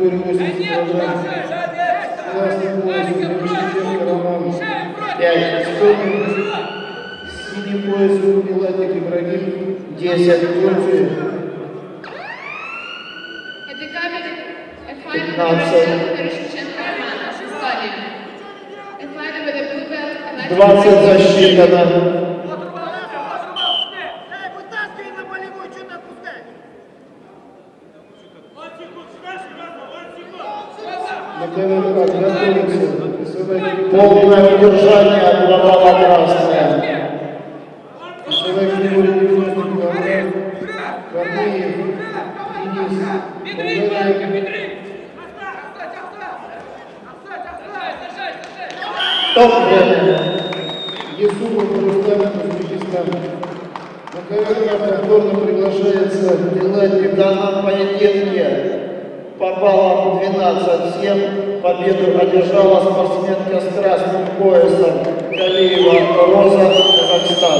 категории 80 килограмм. Красный пояс Мирошниченко Роман 5. Синий пояс Милатик Ибрагим 10. Турция 15. 20 засчитано. Полное удержание от глава красная. Человек не будет 90 килограмм. Корнеев, Денис, Юсупов Рустам, Узбекистан. На ковер повторно приглашается Геннадий. В данном поединке попала в 12-7. Победу одержала спортсменка с красным поясом Галиева Роза, Казахстан.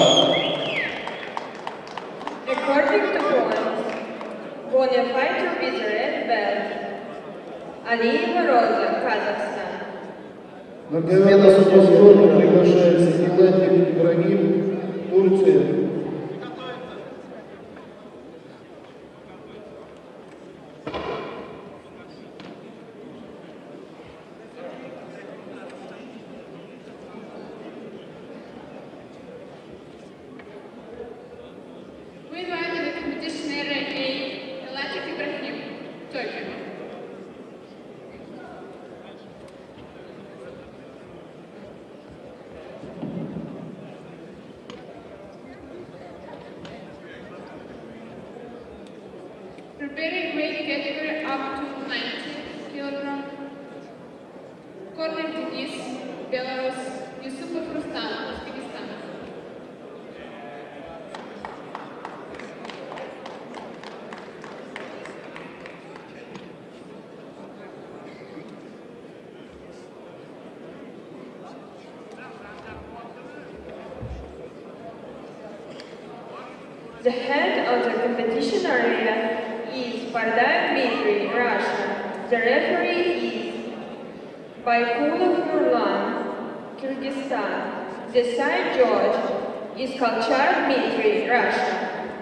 According to points, won a fighter with a red belt, Alieva Роза, Казахстан. На ковер повторно приглашается Геннадий Ибрагим, Турция. Preparing weight category up to 90 kg. Corner Denis, Belarus, Yusupov Rustam, Uzbekistan. The head of the competition area is Pardaev Dmitry, Russia. The referee is Baykulov Nurlan, Kyrgyzstan. The side judge is Kalchar Dmitry, Russia.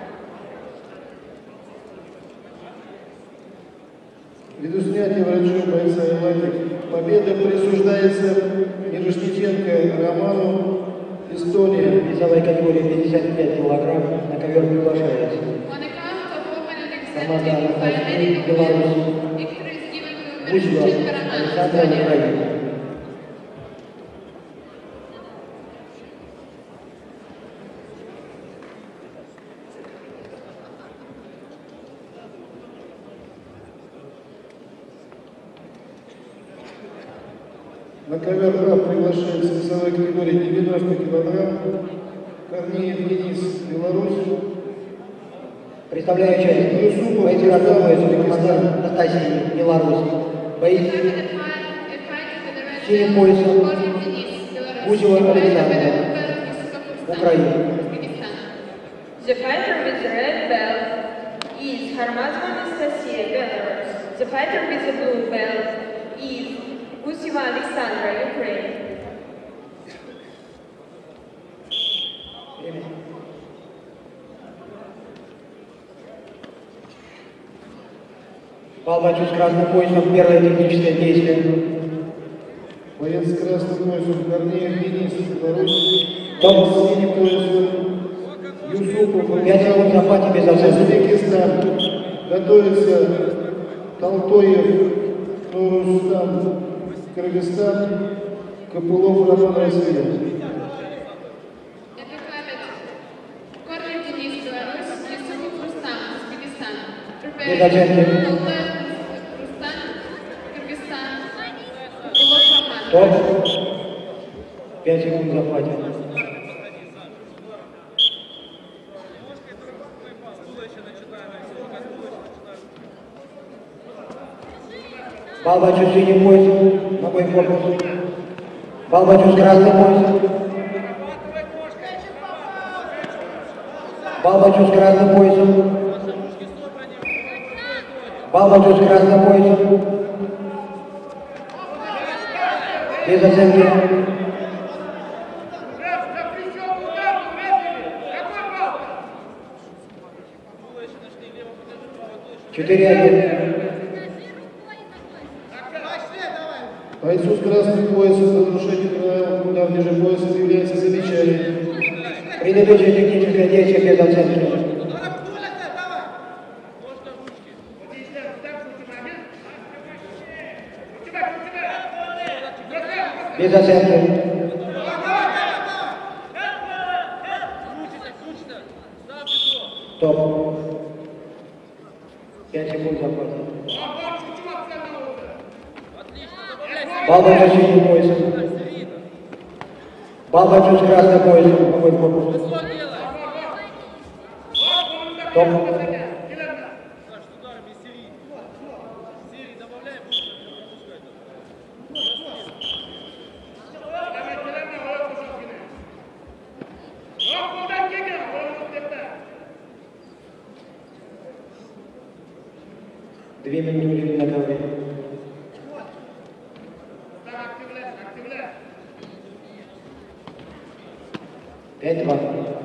Ввиду снятия врачом бойца Илатик, победа присуждается Мирошниченко Роману, Эстония. Весовой категории 55 килограмм на ковер приглашается. Команда Анастасия, Беларусь. Бузова, Александра, Украина. На ковер приглашается весовой категории 90 килограмм. Корнеев Денис, Беларусь. Представляю часть ветерана Узбекистан, Анастасия, Беларусь. Боец синим поясом Бузова Александра, Украина. The fighter with the red belt is Harmazova Anastasia, Belarus. The fighter with the blue belt is Guseva Alexandra, Ukraine. Балбачу с красным поясом, первое техническое действие. Боец с красным поясом Корнеев Денис, Беларусь. Топ. Синий пояс Юсупов, 5 секунд захвате без оценки. Узбекистан. Готовится Талтоев, Рустам, Кыргызстан. Копылов, Роман, Россия. Корнер Денис, Беларусь, Юсупов Рустам, Узбекистан. Без оценки. Рустам, Кыргызстан. Копылов, Роман. Топ. 5 секунд захвате. Балбачу с синим поясом, ногой в корпус. Балбачу с красным поясом. Балбачу с красным поясом. Балбачу с красным поясом. Без оценки. Четыре один. Бойцу с красным поясом за нарушение правил удар ниже пояса является замечание. Предыдущее техническое действие без оценки. Без оценки. Стоп. 5 секунд запаса. Балбачу с синим поясом. Балбачу с красным поясом. Какой корпус? Стоп. Две минуты на ковре. Пять два.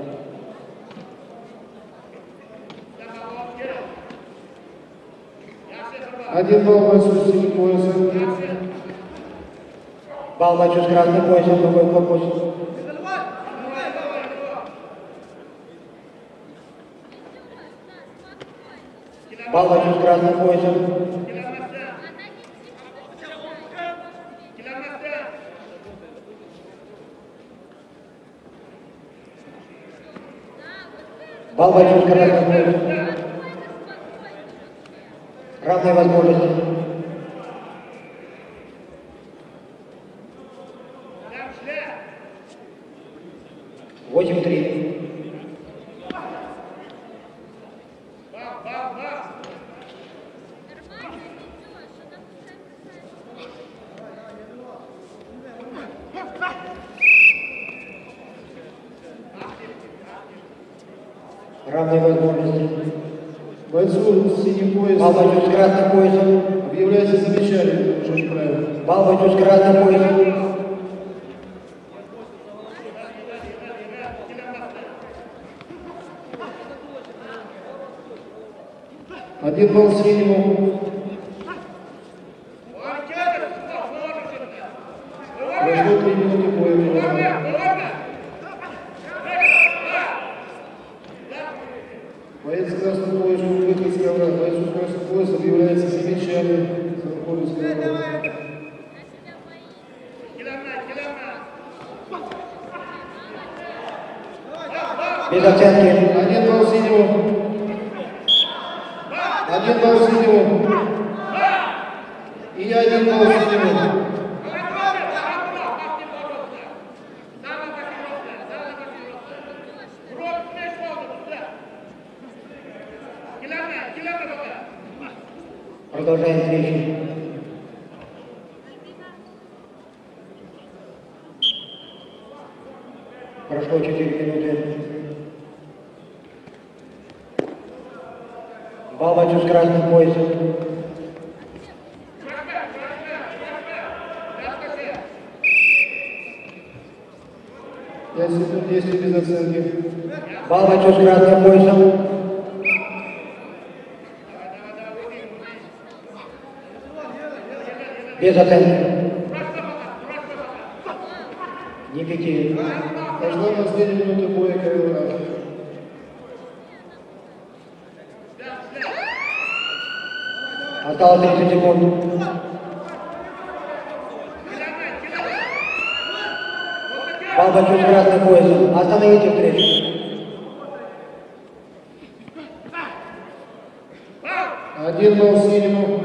Один балл бойцу с синим поясом. Балбачу с красным поясом. Какой корпус? Балбачу с красным поясом. Балбачу с красным поясом. Равные возможности. Восемь три. Равные возможности. Бойцу с синим поясом Балбачу с красным поясом. объявляется замечание за нарушение правил. Балбачу с красным поясом. Один балл синему. Прошло 3 минуты боя. Боец с красным поясом выход с ковра. Бойцу с красным поясом объявляется замечание за выход с ковра. Без оценки. Один балл синему. Один балл синему. И один балл синему. Продолжаем встречу. Прошло 4 минуты. Балбачу с красным поясом. Пять секунд действий без оценки. Балбачу с красным поясом. Без оценки. Никакие. Пошла последняя минута боя ковра. Осталось 30 секунд. Балбачу с красным поясом. Остановите встречу. Один балл синему.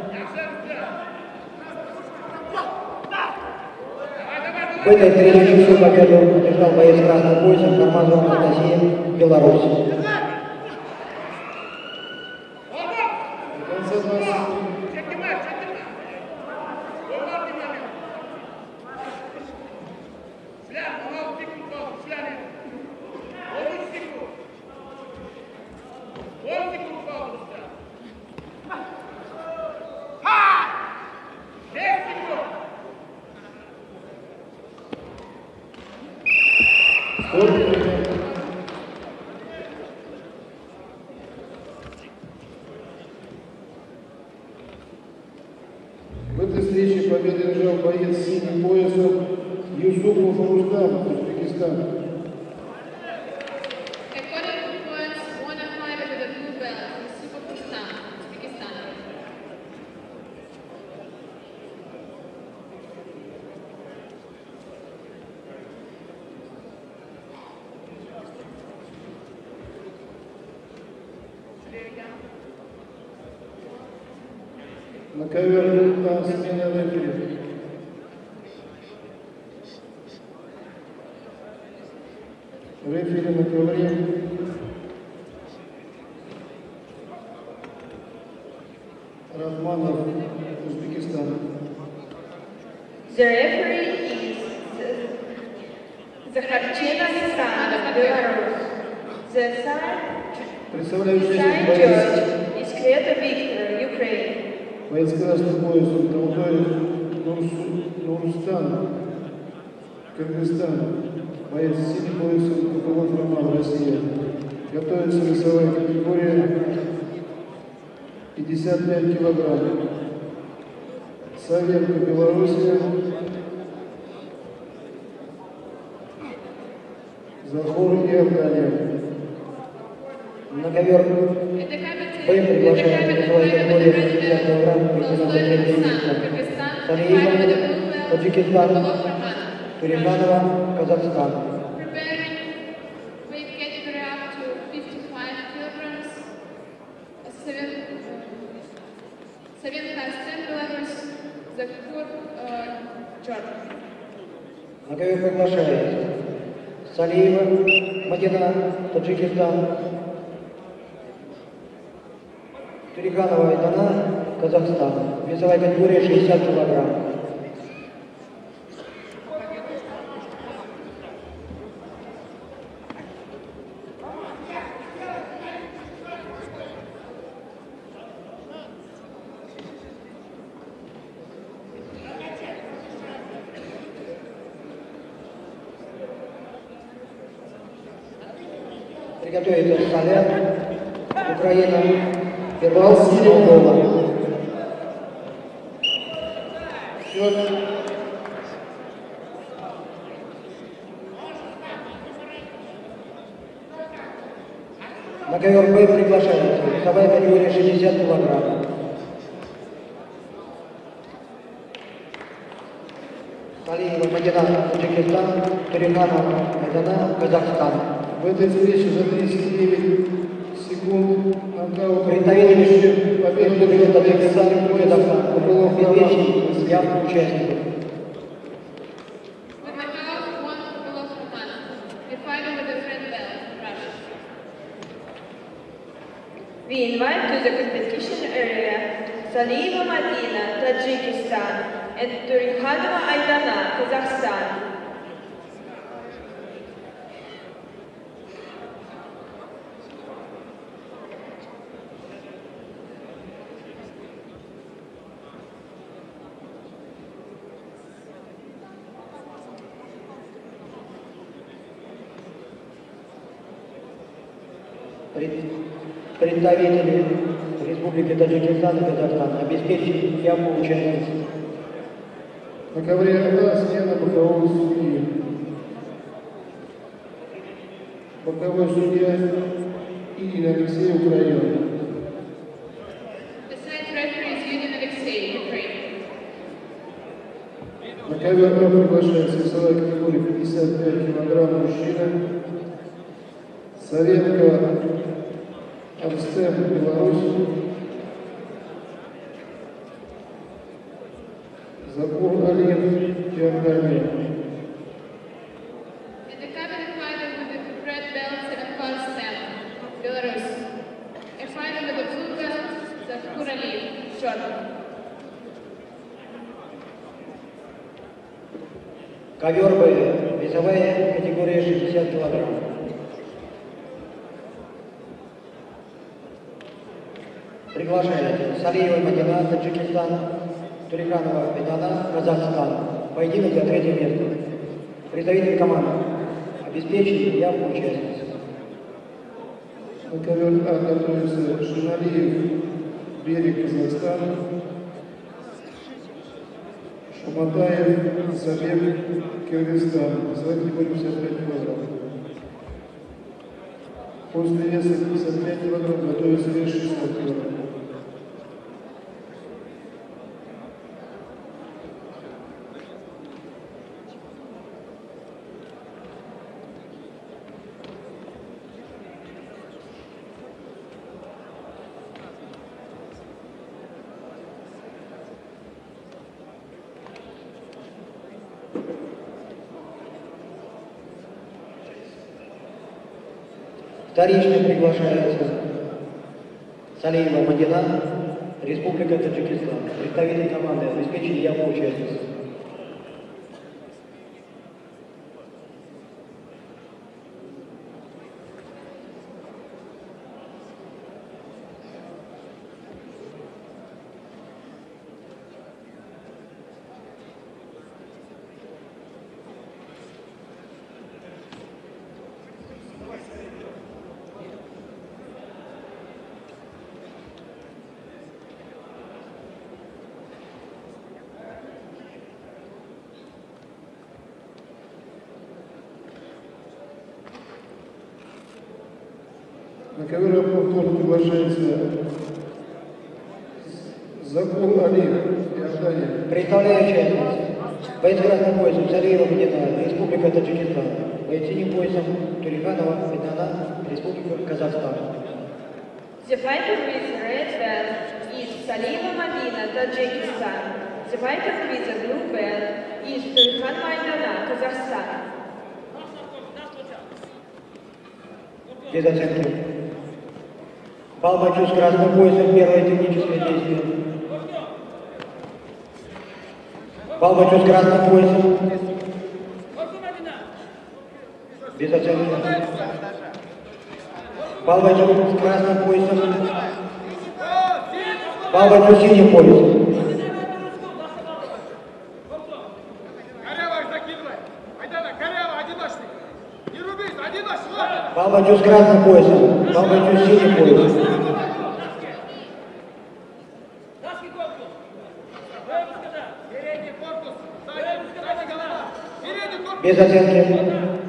В этой встрече всю победу одержал боец с красным поясом Кармазов Анастасия, Беларусь. До конца 20 секунд. В этой встрече победу одержал боец с синим поясом Юсупов Рустам, Узбекистан. According to points, won a fight with a blue belt, Yusupov Rustam, Uzbekistan. На ковер на смена рефери. Рефери на ковре. Рахманов, Узбекистан. The referee is Zakharchena Sisana, Belarus. The side Представляющий judge боец, is Kreta Victor, Ukraine. боец красным поясом Талдоев Нурстан, Кыргызстан. Боец с синим поясом Куполов Роман, Россия. Готовится весовая категория 55 килограмм. Савенко, Белоруссия. Захор, Иордания. На ковер боем приглашаем весовой категории 60 килограмм, лейтенант третьего места Салиева, Таджикистан, Туриханова, Казахстан. Preparing weight category up to 55 kilograms. Савенко Астен, Беларусь, Захур, Джордан. На ковер приглашаем Салиева, Мадина, Таджикистан, Туриханова Айдана, Казахстан. Весовая категория 60 килограмм. Приготовиться Солян, Украина, Первал, Молдова. Счет. На ковер боем приглашается весовая категория 60 килограмм. Салиева, Мадина, Таджикистан, Туриханова, Айдана, Казахстан. В этой встрече за 39 секунд нокаут Представитель победу Республики одержал Таджикистан, Казахстан. Куполов Роман. Обеспечить явку участников. With knockout, won Kupolov Roman. The fighter with the red belt, Russia. We invite to the competition area Salieva Madina, Tajikistan, and Turikhanova Aydana, Kazakhstan. Представители Республики Таджикистан и Казахстан обеспечить явку участников. На ковре одна смена бокового судьи. Боковой судья Ильин Алексей, Украина. The side referee is Yunin Alexei, Ukraine. На ковер приглашается весовая категория 55 килограмм мужчина. Савенко Арстем, Беларусь. Захур Алиев, Иордания. And the cabinet fighter with the red belt, Savенko Астен, Belarus. A fighter with the blue belt, Захур Aliyev, Jordan. Ковер боем. Весовая категория 60 килограмм. Приглашается Салиева, Мадина, Таджикистан, Туриханова, Айдана, Казахстан. Поединок за третье место. Представитель команды обеспечить явку участниц. На ковер А готовится Шиналиев, Берег, Казахстан. Шаматаев, Забег, Киргизстан. Весовая категория 55 кг. После веса 55 кг готовится вес 60 кг. Вторично приглашается Салиева Мадина, Республика Таджикистан. Представитель команды обеспечить явку участниц. На ковер повторно приглашается Закул Алиев, Иордания. Представляю участниц. Боец красным поясом Салиева Мадина, Республика Таджикистан. Боец синим поясом Туриханова Федана, Республика Казахстан. The fighter with red belt is Salieva Madina, Tajikistan. The fighter with the blue belt is Turkhan Maydana, Kazakhstan. Без оценки. Балбачу с красным поясом, первое техническое действие. Балбачу с красным поясом. Без оценки. Балбачу с красным поясом. Балбачу с синим поясом. Балбачу с красным поясом. Балбачу с синим поясом. Без оценки.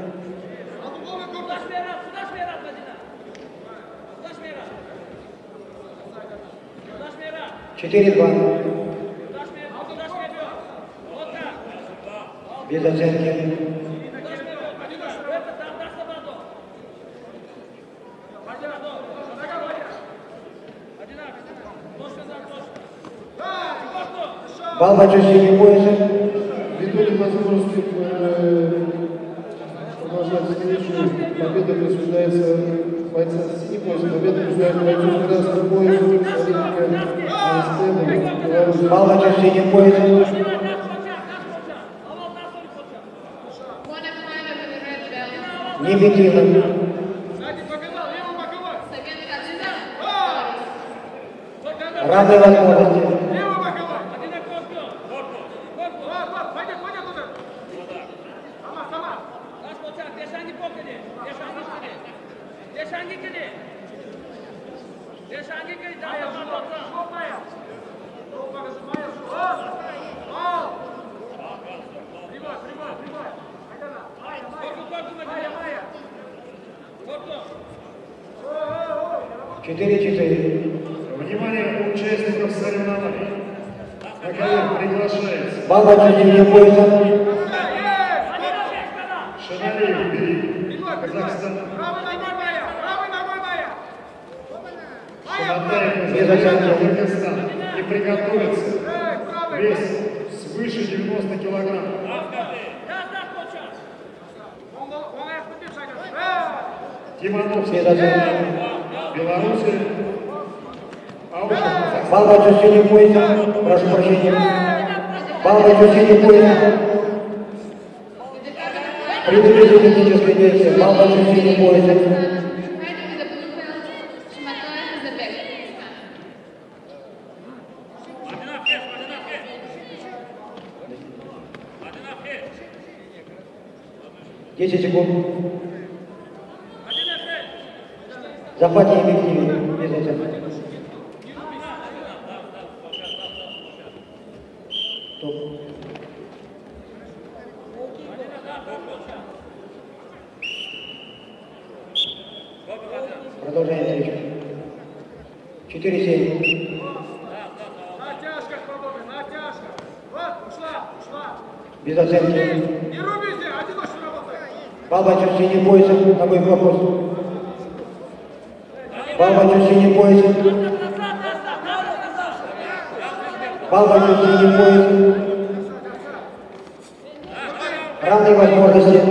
4-2. Без оценки. Балбачу с синим поясом. Ввиду невозможности продолжать встречу, победа присуждается бойцам с синим поясом, победа присуждается бойцу с красным поясом, Олимпия, Беларусь. Балбачу с синим поясом. One opponent with the red belt, Небедина. Sagan Kazakhstan. Равные возможности. Внимание участников соревнований. На ковер приглашается Балбачу с синим поясом. Шиналиев, Берег, Казахстан. Шаматаев, Без оценки. Кыргызстан. И приготовиться. Вес свыше 90 килограмм. Тимановский, Без оценки. Беларусь. Аушев, Балбачу с синим поясом. Прошу прощения. Балбачу с синим поясом. Предупредите техническое действие. Балбачу с синим поясом. Fighter with the blue belt, Shmataev with the black. 10 секунд. Захвате объективе. Без оценки. Стоп. Продолжаем встречу. 4-7. Натяжка, свободный, натяжка. Вот, ушла. Без оценки. Не рубите, одиночно работай. Балба чуть синим поясом, ногой в корпус. Балба чуть синим поясом. Балба чуть синим поясом. Равные возможности.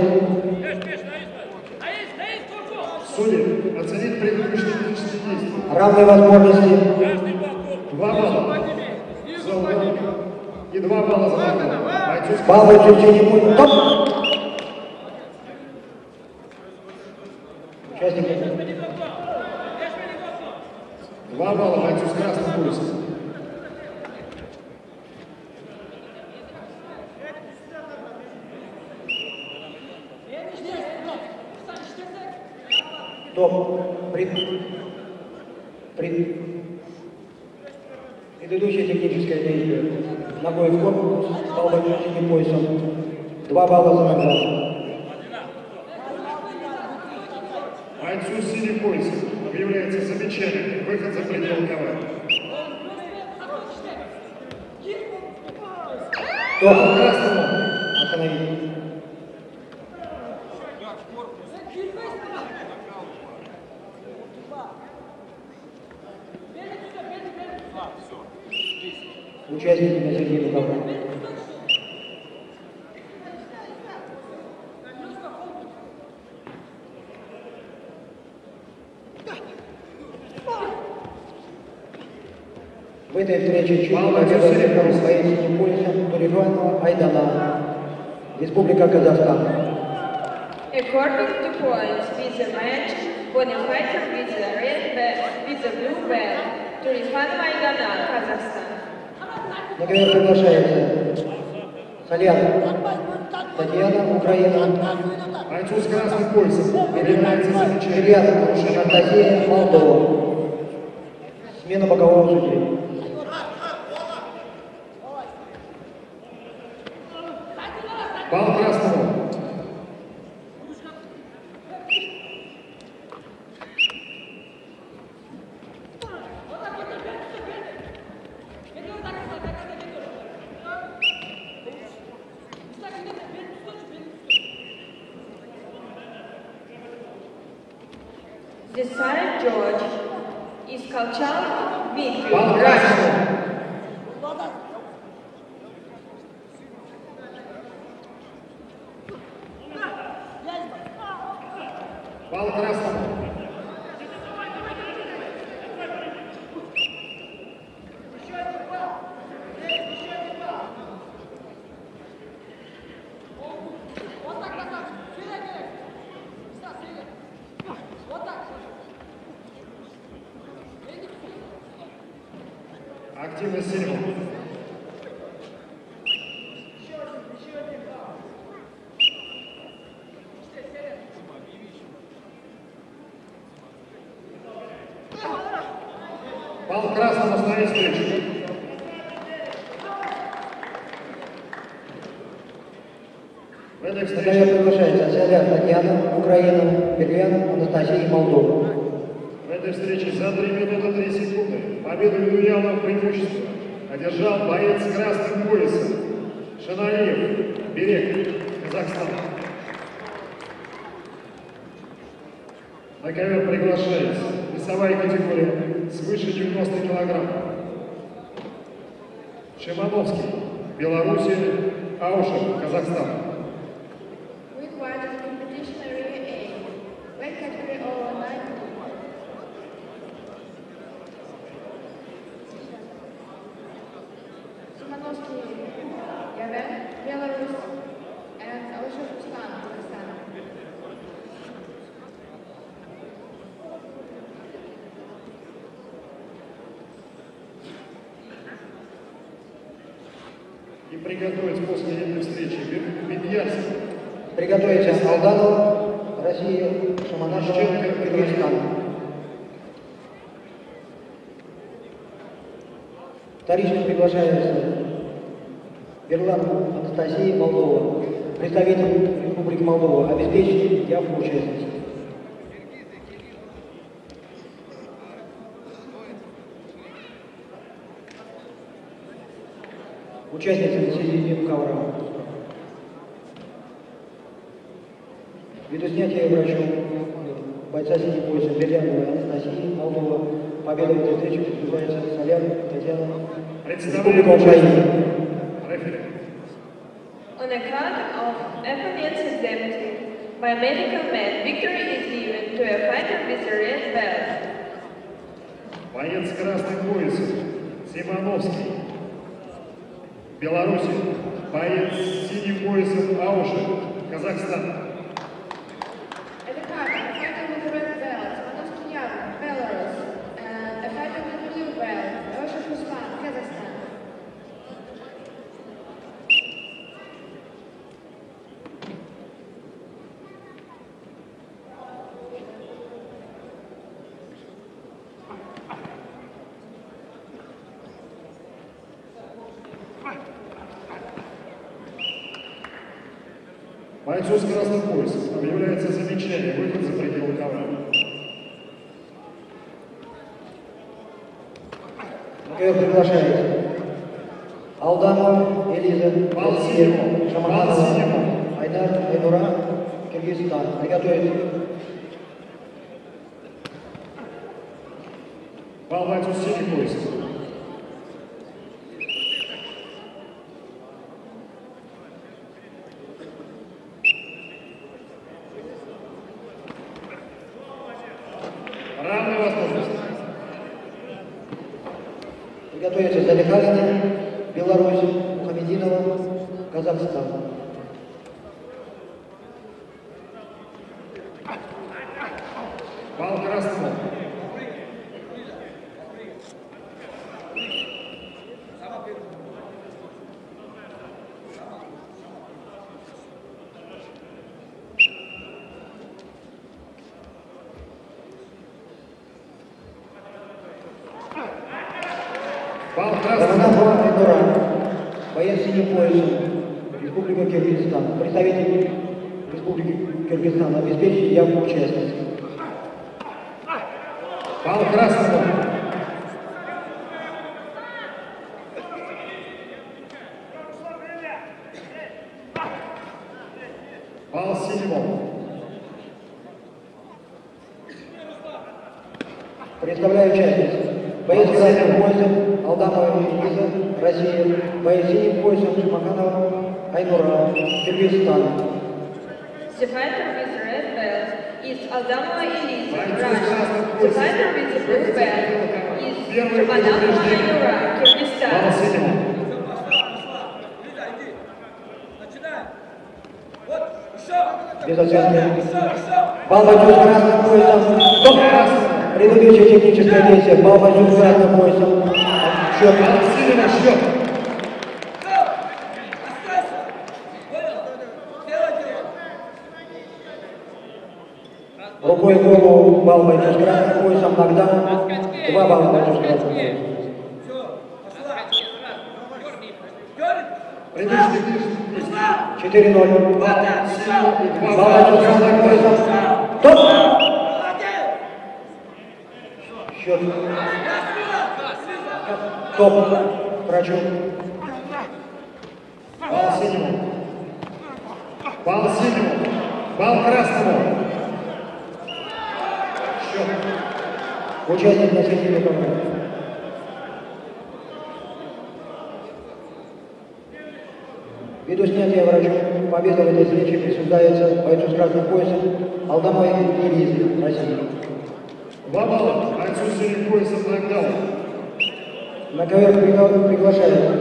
Судьи оценить предыдущие физические действия. Равные возможности. 2 балла за удар и 2 балла за нокаут. Бойцу Балба чуть синим поясом. Стоп! Участники. 2 балла бойцу с красным поясом. Стоп. Предыдущее техническое действие. Ногой в корпус, балба чуть синим поясом. 2 балла за нокаут. Бойцу с синим поясом объявляется замечание. Выход за пределы ковра. Стоп. Красному. Остановить. Участники на середину ковра. В этой встрече чуть победа верхом своим синим поясом Турижанова Айдана, Республика Казахстан. According to points, with the match, winning fighter with the red belt, with the blue belt, Турисханова Айдана, Казахстан. На ковер приглашается Салян Татьяна, Украина. Бойцу с красным поясом объявляется замечание. Ильян Анастасия, Молдова. Смена бокового судьи. Балл красному. The side judge is Kalchal Dmitry, Балл Russia. красному. Балл красному. Активность синего. Балл красному остановить встречу. В этой На встрече ковер приглашается Салян Татьяна, Украина. Ильян Анастасия, Молдова. В этой встрече за 3 минуты 3 секунды победу индивидуального преимущества одержал боец с красным поясом Шаналиев, Берег, Казахстан. На ковер приглашается весовая категория свыше 90 килограмм. Шимановский, Беларусь, Аушев, Казахстан. With white is competition area A. Weight category over 9. Szymanowski, Yemen, Belarus, and Uzbekistan, Kazakhstan. И приготовить после этой встречи Бедьярский, Приготовиться Алданова, Россия, Шаманашева, Кыргызстан. Вторично приглашается Берлан Анастасия, Молдова. Представитель Республики Молдова обеспечить явку участницы. Участница на середине ковра. Видоснятие врачом бойца синей пояса Берлянова Анастасии, Молдова. Победа в этой встрече присуждается Соляр Татьяна, Республика Украина. On account of opponent's indemnity, by medical man, victory is given to a fighter with a red belt. Боец с красным поясом Симоновский. Беларусь. Боец с синим поясом Аушев. Казахстан. At the card, a fighter with a red belt, Simonovsky Yavor, Belarus. And a fighter with a blue belt, Osher Ruslan, Kazakhstan. Бойцу с красным поясом объявляется замечание, выход за пределы ковра. Приглашается Алданова Элиза, Россия, Шаманова, Айдар, Айнура, Киргизстан. Приготовиться. Бал бойцу с синим поясом. Равная возможность. Приготовиться Залихалина, Беларусь, Мухамединова, Казахстан. Бал красному. Бал красному. Романова Айнура, боец синим поясом, Республика Киргизстан. Представитель Республики Киргизстан обеспечить явку участницы. Бал красному. Бал синему. Представляю участницу. Боец красным поясом Алданова Элиза, Россия. Боец синим поясом Шамаханова Айнура, Киргизстан. The fighter with the red belt is Aldanova Elisa, Russia. The fighter with the blue belt is Shamanova Ayura, Бал Kyrgyzstan. синему. Безоценки. Бал бойцу с красным поясом. Стоп! Предыдущее техническое действие. Бал бойцу с красным поясом. Счет. Бал синему счет. Рукой в голову бал бойцу с красным поясом. Нокдаун. 2 балла бойцу с красным поясом. Предыдущий действие. 4-0. Бал бойцу с красным поясом. Стоп! Счет. Стоп. Врачу. Бал синему. Бал синему. Бал красному. Счет. Участник на середине ковра. Ввиду снятия врачом победа в этой встрече присуждается бойцу с красным поясом Алдановой Элизе, Россия. 2 балла. Бойцу с синим поясом нокдаун. На ковер приглашается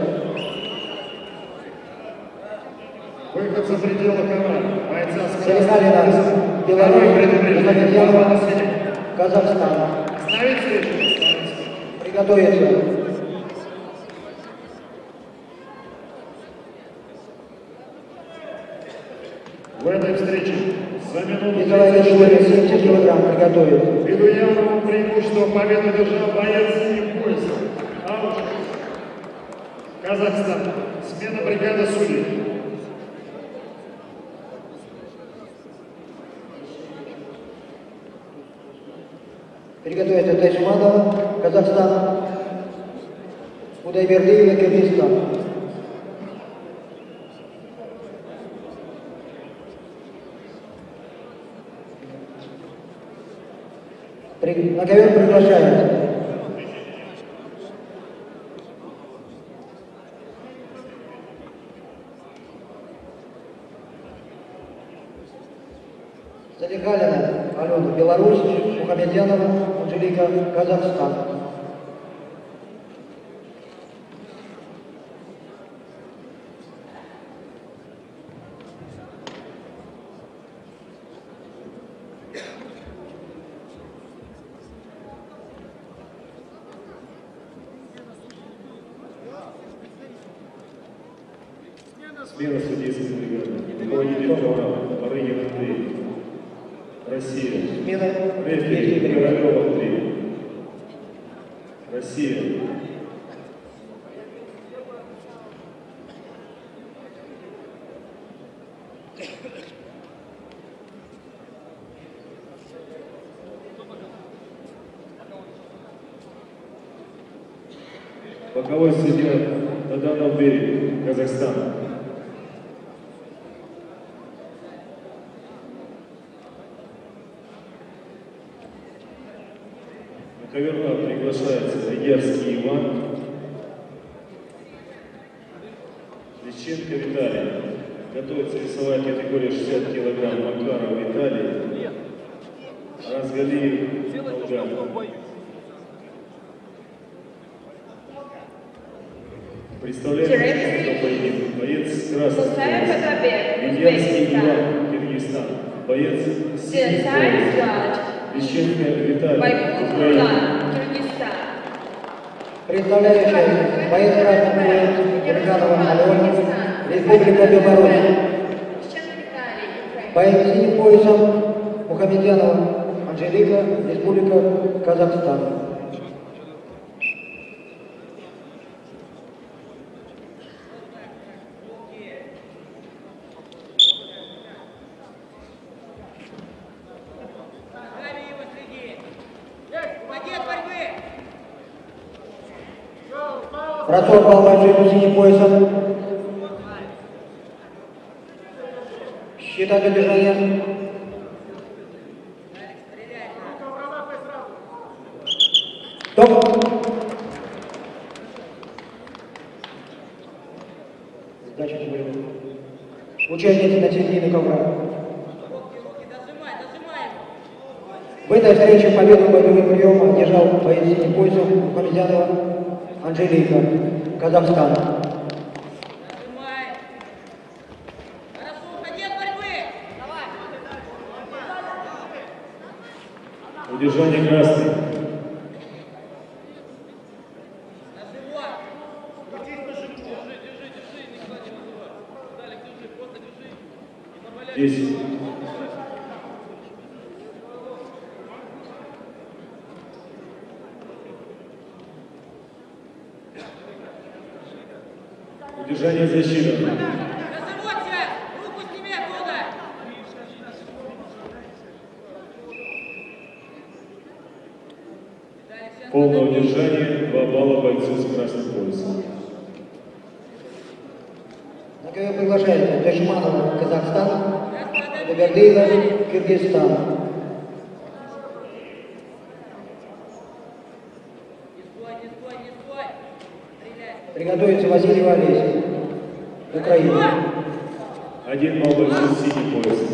Выход за пределы ковра. Бойца с красным Залихалина, поясом. Второй Беларусь, предупреждение. 2 балла Мухамединова, синему. Казахстан. Остановить встречу. Приготовиться. В этой встрече за минуту Весовая категория 70 килограмм. Приготовиться. ввиду явного преимущества победу держал боец синим поясом. Аут. Казахстан. Смена бригады судей. Приготовиться Тайшманова, Казахстан. Удайбердиева, Киргизстан. На ковер приглашается. Залихалина Алена, Беларусь, Мухамедянова, Анжелика, Казахстан. Смена судейской бригады. Руководитель ковра Барыгин Андрей. Россия. Смена Рефери Королёв Андрей. Россия. Боковой судья Наданов Берег, Казахстан. На ковер приглашается Ягерский Иван, Лещенко Виталий. Готовится весовая категория 60 килограмм. Макаров Виталий, Разгалиев Болгар. Представляет поединок боец красный пояс, Ильянский Иван, Киргизстан, боец синий пояс, Лещенко Виталий, Украина. Представляющая боец красный пояс, Кирганова Алена, Республика Беларусь. Боец синим поясом, Мухамедянова Анжелика, Республика Казахстан. Ростов Балбачев синим поясом. Считать движение. Стоп. Сдача боевых. Участницы на середине ковра. В этой встрече победу боевым приемом одержал боец синим поясом Мухамедянова Анжелика, Казахстан. Удержание красный. Здесь. Удержание защиты. Руку сними оттуда! Полное удержание, 2 балла бойцу с красным поясом. На ковер приглашается Ташманова, Казахстан, Удайбердиева, Киргизстан. Приготовится Васильева Олеся, Украина. 1 балл бойцу с синим поясом.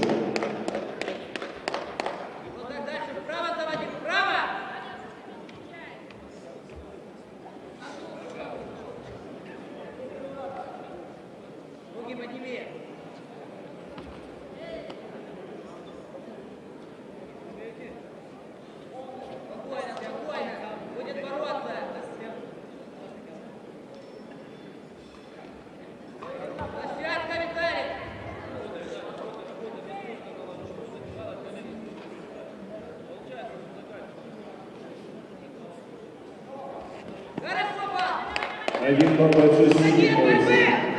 Один по бойцу синего пояса.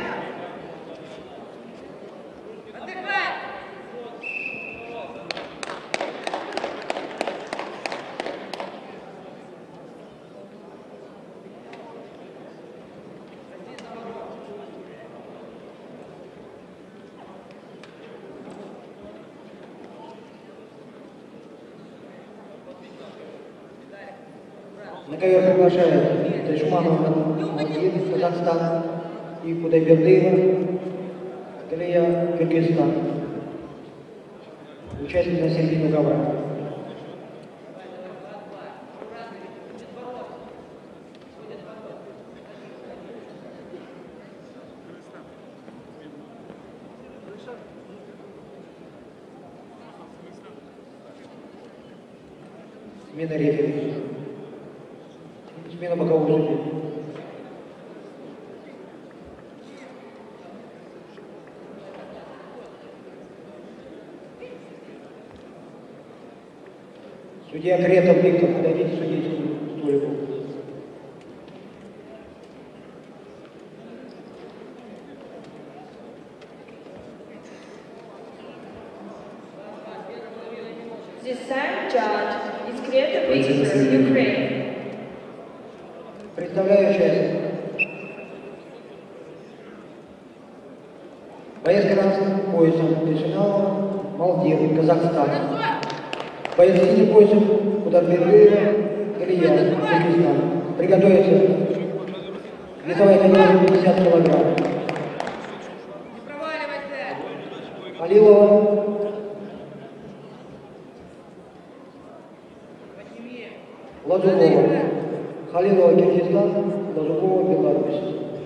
На ковер приглашает Тайшуманова Мадин, Казахстан, и Кудайбердыева, Калия, Кыргызстан. Участник на середину ковра. Смена рефери. Смена бокового судьи. Судья Кретов Виктор, подойдите судейскому столику. This time judge is Kretov Viktor, Ukraine. Представляю участник. Боец красным поясом Тишинава, Малдир, Казахстан. Боец синим поясом Кудайбердыева, Галия, Кыргызстан. Приготовиться. Весовая категория 50 килограмм. Не проваливайся! Халилова, Подними! Лазукова. Халилова, Киргизстан, Лазукова, Беларусь.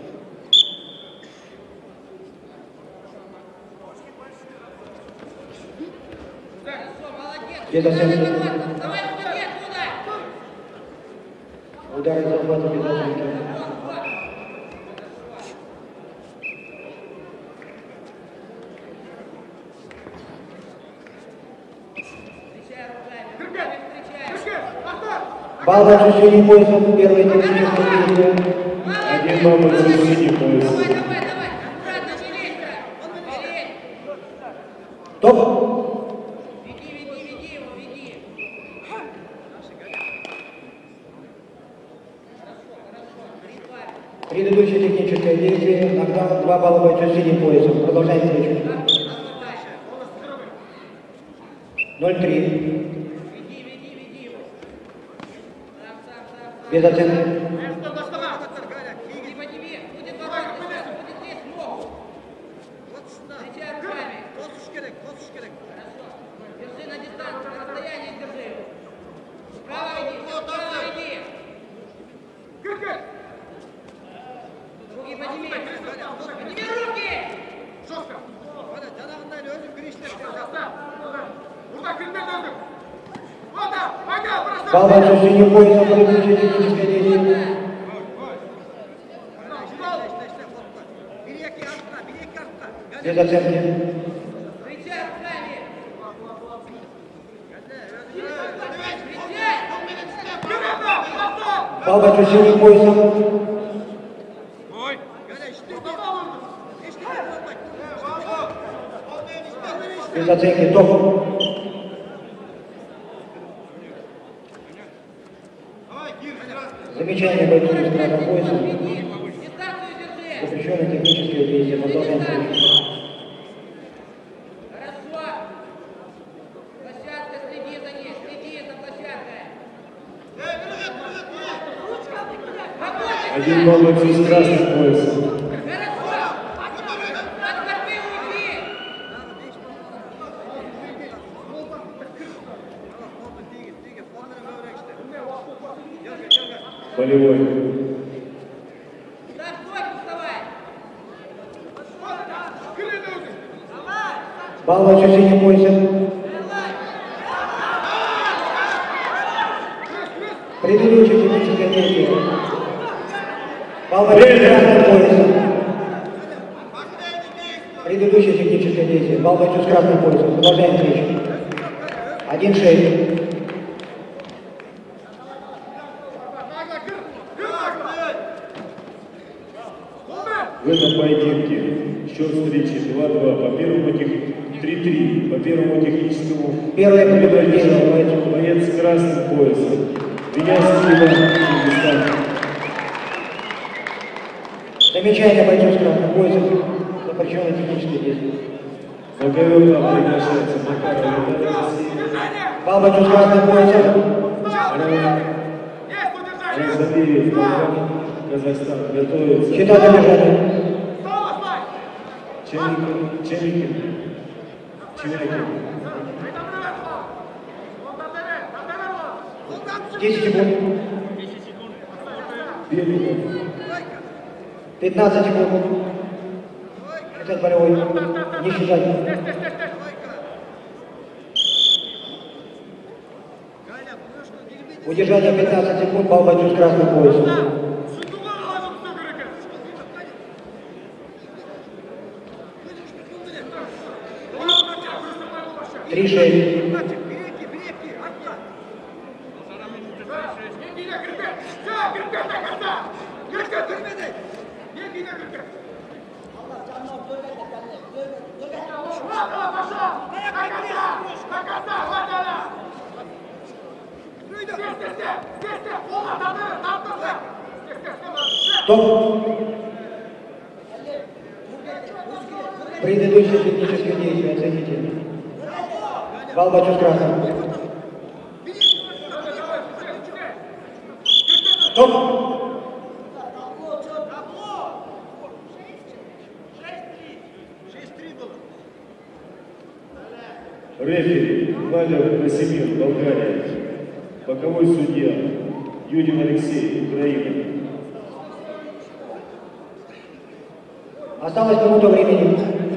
Хорошо, молодец! Где-то Давай, 70. давай, вперед, туда! Удары захвата без оценки. Встречай руками, встречай! Балл в ощущении поясом первой технической действия. Один по бойцу синего пояса. Давай, давай, давай! Аккуратно, не лезь-то! Не лезь! Стоп! Веди его, веди! Предыдущее техническое действие. Нокдаун 2 балла бойцу синим поясом. Продолжаем встречу. 0-3. Веди его! Сам! Без оценки. Не подними! Будет бороться сейчас, будет здесь ногу! Встречай руками! Хорошо! Держи на дистанции, на расстоянии держи! Справа иди! Руки подними! Подними руки! Балл в ощущении поясом. Предыдущее техническое действие. Без оценки. Встречай руками! Балл в ощущении поясом. Без оценки. Топ. Замечание бойцу с красным поясом. Дистанцию держи! Запрещенное техническое действие. Продолжаем встречу. Хорошо! Площадка, следи за ней, следи за площадкой! Один по бойцу с красным поясом. Хорошо! Отскорби, уйди! Болевой. Ставь стойку, вставай! Балл в ощущении поясом. Предыдущее техническое действие. Балл в ощущении красным поясом. Предыдущее техническое действие. Балл бойцу с красным поясом. Продолжаем встречу. 1-6. этом поединке счет встречи 2-2. По первому 3-3. По первому техническому Первое победа боец с красным поясом. Виясов Иван, Киргизстан. Замечание бойцов с красным поясом, запрещенное техническое действие. На КВК приглашается Макаров Виталий Россия. Бал бойцов с красным поясом. Разобеев, Казахстан, готовится. Счета добежали. Чемикин. 10 секунд. 15 секунд. Этот болевой. Не считать. Удержание 15 секунд, бал бойцу с красным поясом. 3-6. Стоп. Предыдущее техническое действие оцените. Бал бойцу с красным. Стоп. Рефери Валер Красимир, Болгария. Боковой судья Юдин Алексей, Украина. Осталось минута времени.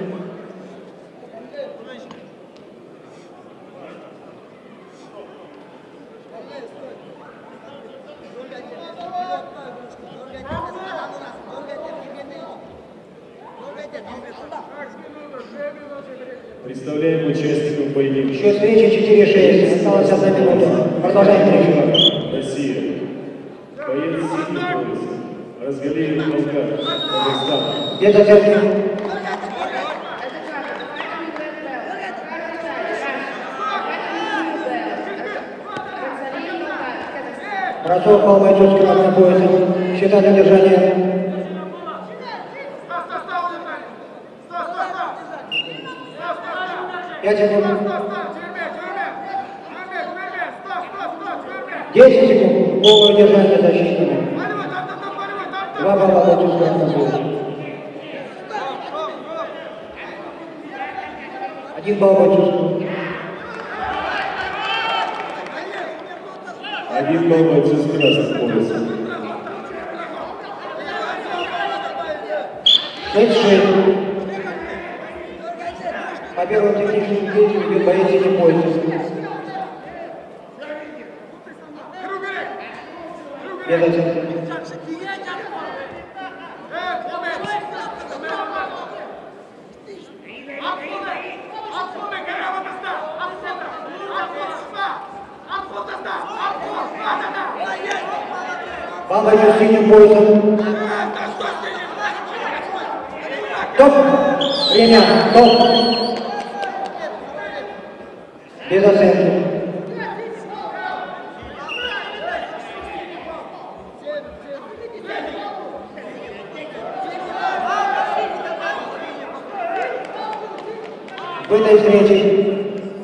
Представляем участников поединка. Счет встречи 4-6. Осталась 1 минута. Продолжаем встречу. Россия. Боец синий пояс. Разгалеев Болгар, Казахстан. Без оценки. Бросок бал бойцу с красным поясом. Счета задержания. Пять секунд. 10 секунд. Полное удержание защитника. 2 балла бойцу с красным поясом. 1 балл бойцу. 1 балл бойцу с красным поясом. 6-6. По первому техническому действию идет боец синим поясом. Без оценки. Бал бойцу с синим поясом. Стоп! Время! Стоп! Без оценки. В этой встрече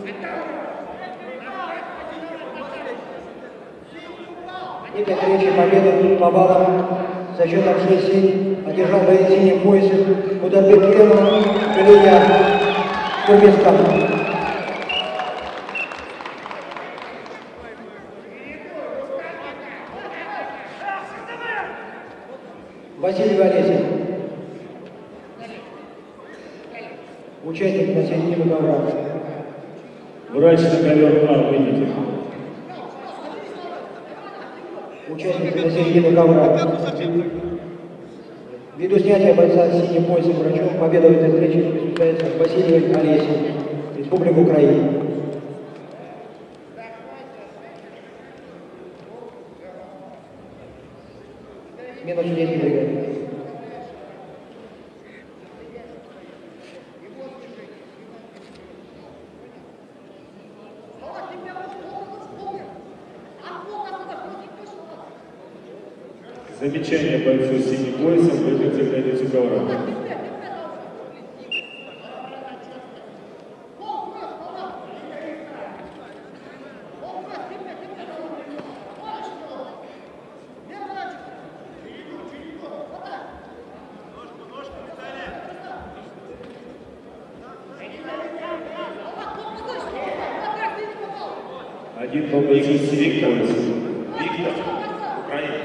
победу по баллам со счетом 6-7 одержал боец синим поясом Мудабекенов Илья, Кыргызстан. Василий Валесин, участник на середине ковра. Врач на ковер А, выйдите. Участник на середину ковра. Ввиду снятия бойца с синим поясом врачом, победа в этой встрече присуждается Василию Олесину, Республика Украина. Смена судейской бригады. Замечание бойцу с синим поясом, выход за границу ковра. Один по бойцу с синим поясом. Виктор, Украина.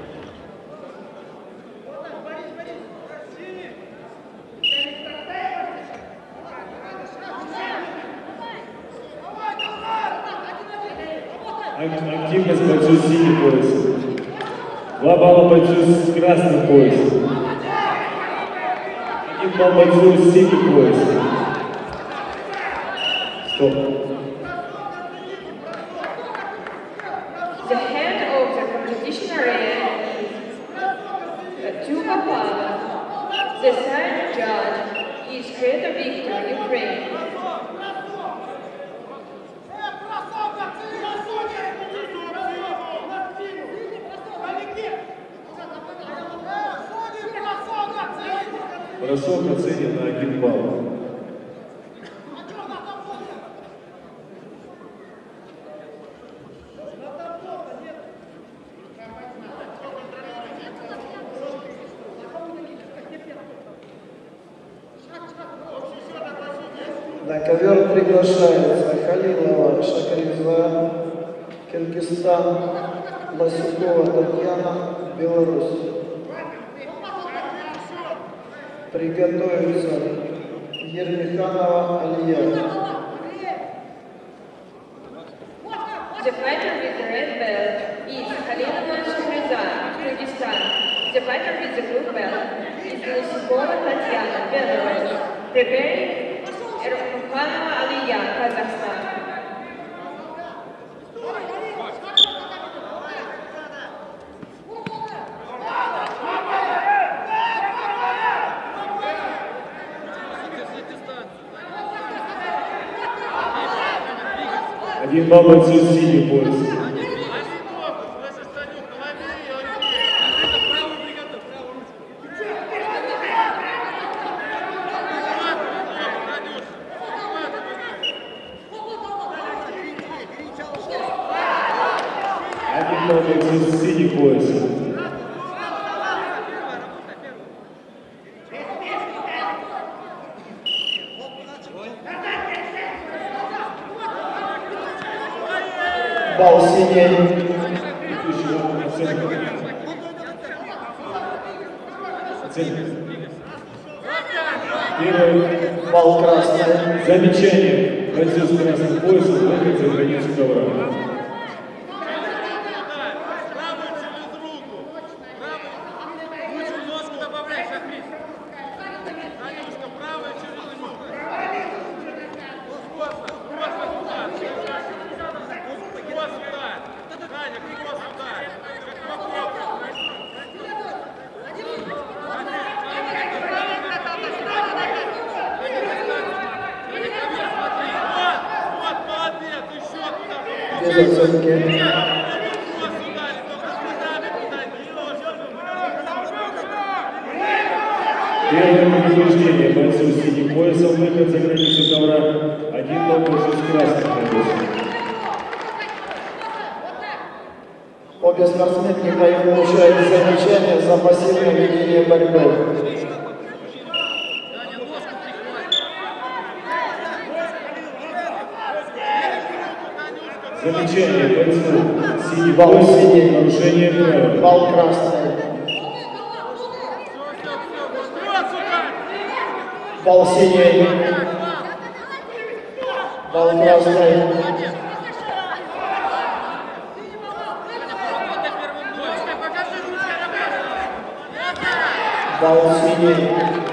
Активность бойцу с синим поясом. 2 балла бойцу с красным поясом. 1 балл бойцу с синим поясом. Стоп. The head of the competition area is Tuba Pava. The third judge is Greta Victor, Ukraine. Бросок оценен на 1 балл. На ковер приглашается Халилова Шакариза, Киргизстан, Лосюкова Татьяна, Беларусь. Приготовиться Ермиханова Алия. The fighter with the red belt is Halilova Shakriza, Kyrgyzstan. The fighter with the blue belt is Losukova Tatiana, Belarus. Preparing Ermukhanova Aliya, Kazakhstan. Один балл бойцу с синим поясом. Один балл бойцу с синим поясом. Бал синий. Первый Бал красный. замечание. Бойцу с красным поясом выход за границу ковра. Без оценки. Первое предупреждение бойцу с синим поясом, выход за границу ковра. Один балл бойцу с красным поясом. Обе спортсменки получают замечания за пассивное ведение борьбы. Замечание бойцу синий Бал пояс, синий. нарушение правил. Бал красный. Бал синий. Бал красный. Бал синий.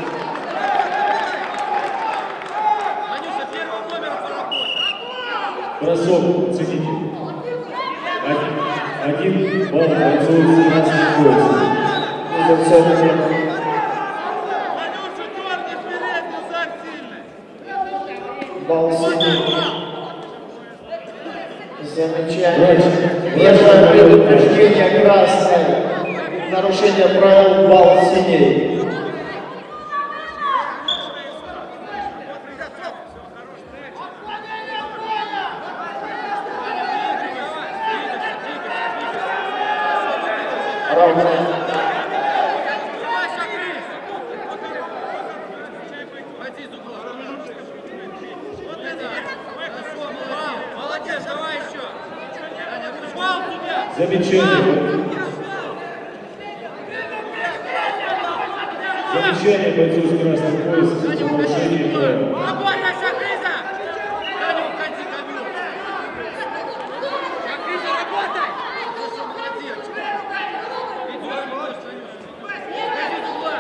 Бросок, цените. Один балл бойцу с красным поясом. Без оценки. Бал синий. Замечание. Первое предупреждение красное. нарушение правил, балл синий. Равное. Молодец, давай еще. Бал туда. Замечание. Замечание бойцу с красным поясом за нарушение правил. Работай, Шахриза! Таня, уходи, Камил! Шахриза, работай! Хорошо, молодец! Идем, молодец, Танюша! Уходи из угла!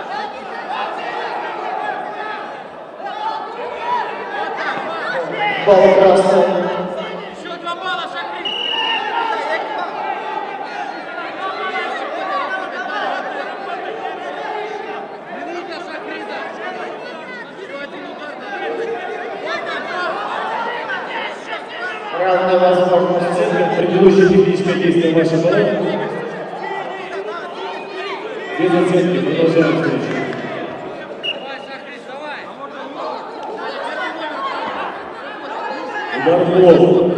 Вот так, Балл красный. еще 2 балла, Шахриз! Минута, Шахриза! Еще 1 удар, да? Вот так, Равная возможность. Оценка предыдущее техническое действие вашей баллы. Без оценки продолжаем встречу. давай, Шахриз, давай! Удар в лоб.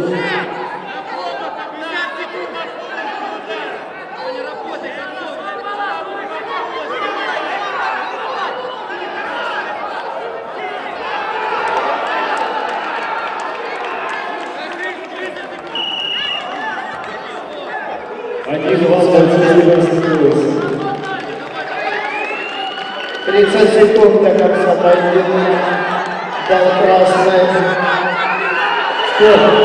Один балл бойцу с красным поясом. 30 секунд до конца поединка. Балл красный. Стоп.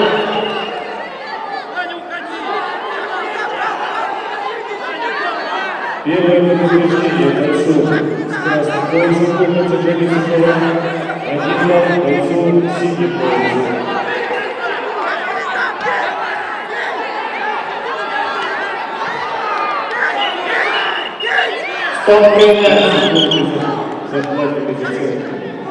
Первое предупреждение бойцу с красным поясом комнате границы ковра. Один балл бойцу с синим поясом. Стоп, время. Заплатили офицер.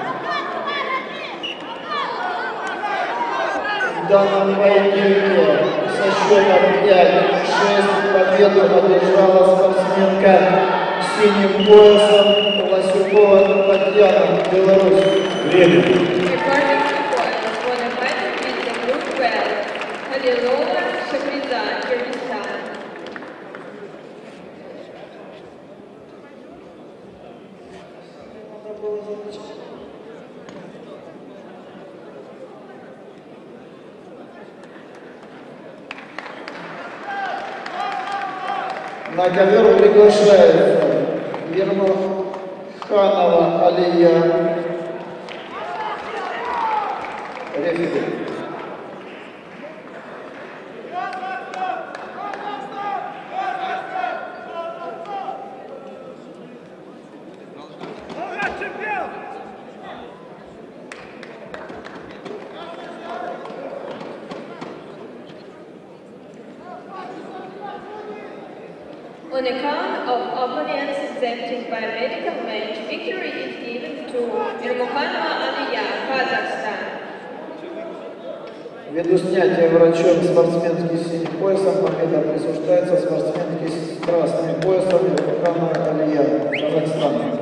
В данном поединке со счетом 5-6 победу одержала спортсменка с синим поясом Лосюкова Татьяна, Беларусь. Время. According to points, won a fight with the blue belt, Halilova Shakriza, Kyrgyzstan. На ковер приглашается Вермаханова Алия. Рефери. On account of opponents exempted by medical match, victory is given to Nurmukhanova Aliya, Kazakhstan. Ввиду снятия врачом спортсменки с синим поясом победа присуждается спортсменке с красным поясом Вермаханова Алия, Казахстан.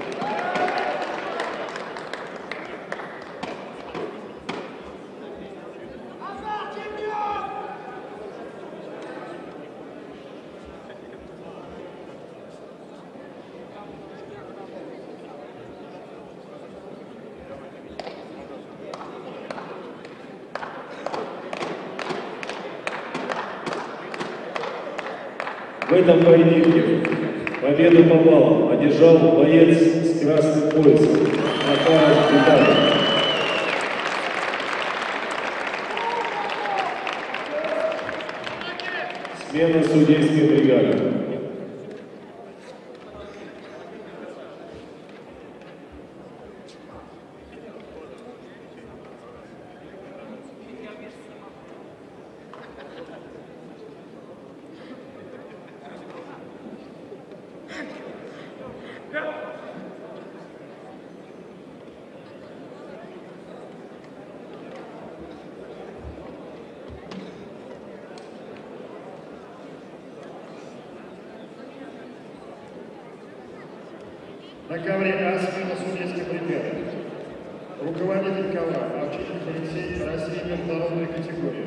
В этом поединке победу по баллам одержал боец с красным поясом Макаров Виталий. Смена судейской бригады. На ковре смена судейских ребят. Руководитель ковра Овчинников Алексей, Россия, международная категория.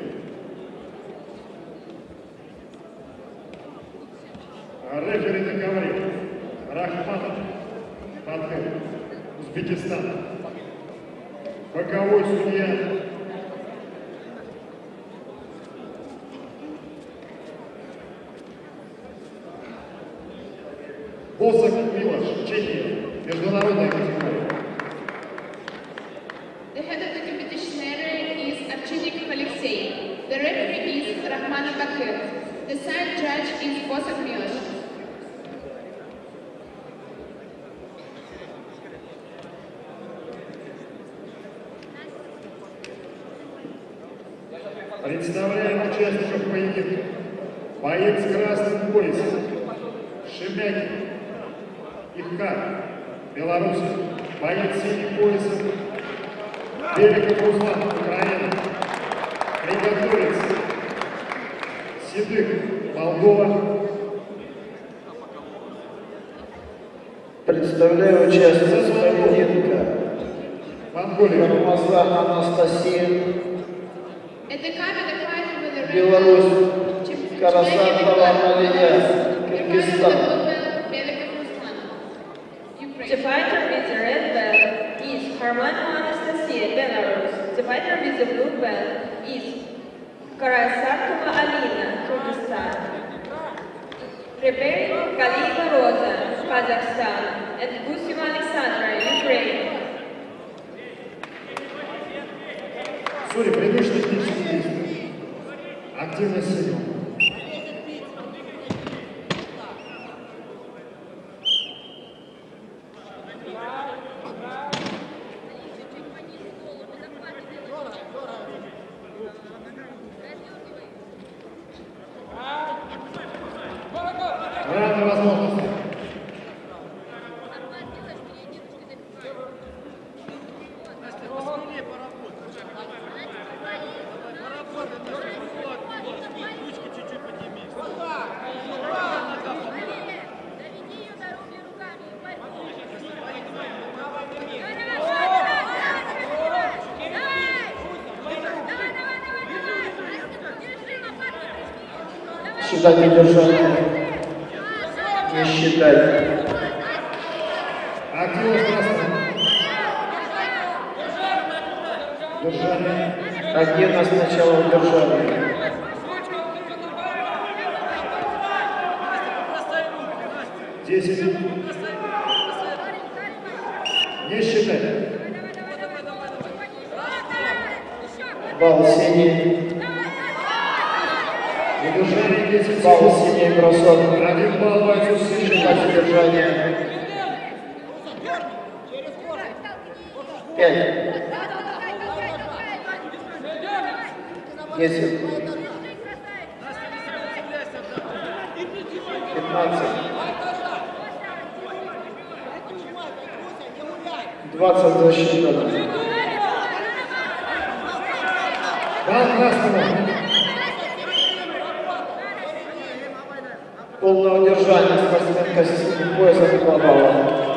Рефери на ковре Рахманов, Панхер, Узбекистан. Боковой судья Босак Милош, Чехия, международная категория. The head of the competition area is Ovchinnikov Alexei. The referee is Rahmanov Bakir. The side judge is Bosak Miloš. Представляем участников поединка. Боец с красным поясом Шемякин, Ихкар, Беларусь. Боец с синим поясом Беликов Руслан, Украина. Приготовиться. Седых, Молдова. Представляю участницу поединка. Монголия. Рамазан Анастасия. At the coming the fighter with the red Беларусь. belt, Карасатова Алия, Кыргызстан. The fighter with the red belt is Harmanova Anastasia, Belarus. The fighter with the blue belt is Karasatova Alina, Kyrgyzstan. Rebecca Galima Rosa, Kazakhstan, and Gusima Alexandra, Ukraine. Судьи, предыдущие технические действия. Активность сил. Равные возможности. Считать удержание. Не считать. Активность красного. Держание. 11 начала удержания. Десять. Не считать. Бал синий. Удержание 10 Бал секунд. синий бросок. 1 балл бойцу синий. Считать удержание. 5. 10. 15. 20 засчитано. Бал красному. Полное удержание. Спортсменка с синим поясом 2 балла.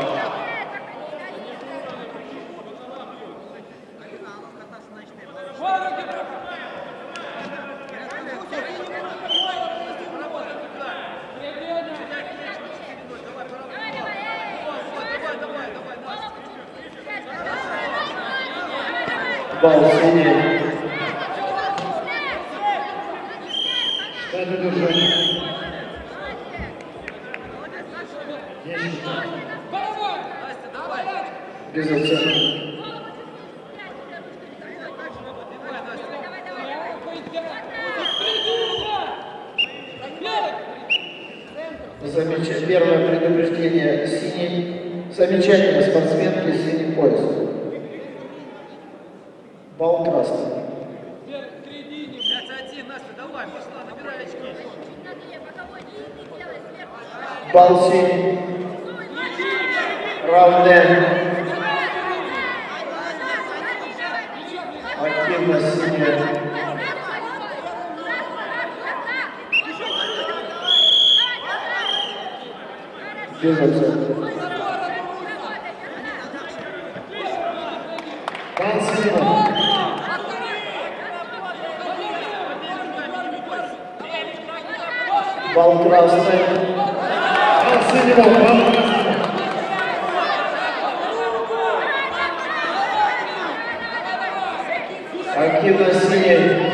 Бал синий. Считать удержание. Не считать. Без оценки. Замечательно. Первое предупреждение синий. Замечательно, спортсменки с синим поясом. Бал красный. 5-1, Настя, давай, пошла, набирай очки. Бал синий. Равное. Активность синяя. Без оценки. Пал Симонов. Бал красный. Пал Симонов, пал красный. Активно синий.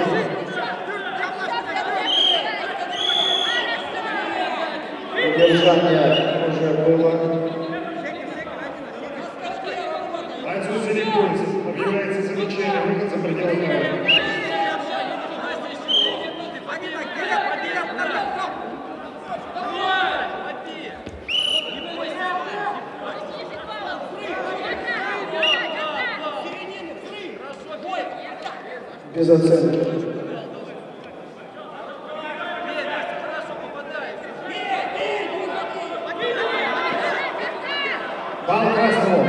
Удержание уже было. Отсутствие пояса. Объявляется замечание, выход за пределы поля. Без оценки. Пал красного.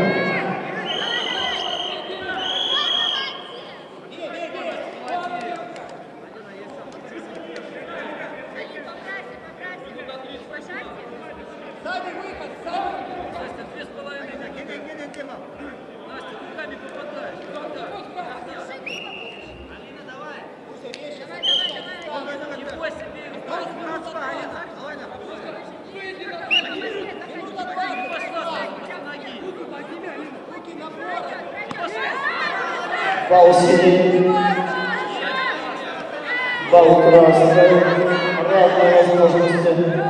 Сзади выход, сзади! Настя, 2,5. Где, Дима? Настя, руками попадаешь. Алина, давай. Не бойся, бей. Бал синий. Бал красный. Равные возможности.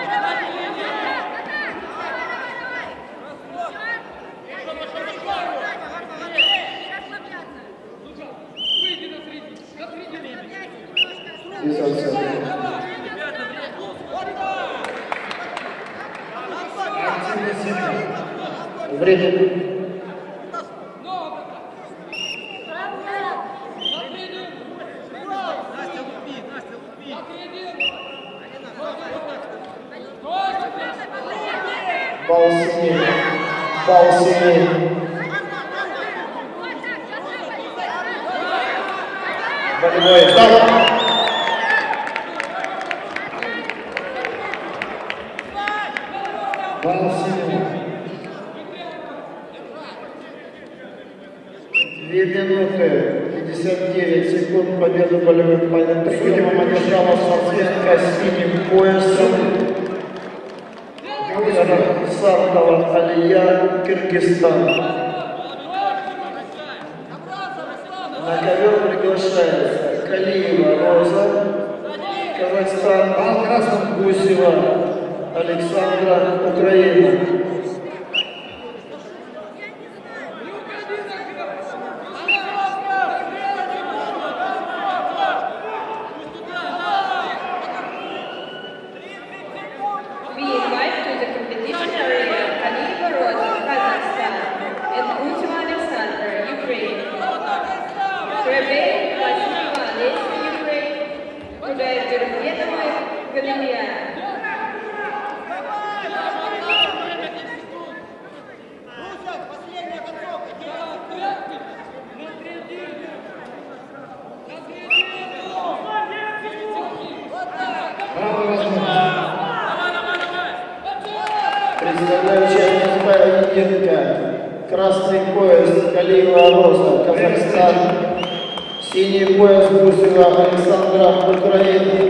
Без оценки. Активно синий. Время. Настя, лупи, Настя, лупи. Бал синий. Бал синий. Болевой этап. Пал синий. 2 минуты 59 секунд победу болевым приемом одержала спортсменка с синим поясом Сартова Алия, Кыргызстан. На ковер приглашается Калиева Роза, Казахстан, Пал красного. Гусева Александра, Украина. We invite to the competition area Kaliva Rosa, Kazakhstan, and Guseva Alexander, Ukraine. Кребей, Васильева Олеся, Ukraine, Кудаев-Дербенова, Галилея. Последняя концовка. Право возможно. Представляющая поединка. Красный пояс Калиева Роза, Казахстан. Синий пояс Гусева Александра, Украина.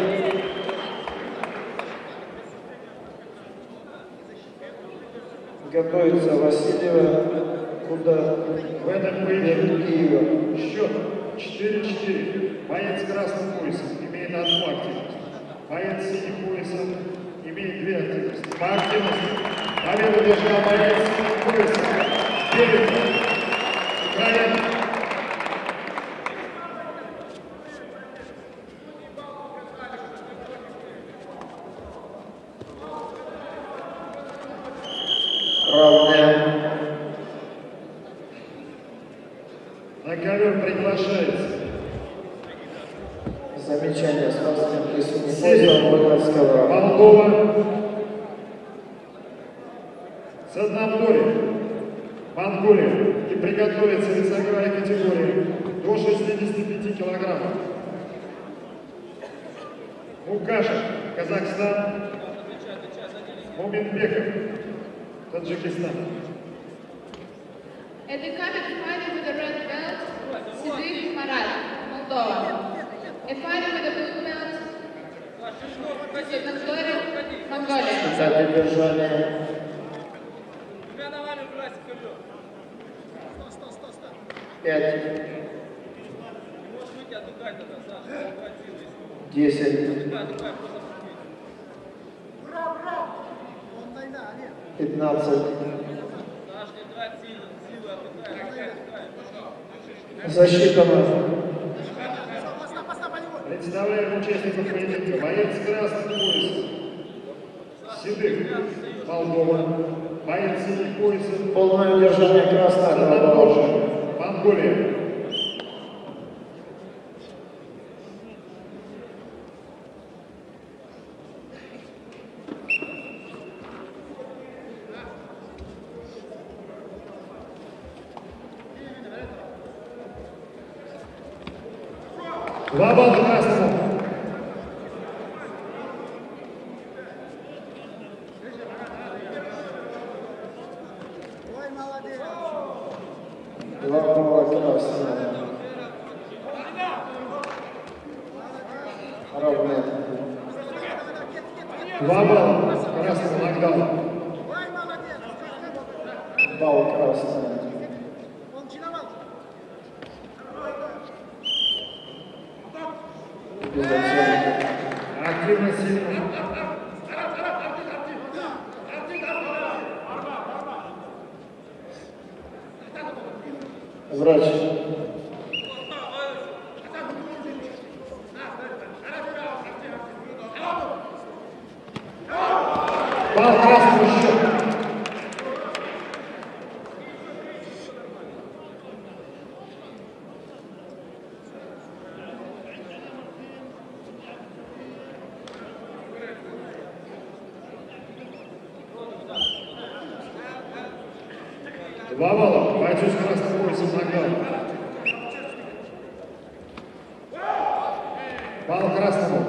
Готовится Васильева, куда В этом поединке счет 4-4. Боец с красным поясом имеет одну активность. Боец с синим поясом имеет 2 активности. По активности победу держал боец с синим поясом. Вперед! Украина! равная. На ковер приглашается Замечание спортсменки Синего Булгарского. Молдова, Саднабдори, Монголия, и приготовится весовая категория до 65 килограммов. Мукашев, Казахстан, Муминбеков, Таджикистан. And the coming fighter with the red belt, за придержание. Тебя на вами бросить, Кирилл. 5. Можешь выйти, отдыхай тогда, Саша. 10. Отдыхай, 15. Саша, не трать силы, отдыхай. Засчитано. Представляем участников поединка. Боец с красным поясом. Седых. Молдова. Боец с синим поясом. Полное удержание красного положения. Монголия. Два балла красному. Два балла красного. Равно. Два балла красному нокдаун. Балл красного. Без оценки. Активно сильно. Врач. Балл красному счет. Два балла. Бойцу с красным поясом нокдаун. Балл красному.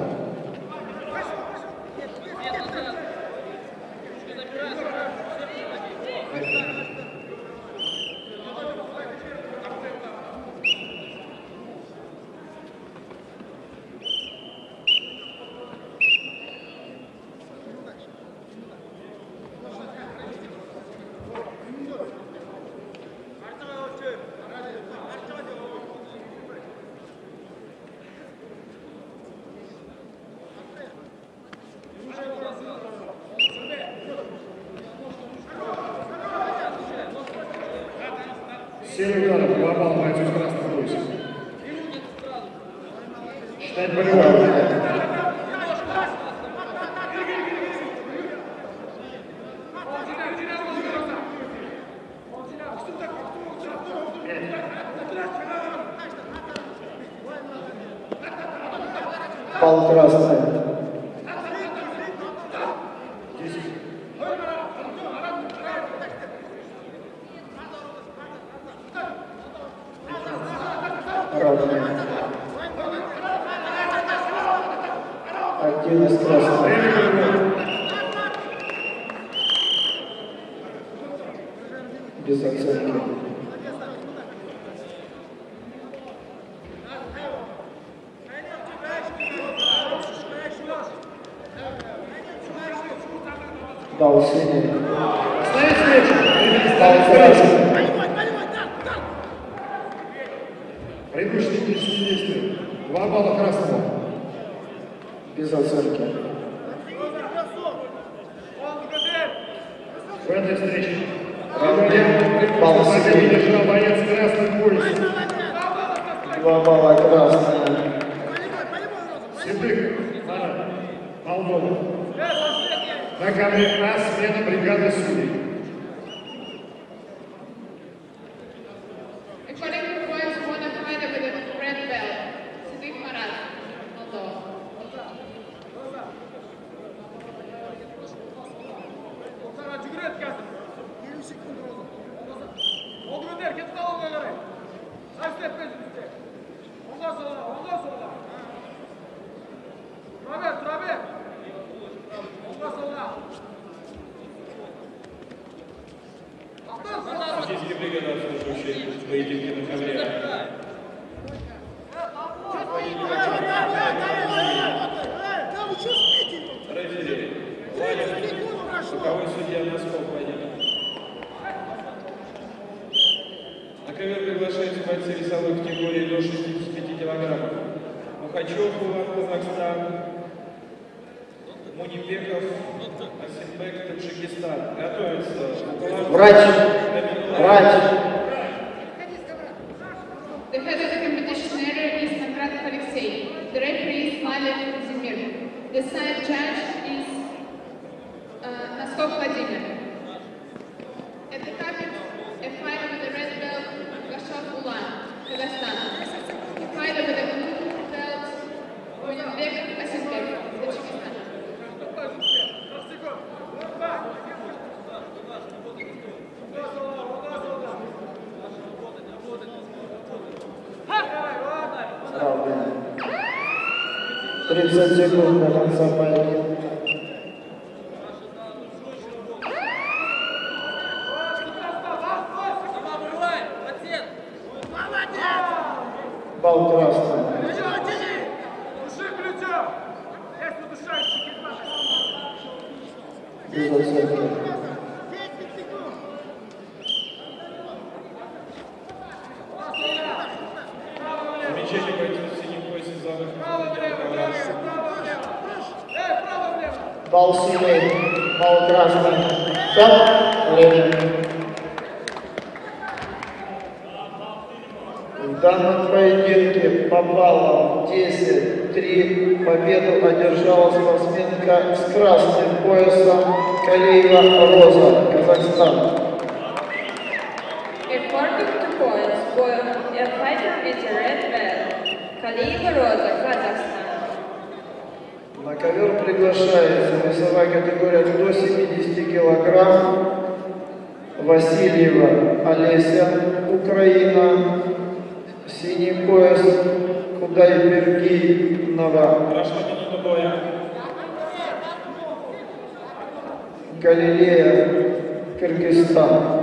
Серый удар, два балла бойцу с красным поясом. Считать болевой. Балл красный. Равно. Активность красного. Без оценки. Балл синий. Стоит встреча. Балл красный. Предыдущие технические действия. Два балла красному. Без оценки. В этой встрече Балл победу синий. держал боец с красным поясом. 2 балла красного. Седых. Молдова. На ковре смена бригады судей. According to points, won a fight with a red belt. Siddiq Marat, Moldova. Жүгіреді қазір. 50 секунд болды. Ол өндер, кетіп қалуға қарай. Сәстеп көзімізде. Оңға сола, оңға сола. Тұра бер. Оңға сола. Российская бригада, служащая в поединке на ковре. Рефери. приглашаются бойцы весовой категории до 65 килограммов. Мухачев, Казахстан, Мунибеков, Асимбек, Таджикистан. Готовится. Врач. The head of the competition area is Nagratov Alexei. The referee is Malik Zemir. The side judge is Noskov Vladimir. At the carpet, a fighter with the red belt, Gashov Ulan, Kazakhstan. A fighter with the blue belt, Munibekov Asimbek, Tajikistan. Равно. 30 секунд до конца поединка. Бал красный. Без оценки. Замечание бойцов в синем поясе зоны. Бал синий, бал красный. Стоп, время. В данном поединке по баллам 10-3 победу одержала спортсменка с красным поясом Калиева Роза, Казахстан. According to points, a fighter with a red belt, Kalieva Rosa, Kazakhstan. На ковер приглашается весовая категория до 70 килограмм. Васильева Олеся, Украина. Синий пояс Кудайбергенова. Прошла минута боя. Галилея, Кыргызстан.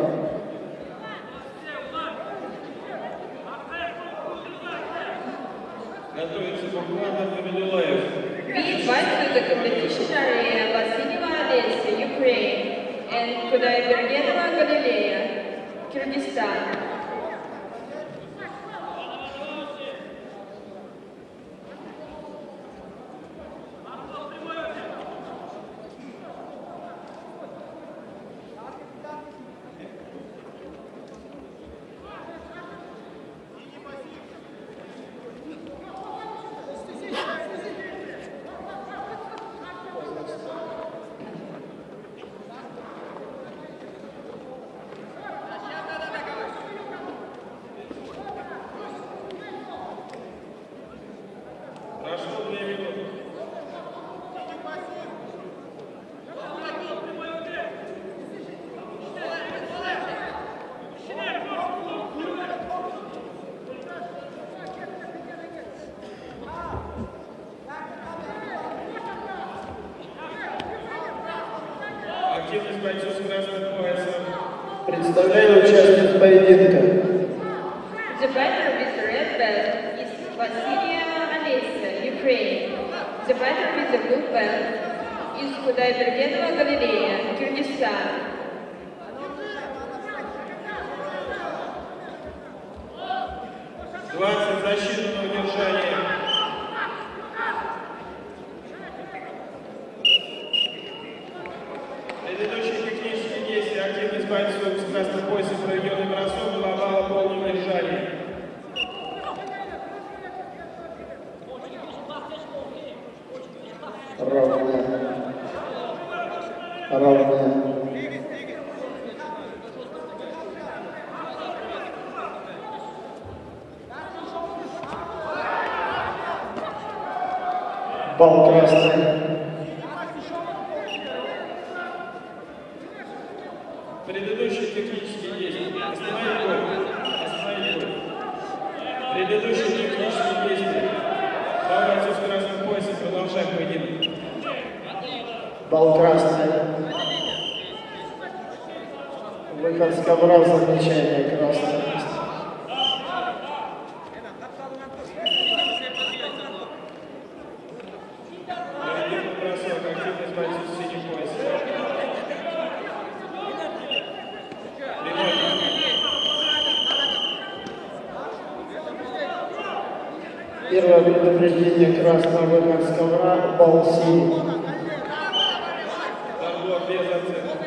Готовится Бухлана Хамидулаев. We invite to the competition area Vasilyeva Olesya, Ukraine, and Kudaibergenova Galileya, Kyrgyzstan. Прошло 2 минуты. Активность бойцов с красным поясом. Представляю участниц поединка. The fighter with the red belt is Vasilyeva Olesya, Ukraine. The fighter with the blue belt is Kudaibergenova Galileya, Kyrgyzstan. 20 защиты на удержание. Предыдущие технические действия, активность бойцов с красным поясом, проведенный бросок, 2 балла полного удержания. Равно. Бал красный. Предыдущие технические действия. Остановить бой. Остановить бой. Предыдущие технические действия. Два бойца с красным поясом, продолжаем поединок. Бал красный. Выход с ковра, замечание красный. Бросок, активность бойцов с синим поясом. Прямой. Первое предупреждение красного выход с ковра, балл синий. Торгов без оценки.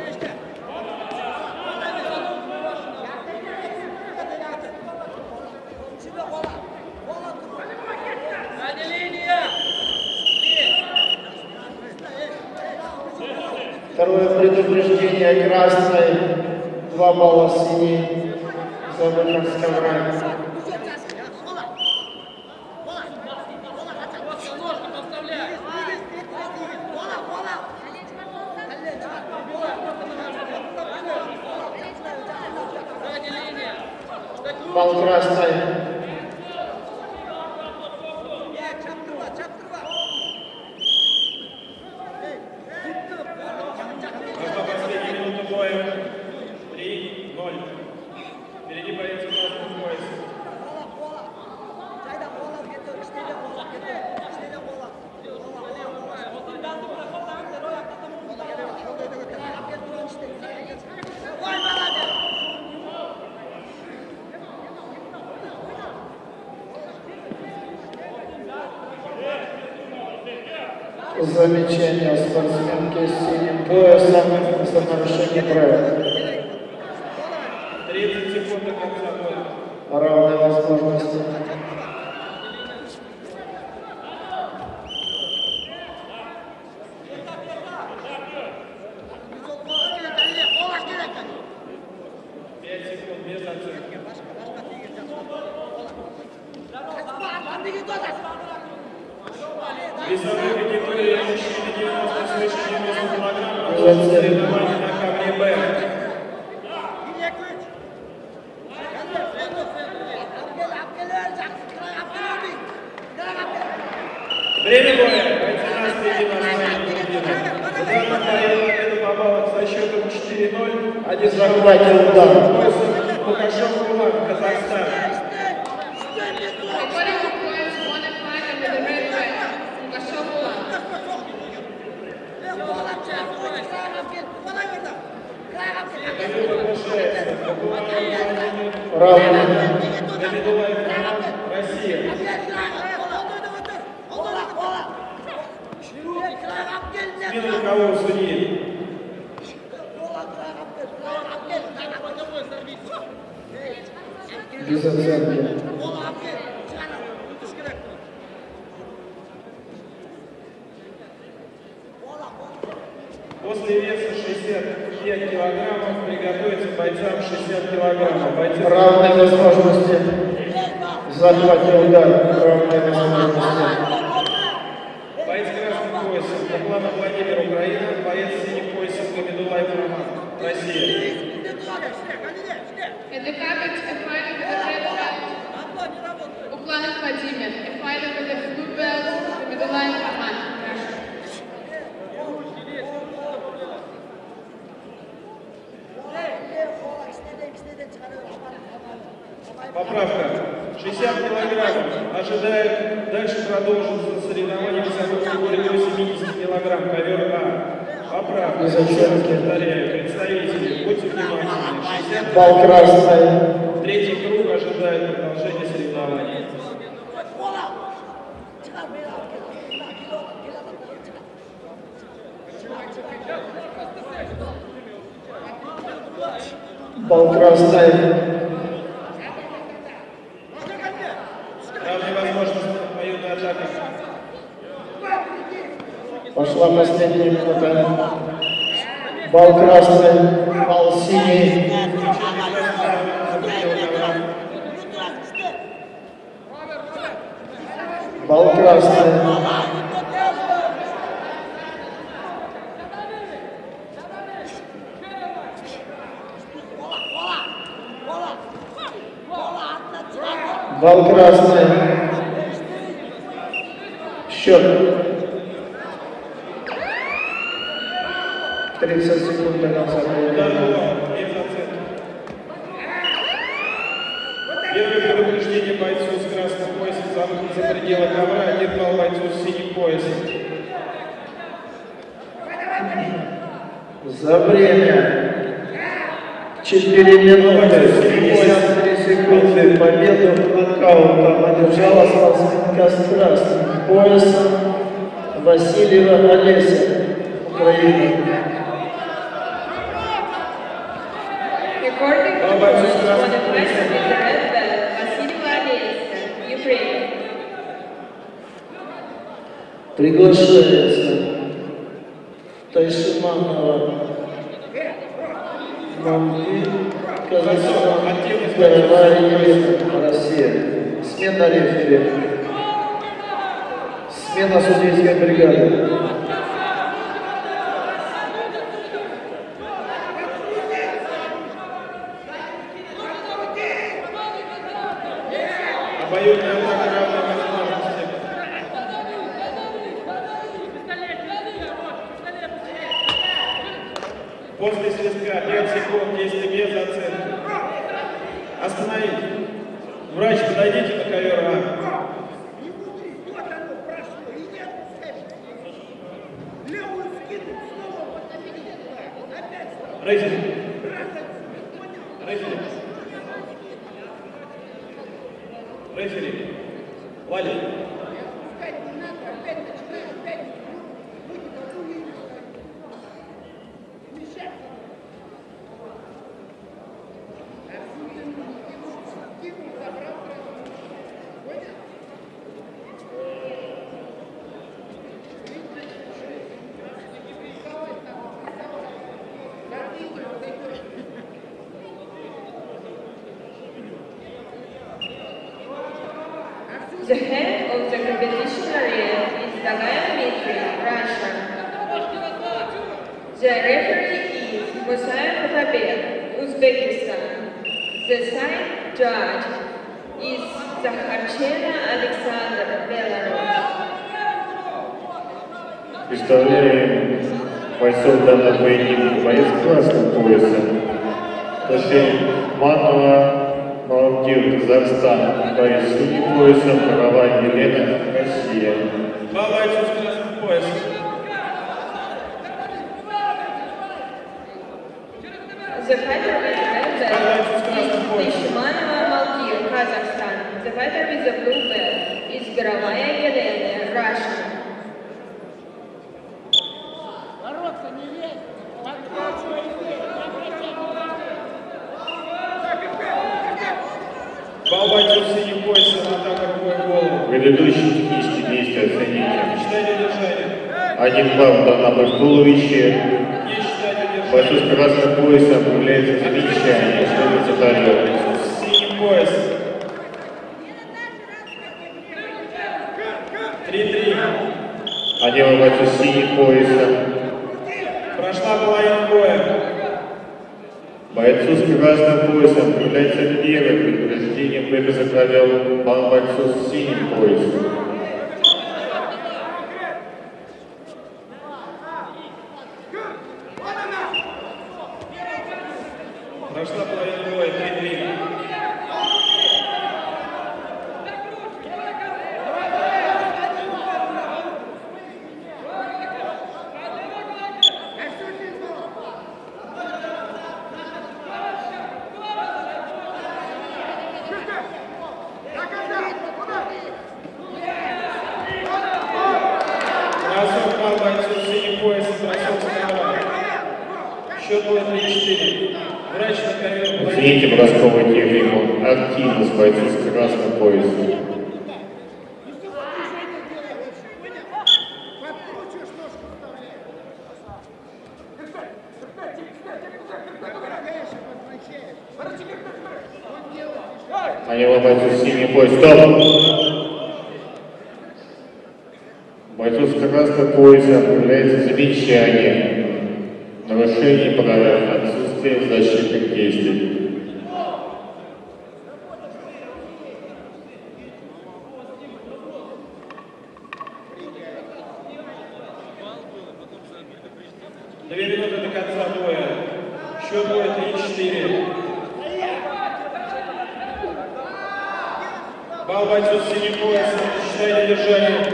Второе предупреждение красный, 2 балла синий за выход с ковра. Балл красный. Пошла последняя минута боя. 3-0. Впереди боец в красном поясе. Замечание спортсменки с синим поясом за нарушение правил. 30 секунд до конца боя. Равные возможности. Пять секунд без оценки. Весовой категории мужчины 90 свыше 90 килограммов. Соревнования на камне Б. Время боя. Бойцы на среди на своей половине. Удар на победу побалок со счетом 4-0. Один Захватил удар. Лукашов Улан, Казахстан. According to points, 1 and 5 and with the red red. Lukashov Ulan. Равные. Габидулаев Роман, Россия. Смена рукового судьи. Без оценки. После веса 65 килограммов приготовиться к бойцам 60 килограммов. Бойцы Равные возможности. Захватил удар. Равные возможности. Боец красным поясом Капланов Владимир, Украина. Боец синим поясом Габидулаев Роман, Россия. In the carpet, a fighter with the red belt. Uklanov Vladimir. A fighter with the blue belt. Gabidulаев Роман. Russia. Поправка. 60 килограммов. Ожидает дальше продолжится соревнование весовой категории до 70 килограмм. Ковер А. Поправка. Без оценки. Повторяю, представители, будьте внимательны. 60 Балл красный. Третий круг ожидает продолжения соревнований. Балл красный. Равные возможности военной атаки. Пошла последняя минута. Балл красный. Балл синий. Балл красный. Балл красный. Счет. 30 секунд до конца Удар боя. был без оценки. Первое предупреждение бойцу с красным поясом за выход за пределы ковра, 1 балл бойцу с синим поясом. За время 4 минуты 53 секунды победу нокаутом одержала спортсменка поединка с красным поясом Васильева Олеся, Украина. Recording the points for the person with the red belt, Vasilyeva Olesya, Ukraine. Приглашается Тайшиманова Мамби, Казахстан, Первая Елена, Россия. Смена рефери. Смена судейской бригады. Обоюдная атака равной возможности. После свистка 5 секунд действия без оценки. Остановить. Врач, подойдите на ковер А. Рейзер. Рейзер. Рефери. Валя. The head of the competition area is Dagaya Dmitry, Russia. The referee is Musayev Otabek, Uzbekistan. The side judge is Zakharchena Alexander, Belarus. Представляем бойцов данного поединка. Боец красного пояса Ташиманова Мамби, Казахстан. Боец синим поясом Каравай Елена, Россия. Два бойца с красным поясом. The fighter with the red belt is Tishmanova Malkir, Kazakhstan. The fighter with the blue belt is Garavaya Yelena, Russia. Два бойца с синим поясом, атака рукой в голову. Предыдущие технические действия оцените. Считайте удержание. Один бал на туловище. Не считайте удержание. Бойцу с красным поясом является замечание. Следуется далее. Синий пояс. 3-3. Один бойцу с синим поясом. Прошла половина боя. Бойцу с красным поясом является первым предупреждением, это заправил бойцу с синим поясом. Прошла половина боя. 3-3. Счет будет 3-4. Врач на ковер. Оцените бросковую технику, активность бойцу с красным поясом. На него бойцу с синим поясом. Стоп! Бойцу с красным поясом является замечание. Нарушение правил, отсутствие защитных действий. Две минуты до конца боя. Счет будет 3-4. Бал бойцу с синим поясом. Считайте держание.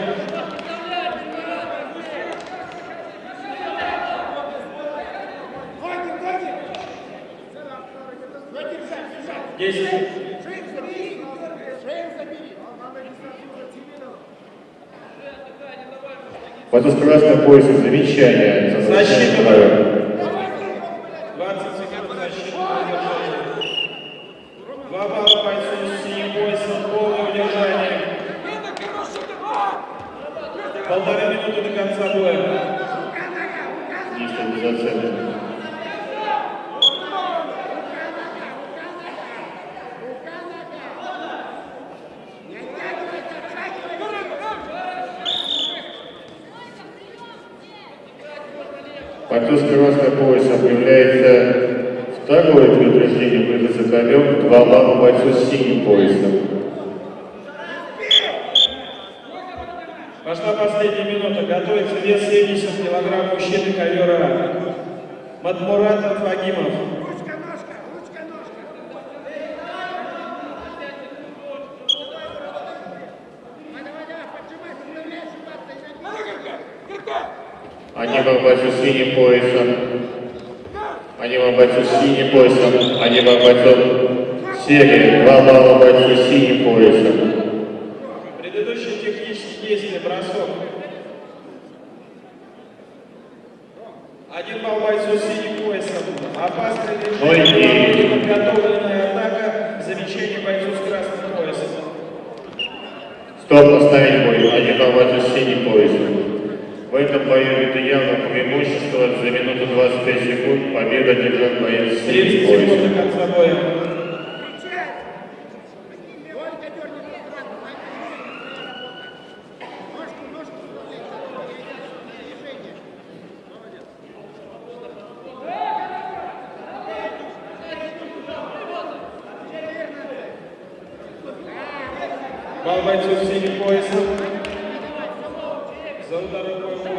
Бойцу с красным поясом замечание. Защита. 20 секунд защиты. 2 балла бойцу с синим поясом, полное удержание. 1,5 минуты до конца боя. Действие без оценки. Бойцу с красным поясом является второе предупреждение боя за ковер, 2 балла бойцу с синим поясом. Пошла последняя минута. Готовится вес 70 килограмм мужчины ковера. Матмуратов Агимов. Агимов бойцу с синим поясом. Агимов бойцу с синим поясом. Агимов бойцу серии. 2 балла бойцу с синим поясом. Предыдущие технические действия, бросок. 1 балл бойцу с синим поясом. Опасное движение, подготовленная атака, замечание бойцу с красным поясом. Стоп, оставить бой. 1 балл бойцу с синим поясом. В этом бою это явно преимущество за минуту 25 секунд. Победа держит боец с 30 синим секунд поясом. до конца боя. Балл бойцу с синим поясом. За удар рукой в голову.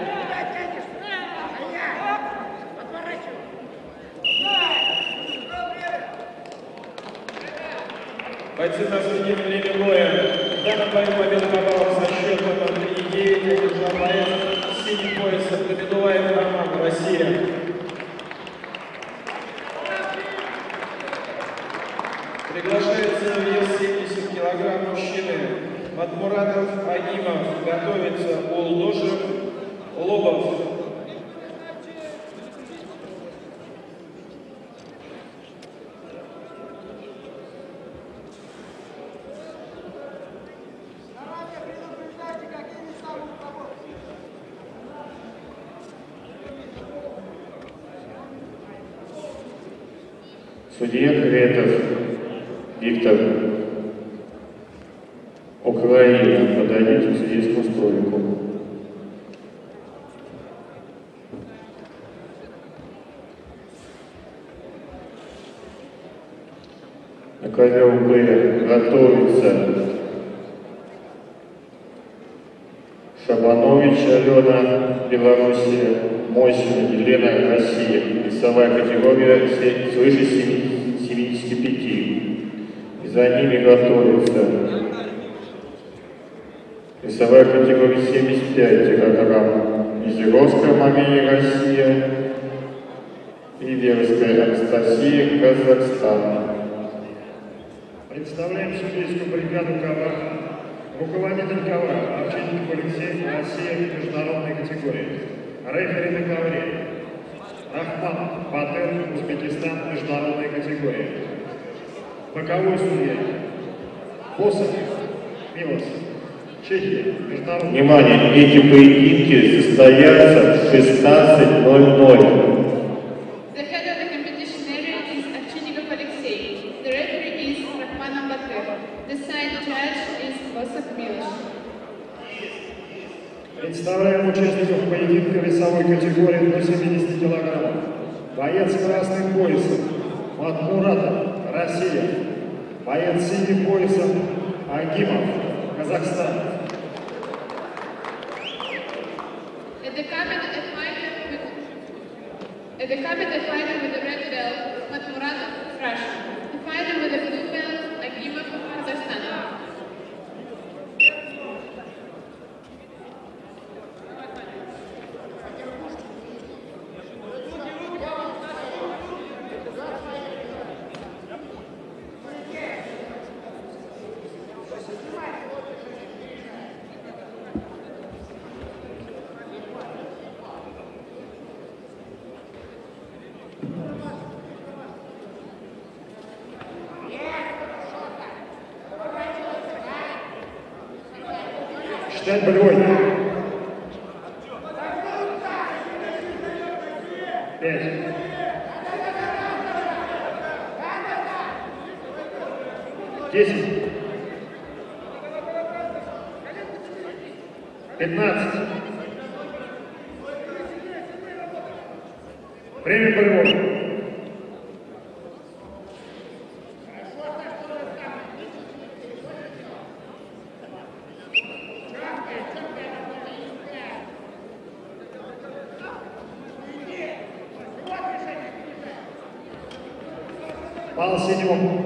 Бойцы последнее время боя. В данном бою победу по баллам со счетом 3-9 одержал боец с синим поясом Габидулаев Роман, Россия. Приглашается на вес 70 килограмм мужчины Матмуратов Агимов. Готовится Улдошев Лобов. Судья Кретов Виктор. Украина. Подойдите к судейскому столику. На ковер Б готовится Шабанович Алена, Белоруссия, Мосина Елена, Россия. Весовая категория свыше 75. И за ними готовится весовая категория 75 килограмм. Низеровская Мария, Россия. И Верская Анастасия, Казахстан. Представляем судейскую бригаду ковра. Руководитель ковра Овчинников Алексей, Россия, международной категории. Рефери на ковре Рахман Батыр, Узбекистан, международной категории. Боковой судья Босов Милос, Чехия, международная. Внимание, эти поединки состоятся в 16:00. The head of the competition area is Ovchinnikov Alexei. The referee is Rahman Batyr. The side judge is Bosov Milos. Представляем участников поединка весовой категории до 70 килограммов. Боец с красным поясом Матмуратов, Россия. Боец с синим поясом Агимов, Казахстан. At the cabinet, a fighter with the red belt, Matmuratov, Russia. The fighter with the blue belt, Agimov, Kazakhstan. Считать болевой. 5. 10. 15. Время болевой. Пал седьмому.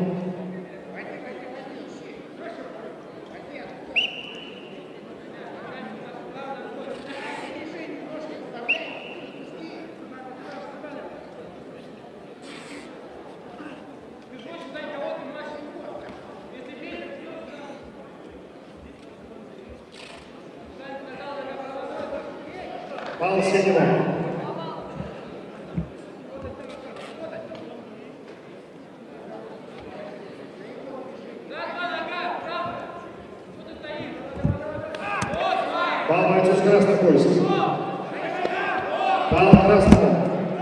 Пал седьмому. Пал бойцу с красным поясом. Пал красному.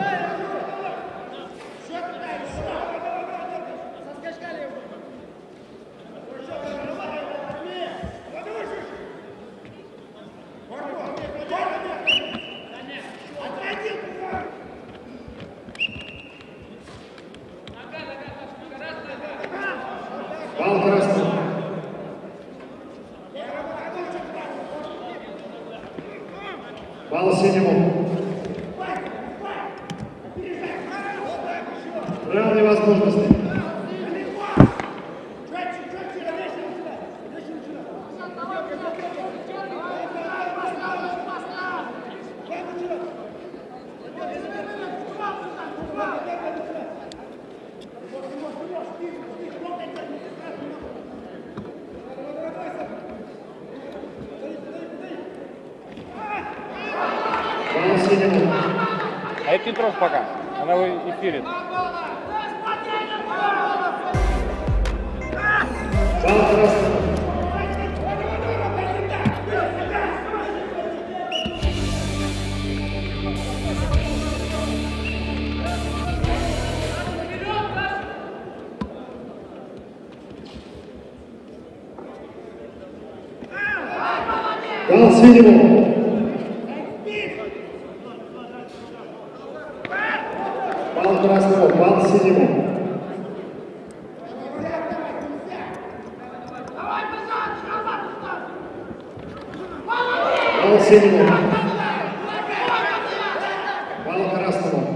Пал красному. Пал синему. Равные возможности. Пал синему. А это Петров пока. Она в эфире. Пал красному. Пал синему. Пал красному. Пал синему. Пал синему. Пал красному.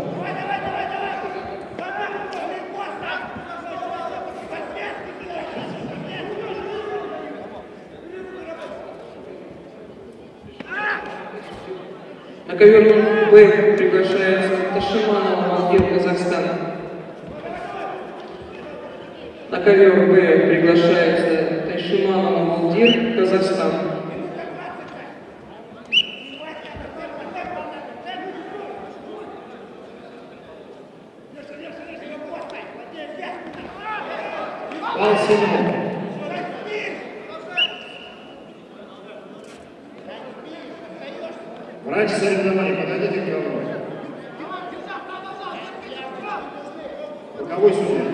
На ковер Б приглашается Ташиманова, Малдир, Казахстан. На ковер Б приглашается Ташиманова, Малдир, Казахстан. Пал синему. Врач соревнований, подойдите к голову. Боковой судья.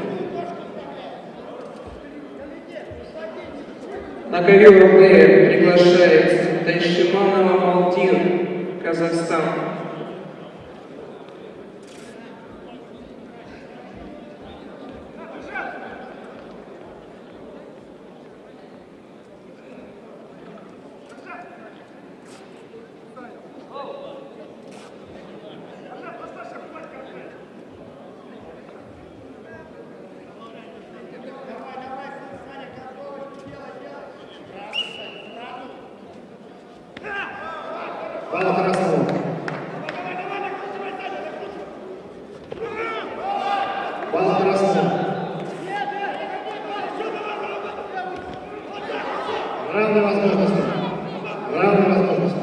На ковер Б приглашается Тайшиманова, Малдир, Казахстан. Пал красному. Пал красному. Равные возможности. Равные возможности.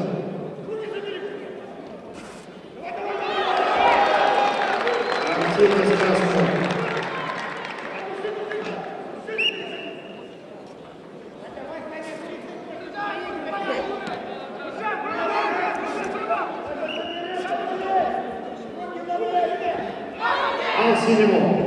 Активность красному. Боец синему.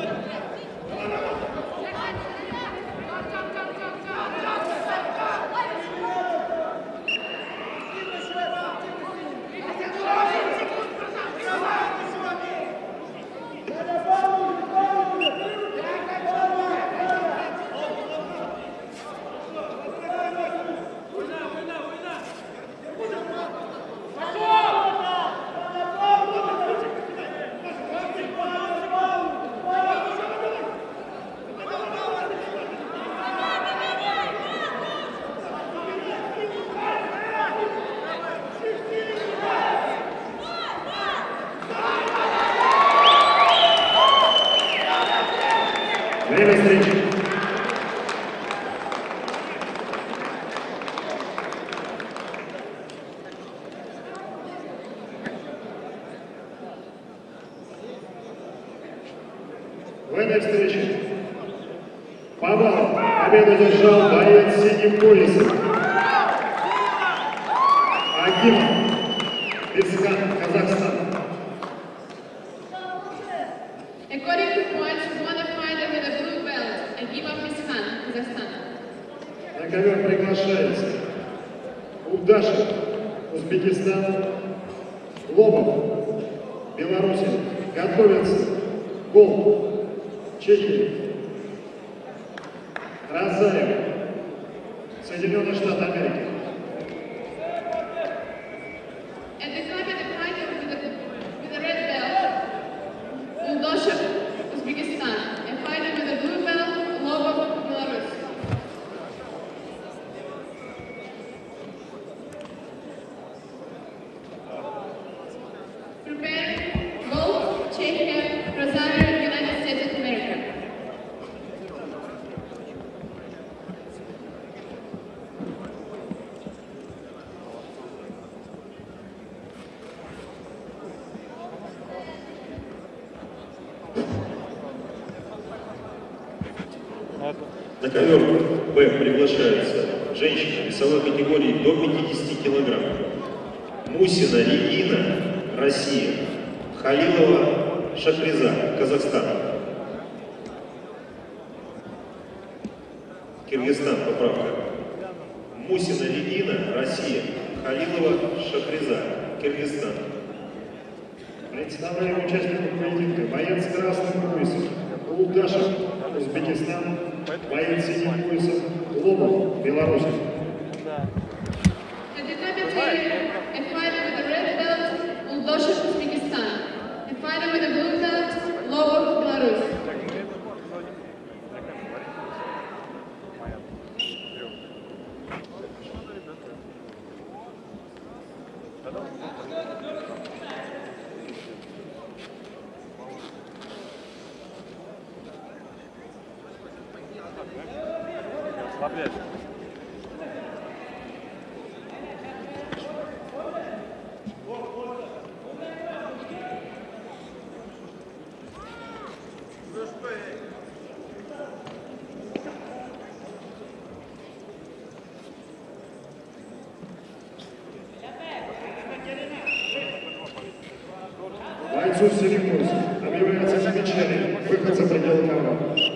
Время встречи. В этой встрече победу держал боец синим поясом Агимов Бискан, Казахстан. According to points, we won a fighter with a blue belt, Agimov Bishkan, Kazakhstan. На ковер приглашается Удашев, Узбекистан, Лобов, Белоруссия. Готовится Гол, Чехия, Разаев, Соединенные Штаты Америки. At the time, the fighter with the red belt, Uldoshev, Uzbekistan, a fighter with a blue belt, Lobov, Belarus. Prepare, Gold, Czechia, Rosario, United States of America. На ковер Б приглашается женщина весовой категории до 50 килограмм. Мусина Регина, Россия. Халилова Шахриза, Казахстан. Киргизстан, поправка. Мусина Регина, Россия. Халилова Шахриза, Киргизстан. Представляем участников поединка. Боец с красным поясом Улдашев, Узбекистан. Боец синим поясом Лобов, Беларусь. At the commentator, a fighter with a red belt, Uldoshev, Uzbekistan. A fighter with a blue belt, Lobov, Belarus. Бойцу с синим поясом объявляется замечание. Выход за пределы ковра.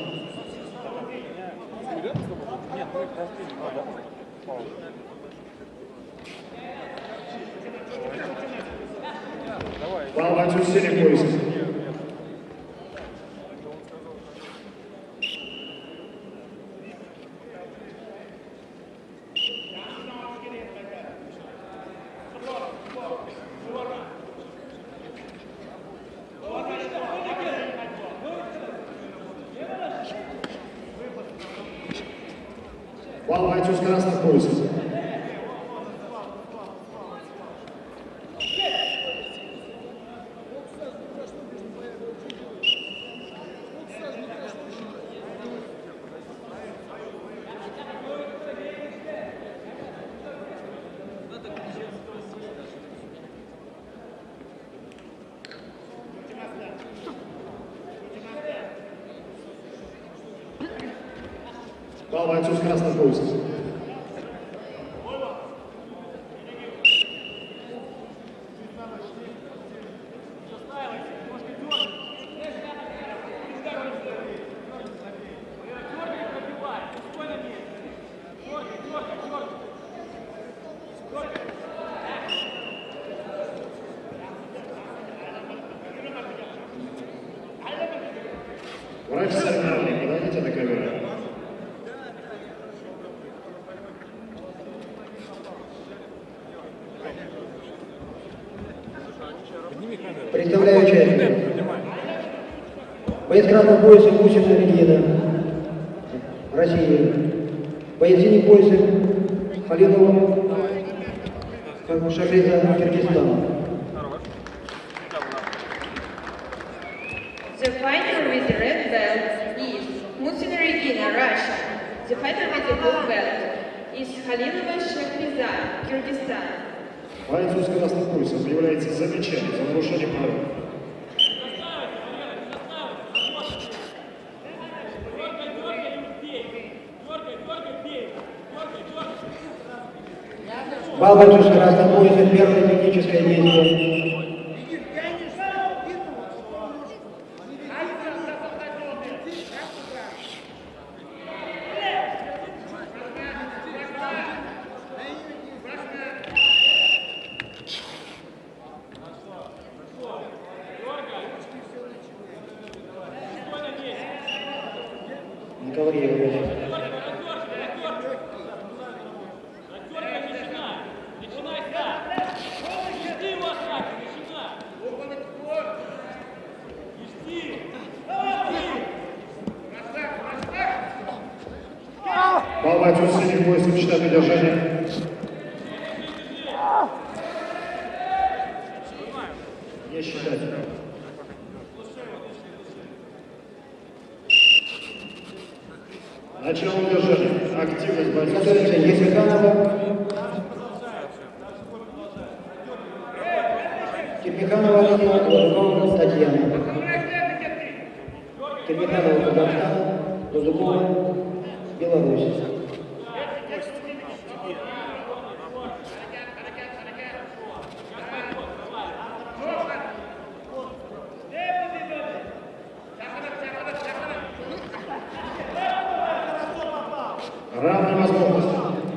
Бал бойцу с синим поясом. Бал бойцу с красным поясом. Бал бойцу с красным поясом. Представляю участника. Боец красного пояса Мусина Регина, Россия. Боец синего пояса Халилова Шахриза, Киргизстан. The fighter with the red belt is Musina Regina, Russia. The fighter with the blue belt is Halilova Shahriza, Kyrgyzstan. Бойцу с красным поясом объявляется замечание за нарушение правил. Бал бойцу с красным поясом, первое техническое действие. Бал бойцу с синим поясом, считать удержание. Не считать. Начало удержания. Активность бойцов. Готовится Ефиханова. Кирмиханова Лазукова Татьяна. Кирмиханова Казахстан, Лазукова Беларусь. Равные возможности.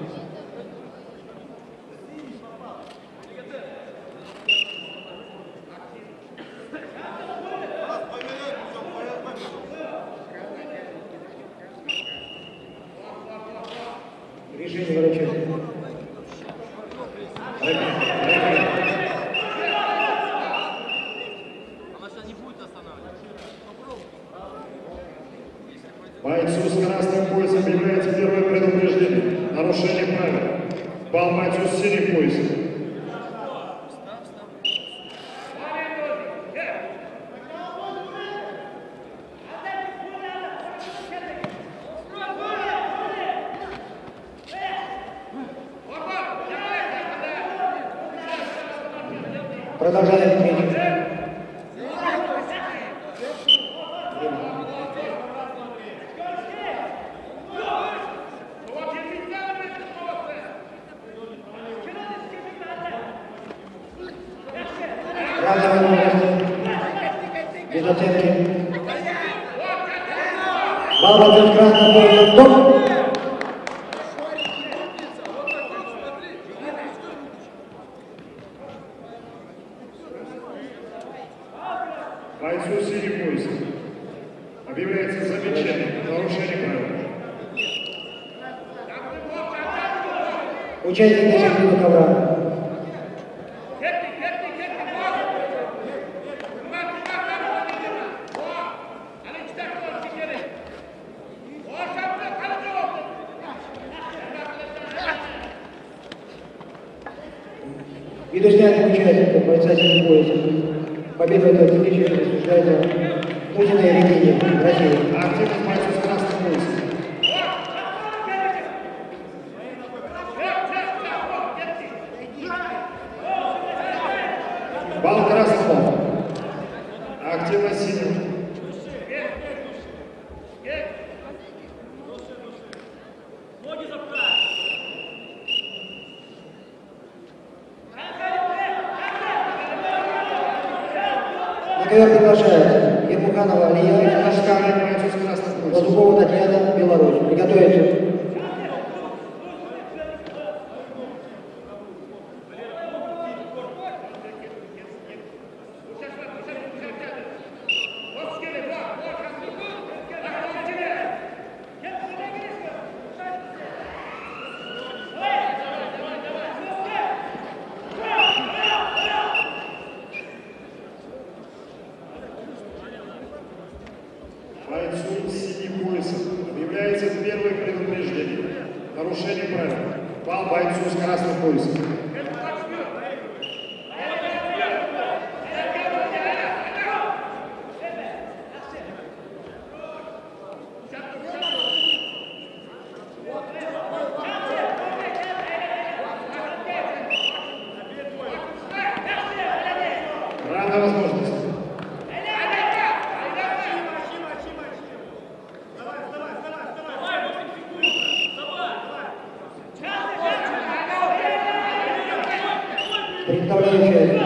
Решение врача. Бойцу с красным поясом объявляется первое предупреждение. Нарушение правил. Бал бойцу с синим поясом. Продолжаем встречу. Равные возможности. Без оценки. Бал бойцу с красным поясом. Стоп! Бойцу с синим поясом объявляется замечание. Нарушение правил. Участник на середину ковра. Виду снятых участников бойца синим поясом. Победа в этой встрече присуждается Мусиной Регине, Россия. Активность бойцу с красным поясом. Бал красного. Активность синего. На ковер приглашается Ермуханова Алия, Казахстан, Лазукова Татьяна, Беларусь. Приготовиться. Балл бойцу с красным поясом. Равная возможность. Представляющая.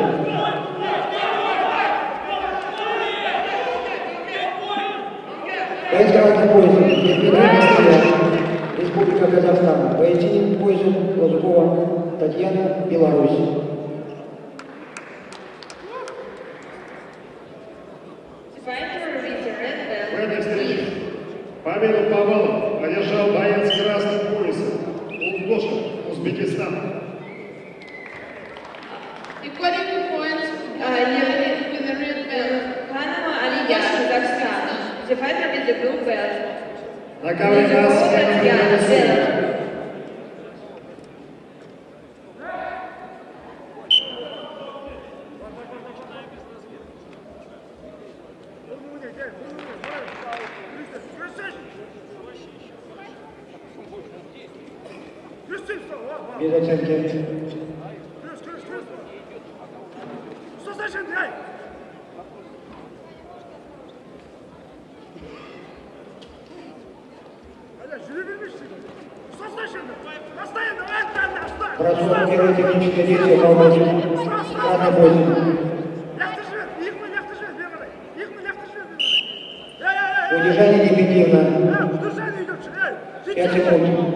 Боец красным поясом. Республика Казахстан. Боец синим поясом. Лозукова Татьяна, Беларусь. В этой встрече победу по баллам одержал боец с красным поясом Улдошев, Узбекистан. According to points, with the red belt, Panama Aliyah, Kazakhstan. The fighter with the blue belt. На ковре красным. Без оценки. Прошу первое техническое действие помочь. Красный пояс. Удержание дефективно. 5 секунд.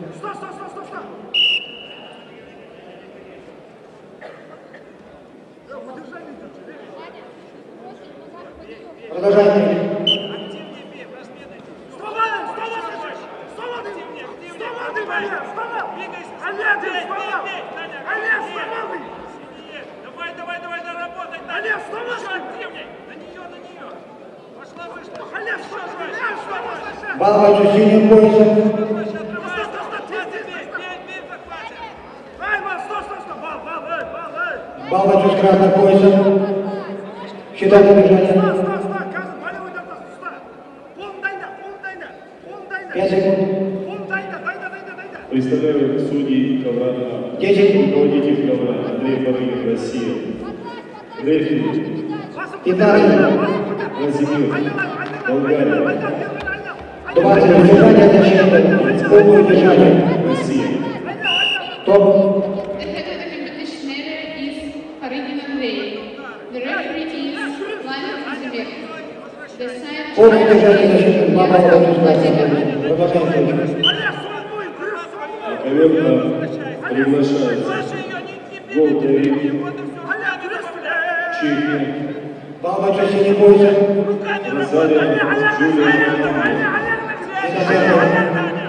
Продолжайте. Давай, доработай. Олег, еще активней. На нее. Пошла выше. Балл бойцу синим поясом. Балл бойцу с красным поясом. Считайте движение. 5 секунд. Представляю судей ковра, 10. руководитель ковра Андрей Барыгин, Россия. Рефери 15. Владимир, Болгария. 20. Удержание защиты. Полное удержание. Россия. Стоп. the head of the competition area is Farigin Andrei. The referee is Vladimir Azimir. The side Полное удержание защиты. 2 балла бойцу с красным поясом. Продолжаем встречу. Ковер приглашается Волтерин, Чехия, Балл бойцу синим поясом. Розалия, Джулия, Без оценки.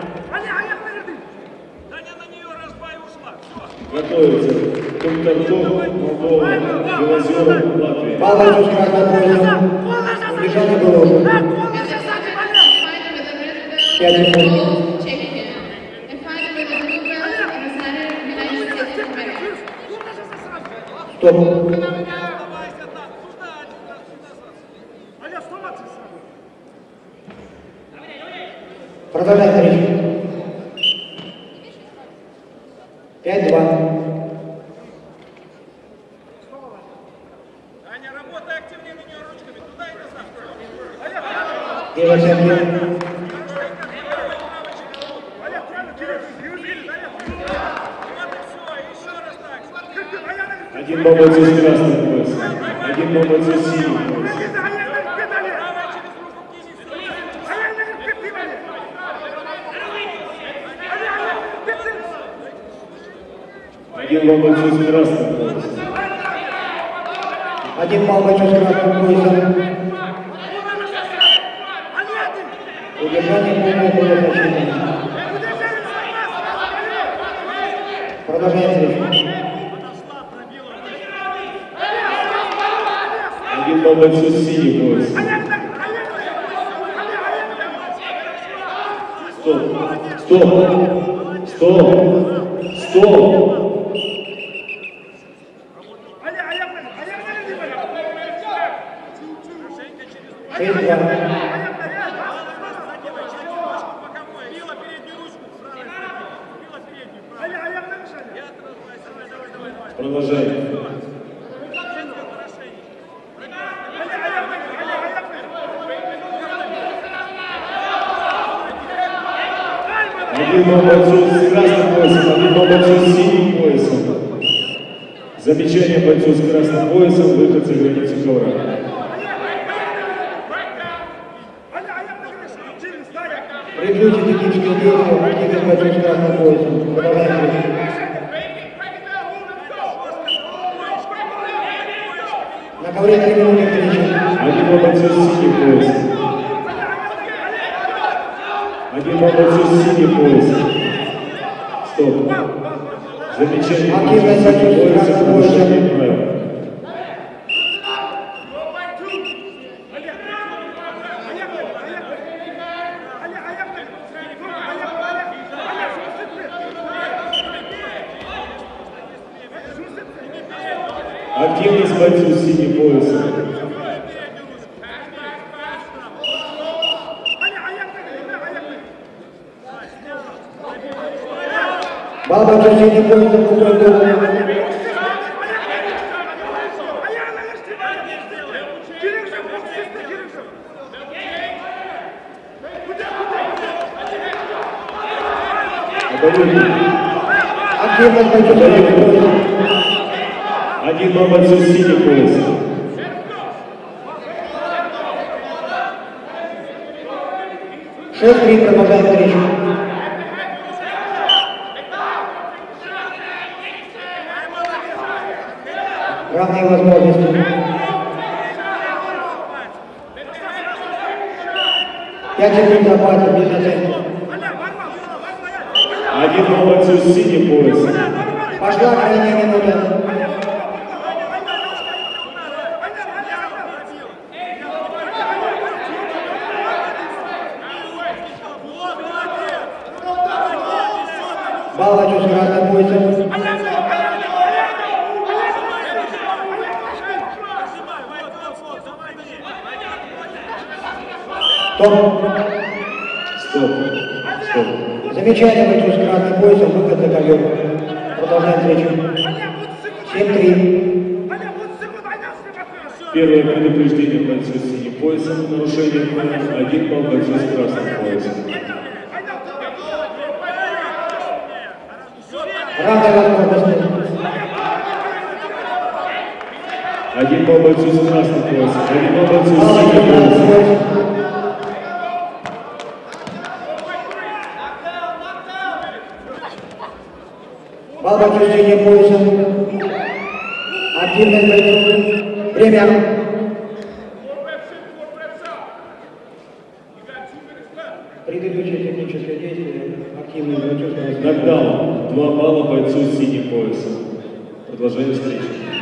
готовится Кунтартов, Молдова, Белозеров, Латвия. Балл бойцу с красным поясом. Удержание было уже. the fighter with the red belt, 5 секунд. Gold, Czechia. The fighter with the blue belt, Rosario, United States of America. Стоп. Продолжаем встречу. 5-2. Работай активнее на нее ручками. Туда и назад. Без оценки. Один бомбец с красным поясом, один бомбец с синим поясом. Один бомбец с красным поясом. Один балл бойцу с красным поясом. Удержание полного поля защиты. Продолжаем встречу. Один бомбец с синим поясом. Стоп. Стоп! Стоп! Продолжай. Один бойцу с красным поясом, один бойцу с синим поясом. Замечание бойцу с красным поясом, выход за границу ковра. Превьюте технические действия, активность бойцу с красным поясом. Продолжаем. На ковре 3 минуты встречи. Один бойцу с синим поясом. Один бойцу с синим поясом. Стоп. Замечание бойцу с синим поясом, нарушение правил. Активность бойцу с синим поясом. Балба чуть-чуть не поясом, крутой голову. Активность бойцу с синим поясом. Один бойцу с синим поясом. Шесть-три, продолжаем встречу. Равные возможности. 5 секунд захвата, без оценки. Один бойцу с синим поясом. Пошла крайняя минута. Балбачу с красным поясом. Стоп. Стоп. Стоп. Замечание бойцу с красным поясом, выход за ковер. Продолжаем встречу. 7-3. Первое предупреждение бойцу с синим поясом, нарушение правил, один балл бойцу с красным поясом. Равные возможности. Один балл бойцу с красным поясом, один балл бойцу с синим поясом. Балба чуть синим поясом. Активность бойцу. Время. Предыдущее техническое действие. Активность бойцу с красным поясом. Нокдаун. 2 балла бойцу с синим поясом. Продолжаем встречу.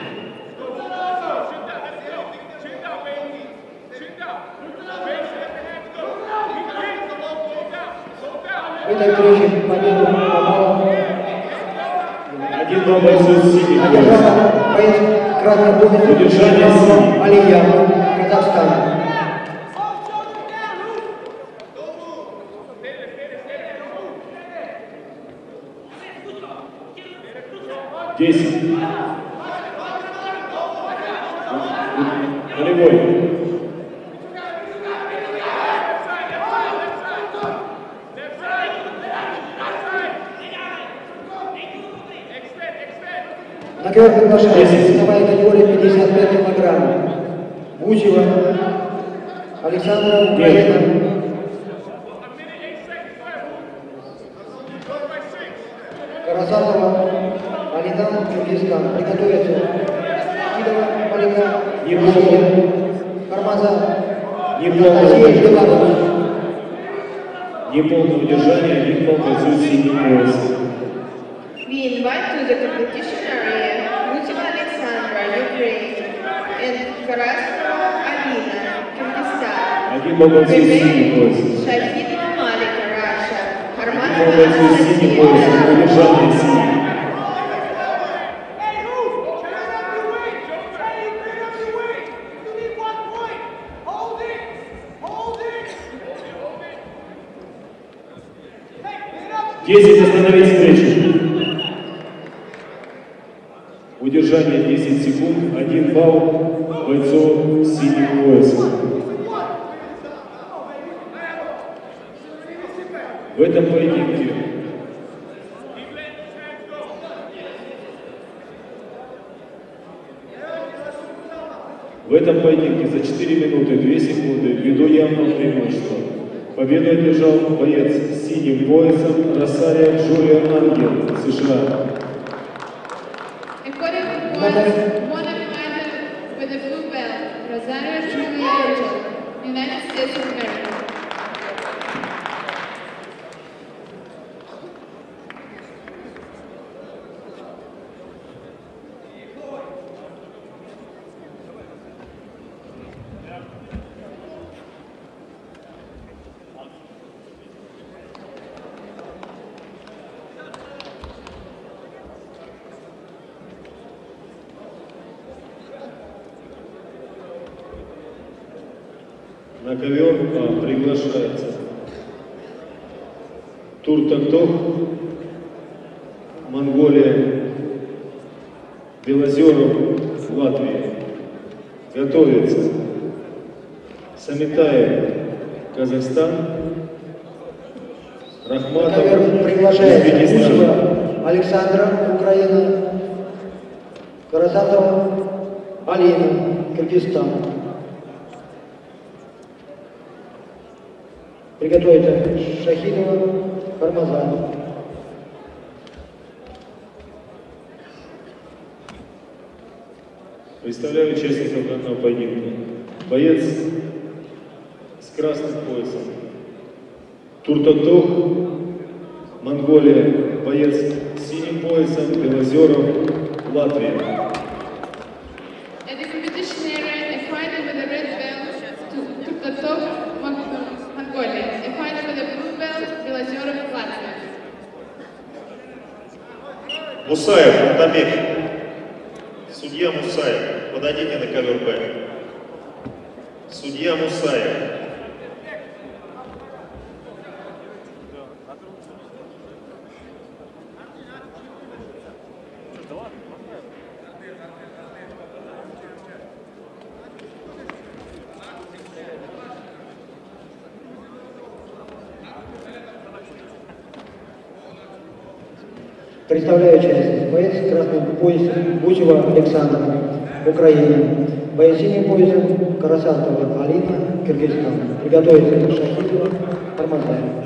В этой встрече победу попал. Один балл бойцу с синим поясом. Одержал боец красного пояса. Удержание синий. Алия, Казахстан. Десять. Волевой. На ковер приглашается весовая категория 55 килограмм. Гусева Александра, Украина. Карасатова Алина, Киргизстан. Приготовиться. Кидова Алина, Россия. Кармаза, Россия, Беларусь. Неполное удержание, один балл бойцу с синим поясом. We invite to the competition area Guseva Alexandra, Ukraine, and Karasova Alina, Kyrgyzstan. Один балл бойцу с синим поясом. Shahidova Malika, Russia. Harman одному бойцу с синим поясом на удержание синий. Остановить встречу. Удержание 10 секунд, 1 балл бойцу с синим поясом. В этом поединке за 4 минуты 2 секунды ввиду явного преимущества победу одержал боец с синим поясом Росарио Джулио Ангел, США. According to points, won a final with the blue belt, Rosario Julia Angel, United States of America. На ковер приглашается Туртактох, Монголия, Белозеров, Латвия. Готовится Самитаев, Казахстан, Рахматов, приглашается Узбекистан. Кузова Александра, Украина, Карасатова Алина, Кыргызстан. Приготовиться Шахидова, Пармазан. Представляю участников данного поединка. Боец с красным поясом Туртактох, Монголия. Боец с синим поясом Белозеров, Латвия. And the competition area, a fighter with a red belt, Turtotov, Mongolia. A fighter with a blue belt, Белозеров, Latvia. Мусаев, Атамек. Судья Мусаев, подойдите на ковер Б. Судья Мусаев. Представляю участник. Боец с красным поясом Гусева Александр, Украина. Боец с синим поясом Карасатова Алина, Кыргызстан. Приготовиться Шахидова, Пармазан.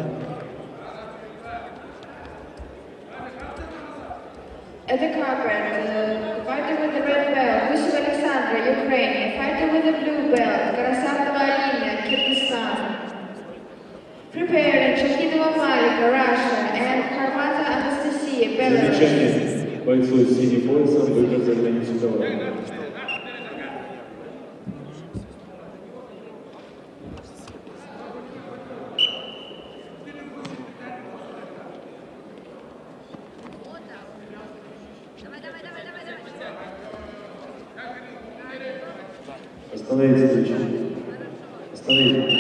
At the carpet, fighter with the red belt, Guseva Alexandra, Ukraine. Fighter with the blue belt, Karasatova Alina, Kyrgyzstan. Preparing Shahidova Malika, Russia, and Karmata Anastasia, Belarus. Замечание бойцу с синим поясом, выход за границу ковра. Остановите встречу. Остановите.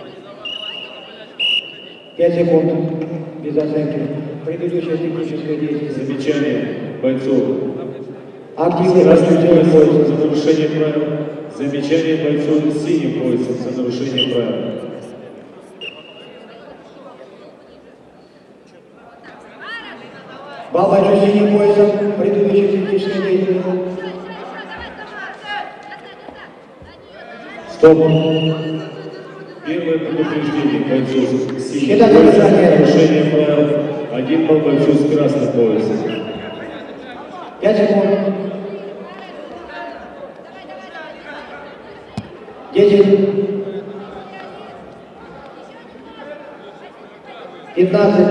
5 секунд без оценки. Предыдущее техническое действие. Замечание бойцов. Активный красный пояс за нарушение правил. Замечание бойцов с синим поясом за нарушение правил. Балл бойцу с синим поясом. Предыдущее техническое действие. Стоп. Первое предупреждение бойцов с синим поясом за нарушение правил. 1 балл бойцу с красным поясом. 5 секунд. 10. 15.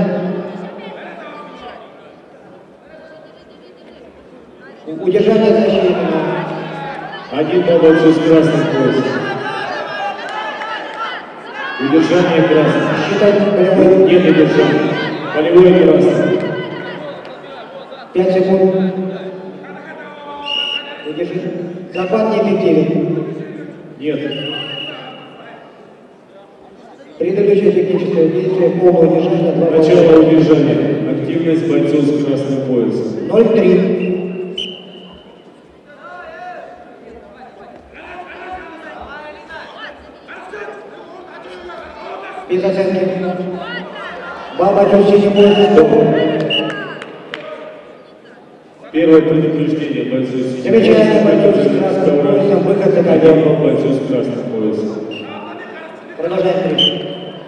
Удержание защиты. 1 балл бойцу с красным поясом. Удержание красным. Считать прямой. Нет удержания. Полевой красный. 5 секунд. Удержи. Захват неэффективен. Нет. Предыдущее техническое действие, полное удержание, 2 балла. Начало удержания. Активность бойцов с красным поясом. 0-3. Без оценки. Балл бойцов синим поясом. Первое предупреждение бойцов с синим Замечание бойцов с красным поясом, выход за ковер. Один балл бойцов с красным поясом. Продолжаем встречу.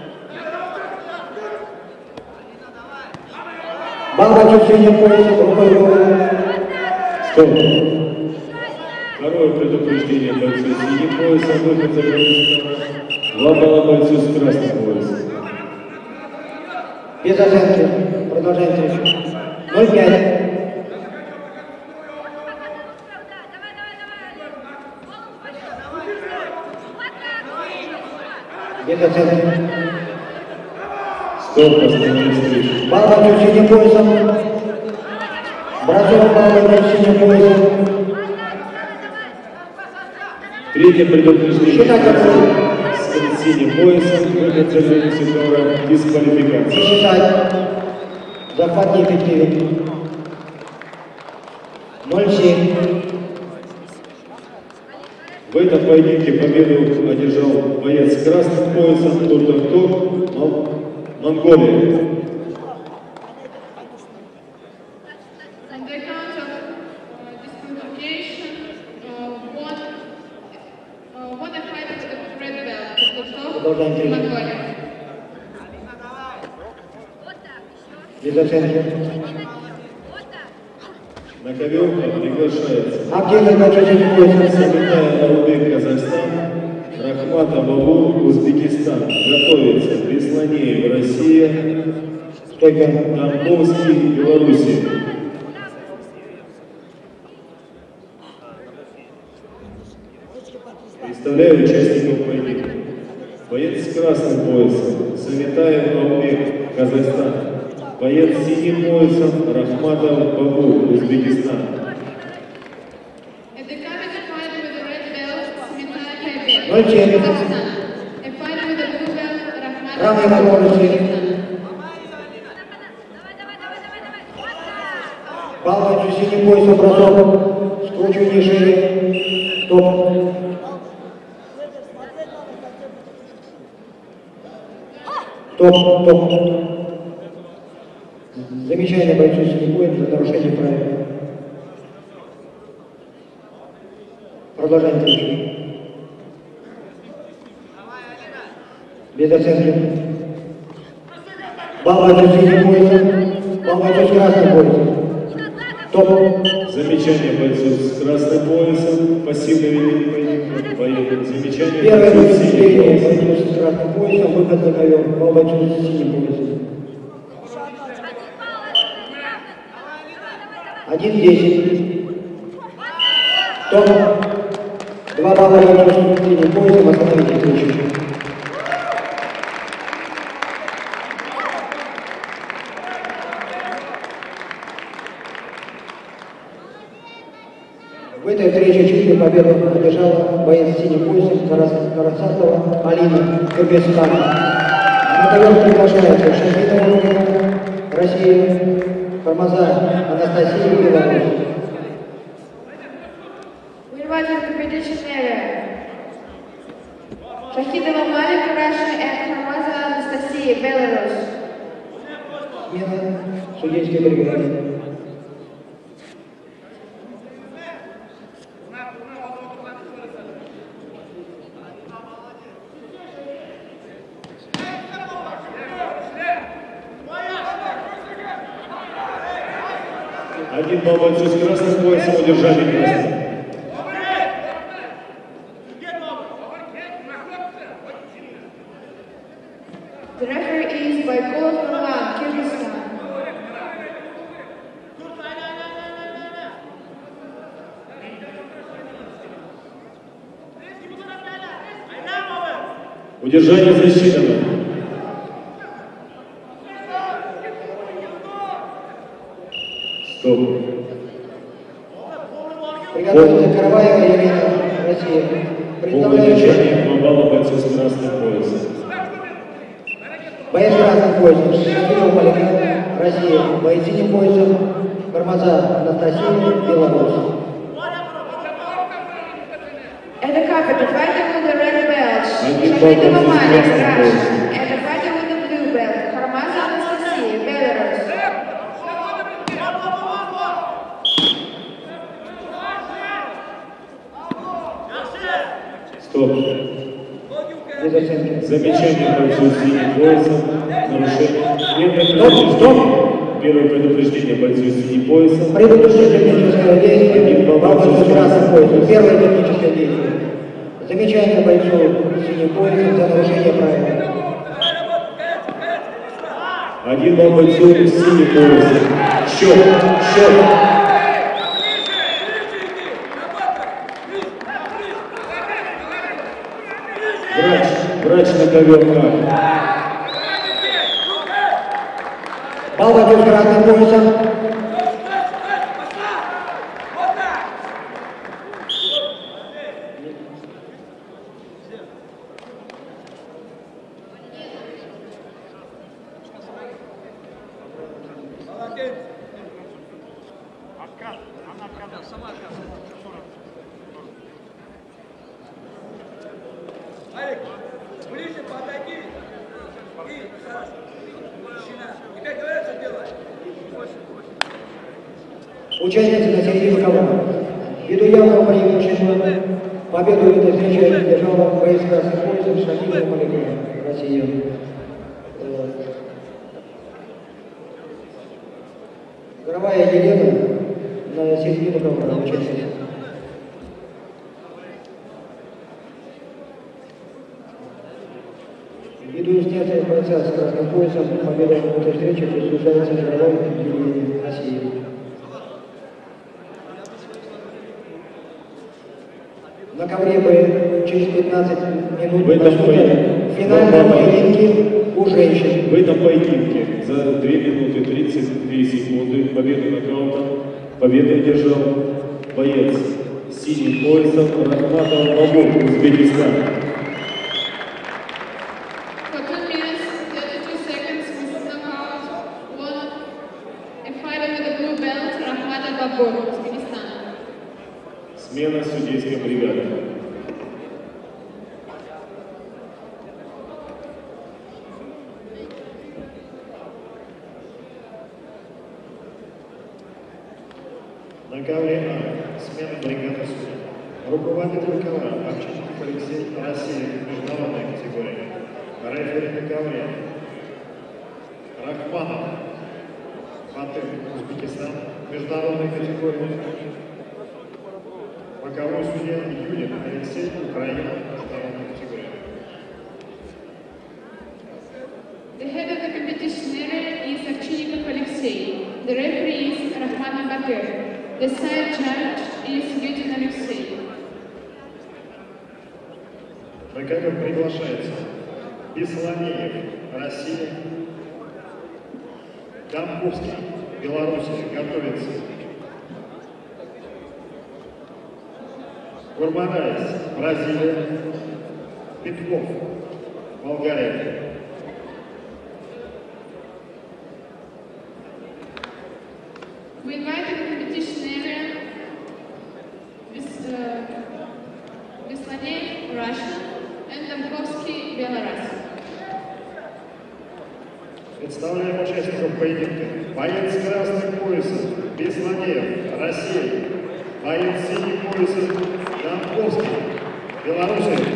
Балл бойцов с синим поясом, рукой в голову. Стоп. Второе предупреждение бойцов с синим поясом, выход за ковер. 2 балла бойцов с красным поясом. Без оценки. Продолжаем встречу. 0-5. Без оценки. Стоп, останови встречу. Балл бойцов с синим поясом. Бросок балл бойцов с синим поясом. Третье предупреждение Счета какой? с синим поясом, выход за границу ковра, дисквалификация. Считать. Захват неэффективен. 0-7. В этом поединке победу одержал боец с красным поясом Туртактур, Монголия. On the count of disqualification, won a fight with the red belt, Продолжаем встречу. Mongolia. Без оценки. На ковер приглашается Активный бойцов с синим поясом. Сагитая Албек, Казахстан, Рахматов Бабур, Узбекистан. Готовится Бесланеев, Россия, Стойка. Тамбовский, Белоруссия. Представляю участников поединка. Боец с красным поясом Сагитаев Албек, Казахстан. Боец с синим поясом Рахматов Бабур, Узбекистан. At the coming fight with the red belt, Smitana Khabib, 0-7. Kazakhstan. A fight with the blue belt, Rahmat Равные возможности. Балл бойцов с синим поясом. Бросок. Скручивание шеи. Стоп. Стоп. Замечание бойцов с синим поясом за нарушение правил. Продолжаем встречу. Без оценки. Балл бойцов с синим поясом. Балл бойцов с красным поясом. Стоп. Замечание бойцов с красным поясом, пассивное ведение поединка, поединок. Замечание Первое бойцов с синим предупреждение поясом. бойцов с красным поясом, выход на ковер. Балл бойцов с синим поясом. 1-10. Стоп. 2 балла бойцов с синим поясом, остановите встречу. В этой встрече чистую победу одержала боец с синим поясом Карасатова Алина, Кыргызстан. На ковер приглашается Шахидова Рубина, Россия, Формаза Анастасия, Беларусь. We invite you to competition area. Shahidova Malika, Russia, and Formosa Anastasia, Belarus. Смена судейской бригады. Один балл бойцов с красным поясом, удержание красным. The referee is Baikulov Nurlan, Kyrgyzstan. Удержание засчитано. Стоп. Приготовиться Караваева Елена, Россия. Представляющая попала бойцу с красным поясом. Боец красным поясом Шахилова Малика, Россия. Боец синим поясом Кармаза Анастасия, Беларусь. And the carpenter fighting with the red belt, Shahidova Malik, Russia. And the fighting with the blue belt, Karmazа Анастасия, Belarus. Стоп. Замечание бойцу с синим поясом. Нарушение. Стоп. Первое предупреждение бойцу с синим поясом. Предупреждение техническое действие, бойцу с красным поясом. Первое техническое действие. Замечание бойцу с синим поясом за нарушение правил. Один балл бойцу с синим поясом. Счет. Врач на ковер. Балл бойцу с красным поясом. Участницы на середине ковра. Ввиду явного преимущества победу в этой встрече одержала боец красным поясом Шахилова Малика, Россия. Горовая Елена на середину ковра участница. Ввиду снятия бойца с красным поясом победа в этой встрече присуждается Горовой Елене, России. На ковре бы через 15 минут наступят финальные поединки у женщин. В этом поединке за 2 минуты 32 секунды победу нокаутом победу одержал боец с синим поясом Рахматов Бабур, Узбекистан. For 2 minutes, 32 seconds, Mrs. Knockout won a fighter with the blue belt, Рахматов Бабур, Узбекистан. Смена судейской бригады. На ковре А. Смена бригады судей. Руководитель ковра Овчинников Алексей, Россия, международная категория. Рефери на ковре Рахманов Батыр, Узбекистан, международная категория. Боковой судья Юлин Алексей, Украина, международная категория. The head of the competition area is Ovchinnikov Alexei. The referee is Rahman Batir. The side judge is Yudin Alexei. На ковер приглашается Бесланеев, Россия, Домбовский, Белоруссия, готовится. Гурманаис, Бразилия, Петков, Болгария. We invite the competition area Beslanev, Russia, and Domkovsky, Belarus. Представляем участников поединка. Боец с красным поясом Бесланеев, Россия. Боец с синим поясом Домбовский, Белоруссия.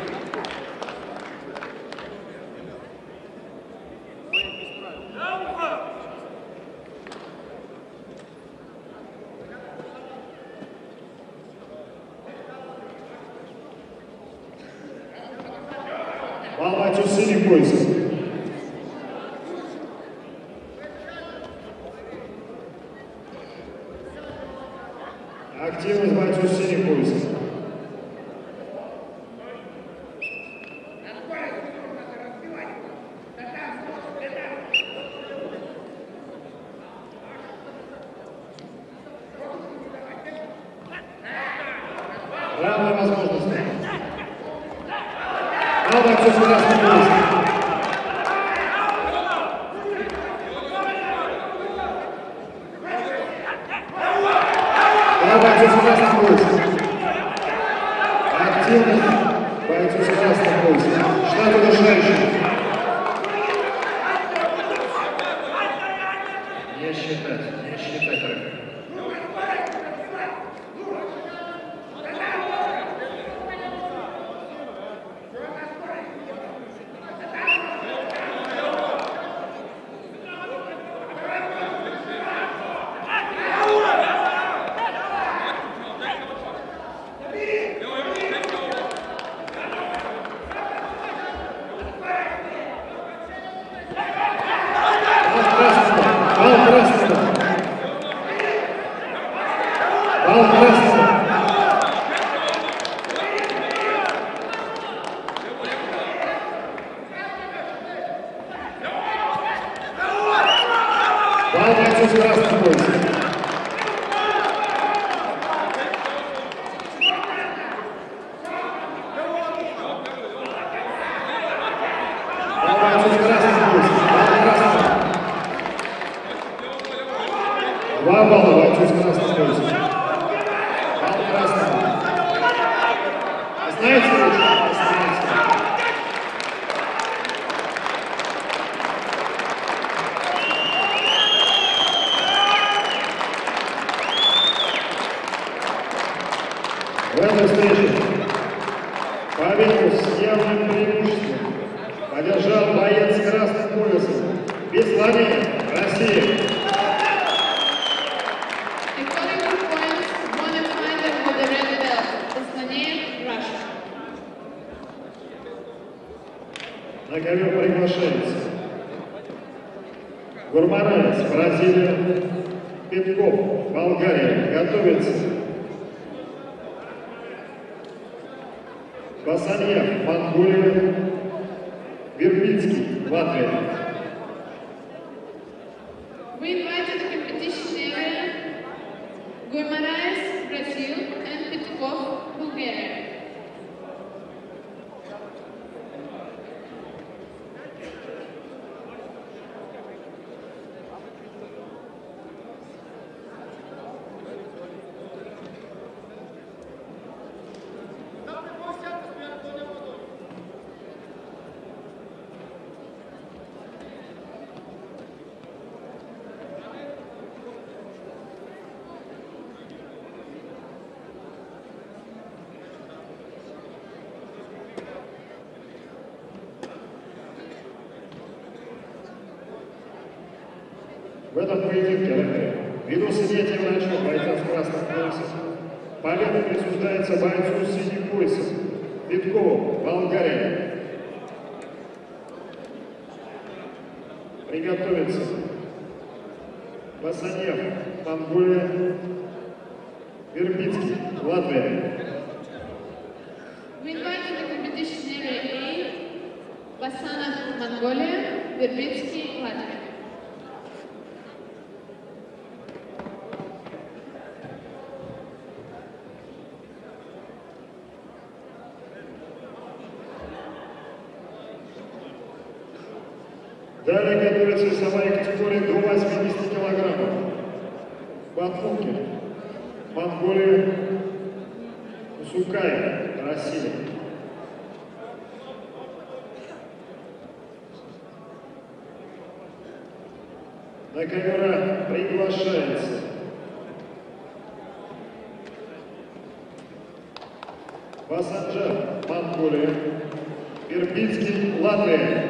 Балбатюк синий пояс. Активность бойцу синий пояс. Два бойца с красным поясом. Два бойца с красным поясом. Активность бойцу с красным поясом. Штат удушающий. Не считать, рефери. Два балла бойцу с красным поясом. Балл красного. Остановится лучше? Остановится. В этой встрече победу с явным преимуществом одержал боец с красным поясом Бесланин, Россия. На ковер приглашается Гурмараес, Бразилия, Петков, Болгария, готовится Басаньев, Монголия, Вербицкий, Латвия. We invited the competition area Gurmarais, Brazil, and Petkov, Bulgaria. В этом поединке ввиду свидетелей раньше бойца с красным поясом победа присуждается бойцу с синим поясом Петкову, Болгария. Приготовиться. Басаньев, Монголия, Вербицкий, Латвия. We invited the competition area A, Basanov, Mongolia, Verbitsky, Latvia. Далее готовится весовая категория до 80 килограммов. Батмуки, Монголия, Сукаев, Россия. На ковера приглашается Басанджар, Монголия, Вербицкий, Латвия.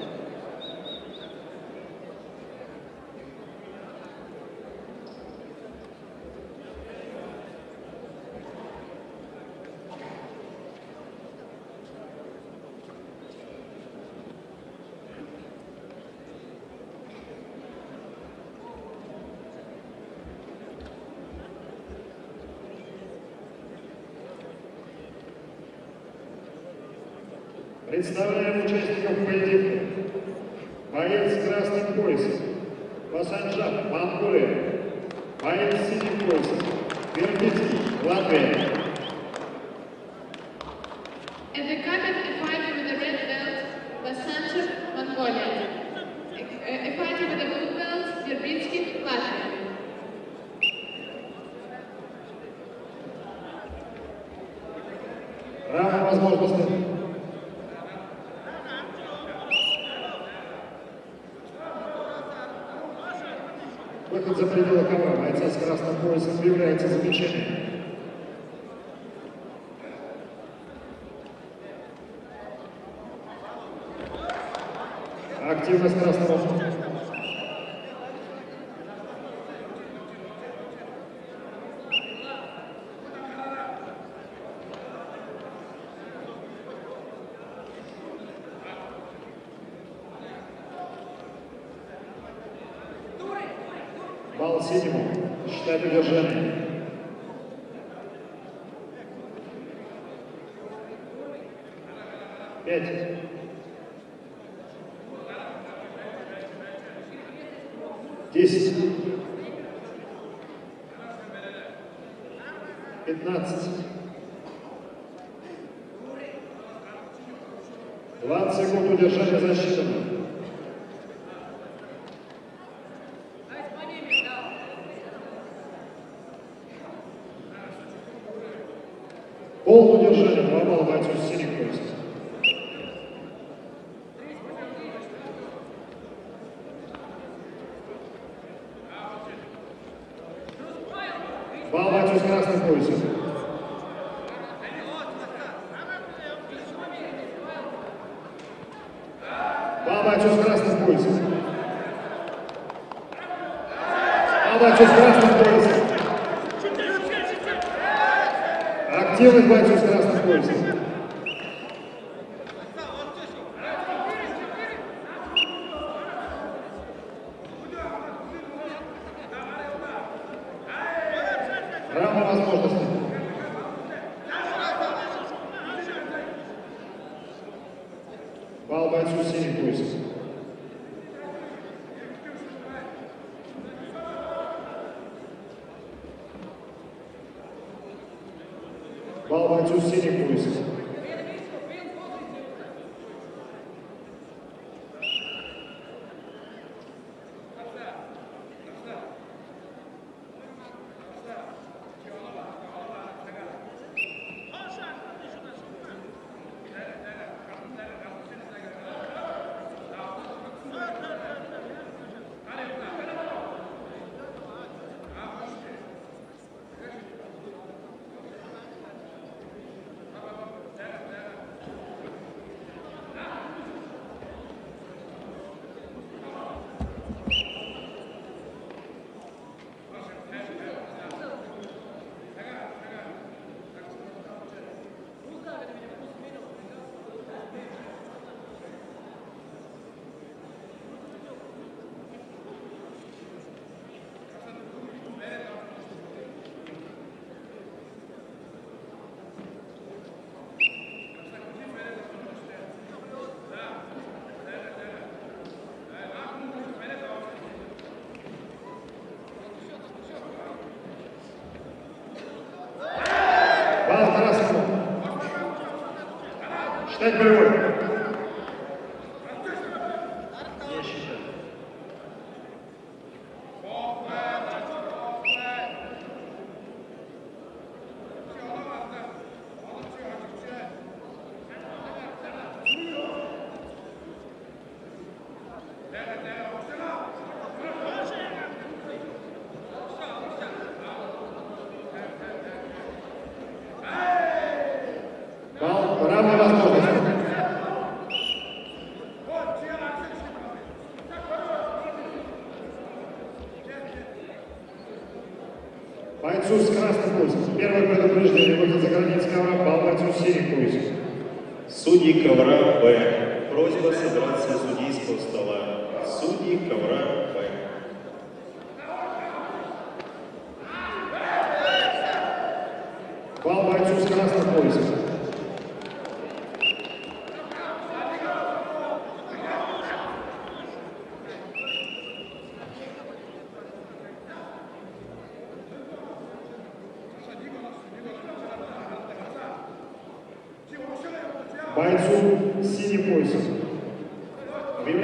Представляем участников поединка. Боец с красным поясом Басанджар, Монголия. Боец с синим поясом Вербицкий, Латвия. At the cut of the fighter with the red Lasanchev, Mongolia. A fighter with the blue belt, Verbitsky, Latvia. Равные возможности. Выход за пределы ковра. Бойца с красным поясом выявляется замечание. Активность красного. Балл синему. Считать удержание. Пять. 10. 15. 20 секунд удержания засчитано. Полное удержание. 2 балла бойцу с синим поясом. Балл бойцу с красным поясом. Балл бойцу с красным поясом. Балл бойцу с красным поясом. Активный бойцу с красным поясом. Равные возможности. Балл бойцу с синим поясом. Балл бойцу с синим поясом. Балл красному. Считать боевой. Не считать. Равные возможности. Бойцу с красным поясом. Первое предупреждение. Выход за границы ковра. Балл бойцу с синим поясом. Судьи ковра Б. Просьба собраться с судейского стола. Судьи ковра Б. Балл бойцу с красным поясом. Бойцу с синим поясом.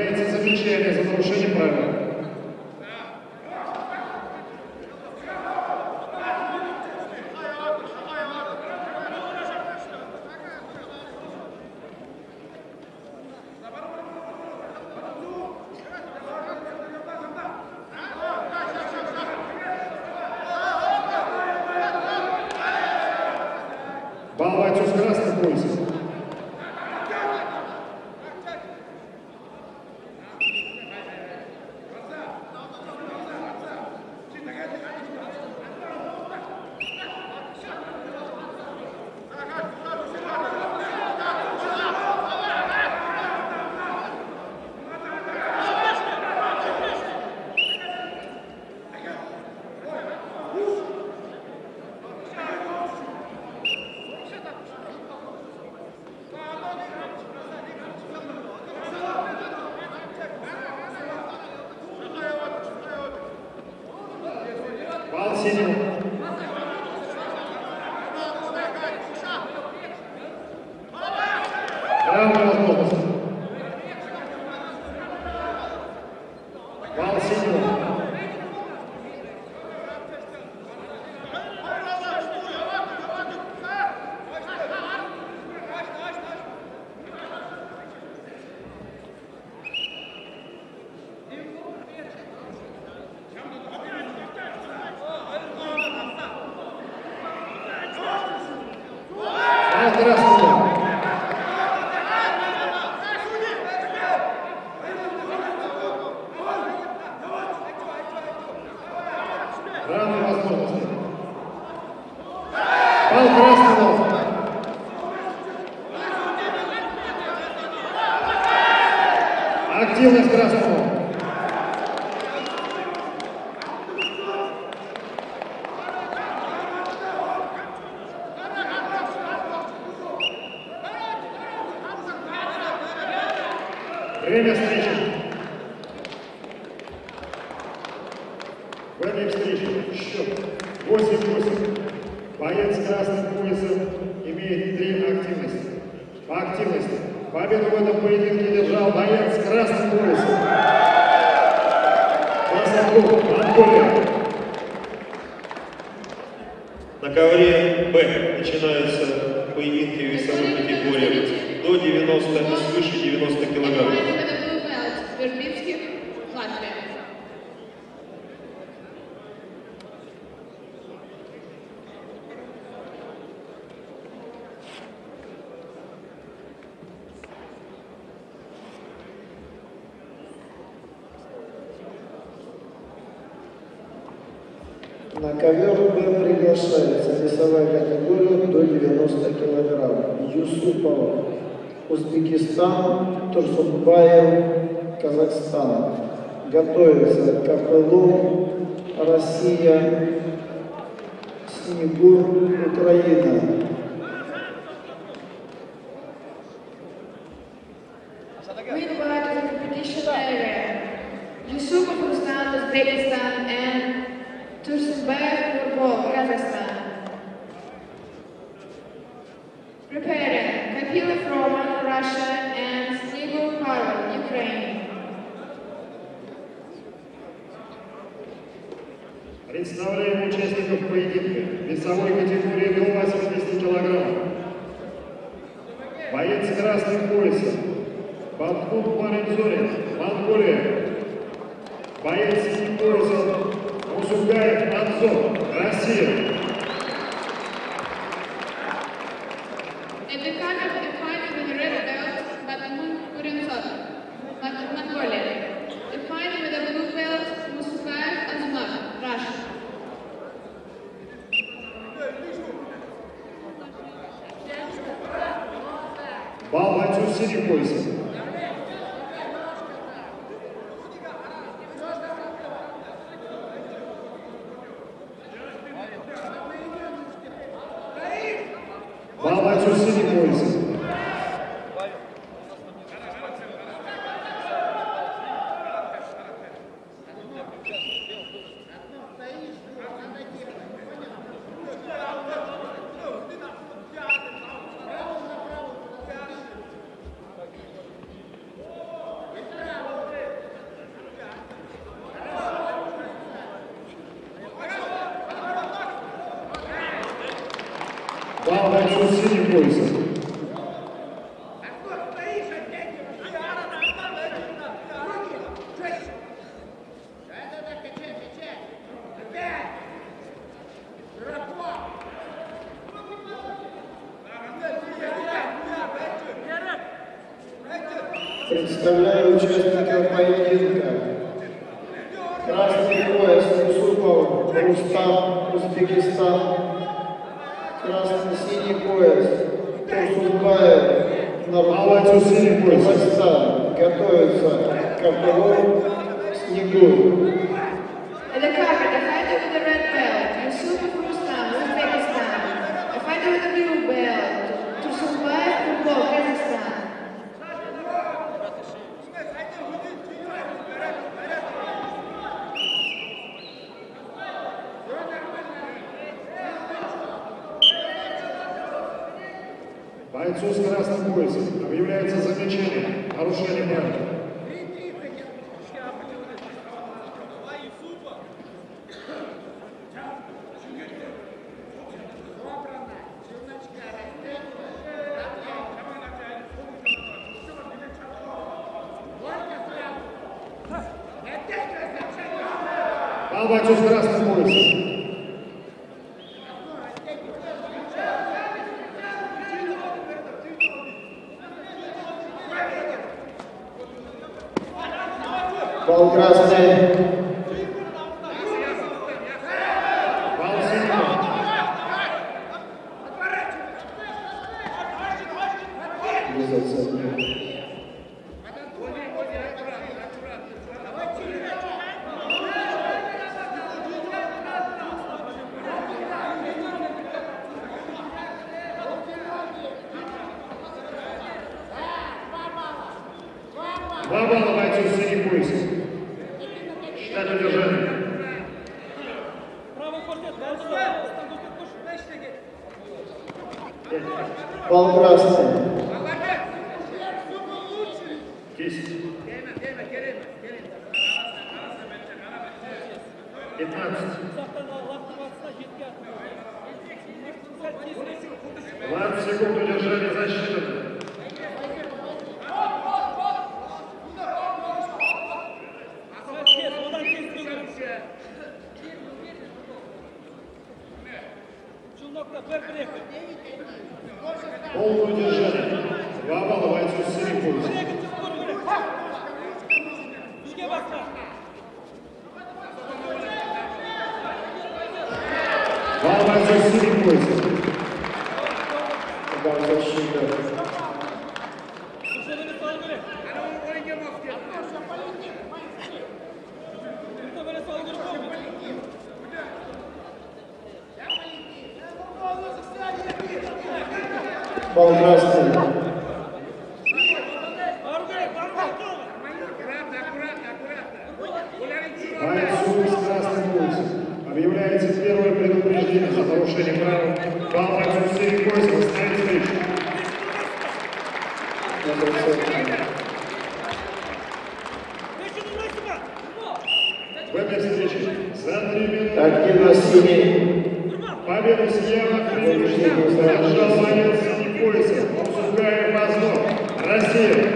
Появляется замечание за нарушение правил. Бал бойцу с красным поясом. Бал синего. Равная возможность. Бал синего. Бал красного. Равные возможности. Бал красного. Активность красного. Время встречи. В этой встрече счет 8-8. Боец с красным поясом имеет 3 активности. По активности победу в этом поединке держал боец с красным поясом. Басадур, Монголия. На ковре Б начинаются поединки в весовой категории до 90 и свыше 90 килограммов. Вербицких, Латвия. На ковер Б приглашается весовая категория до 90 килограмм. Юсупова, Узбекистан, Турсунбаев, Казахстан. Готовится КПЛУ, Россия, Снегур, Украина. We invite the competition area. Yusupov Ruslan, Uzbekistan, and Tursunbayev Nurbol, Kazakhstan. Preparing Kapilov Roman, Russia, and Snigul Pavel, Ukraine. Представляем участников поединка весовой категории до 80 килограммов. Боец с красным поясом. Бабхут Маринзорин, Монголия. Боец с синим поясом. Мусугаев Анзор, Россия. In the kind of a fight with the red belt, Batman Kurintsov, Mongolia. The fight with the blue belt, Musukaev Azumar, Russia. Бал бойцу с синим поясом. Бал бойцу с синим поясом. Балл бойцу с синим поясом. Представляю участников поединка. Красный пояс Юсупов, Рустам, Узбекистан. Красный-синий пояс Турсунбаев, Нурматов, Казахстан. Готовится к оборону Снегур. And the carpet, the fighter with the red belt, Yusupov Rustam, Uzbekistan. The fighter with the blue belt, Tursunbayev, Football, Kazakhstan. Бойцу с красным поясом объявляется замечание, нарушение правил. Балл бойцу с красным поясом. Балл красный. Балл синего. Без оценки. Два балла бойцу с синим поясом. Считать удержание. Балл красный. Кисть. 15. 20 секунд удержания засчитано. Полное удержание. 2 балла бойцу с синим поясом. Балл бойцу с синим поясом. Балл защиты. Балл красный. Бойцу с красным поясом объявляется первое предупреждение за нарушение правил. Балл бойцу с синим поясом остановить встречу. В этой встрече за 3 минуты Активно синий. победу съела одержал боец с синим поясом Турсунбаев Азов, Россия.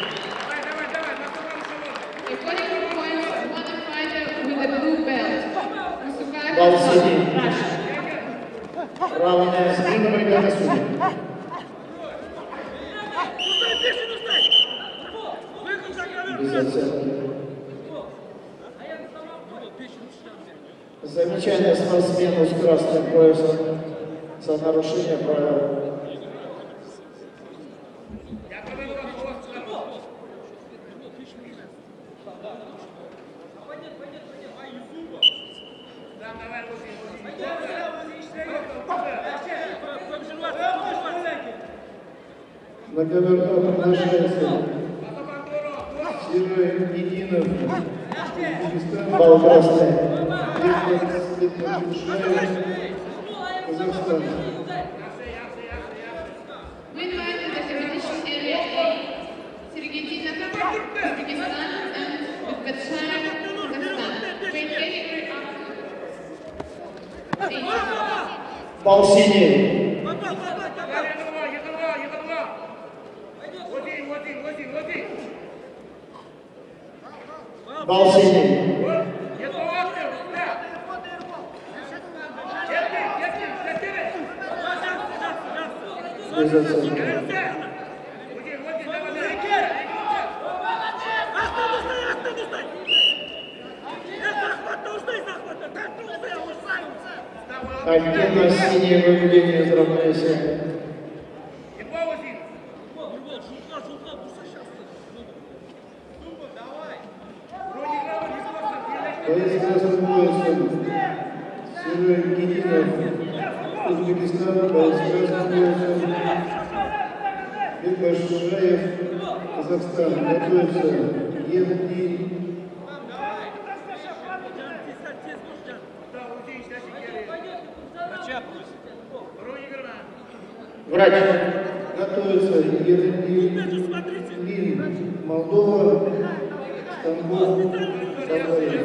Балл синий. Равная. Смена бригады судей. Без оценки. Замечание спортсмену с красным поясом за нарушение правил. На КВК приглашается Серый Единов, балл красный. Казахстан. Meanwhile, in the competition area A, Sergey Uzbekistan and Kazakhstan, Kazakhstan. Train category Балл синий. Бал синий. Без оценки. Активно синее выведение из равновесия. Боец красным поясом Сергей Генинов, Узбекистан, боец красным поясом Бекбашаев, Казахстан. Готовится Евгений. Врач. Готовится Евгений, Молдова, Стамбул, Савария.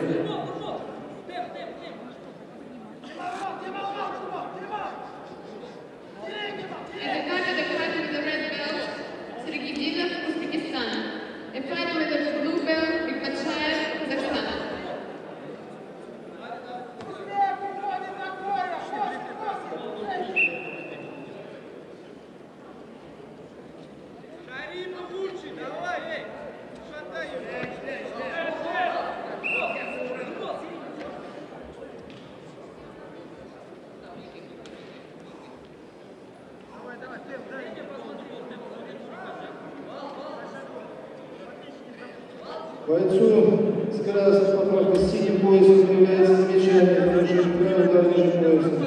Бойцу с красной поправкой с синим поясом является замечание, нарушение правил дорожного пояса.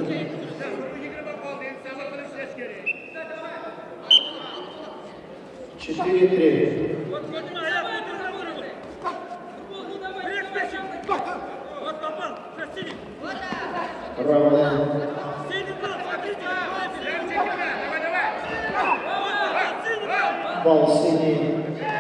4-3. Равно. Бал синий.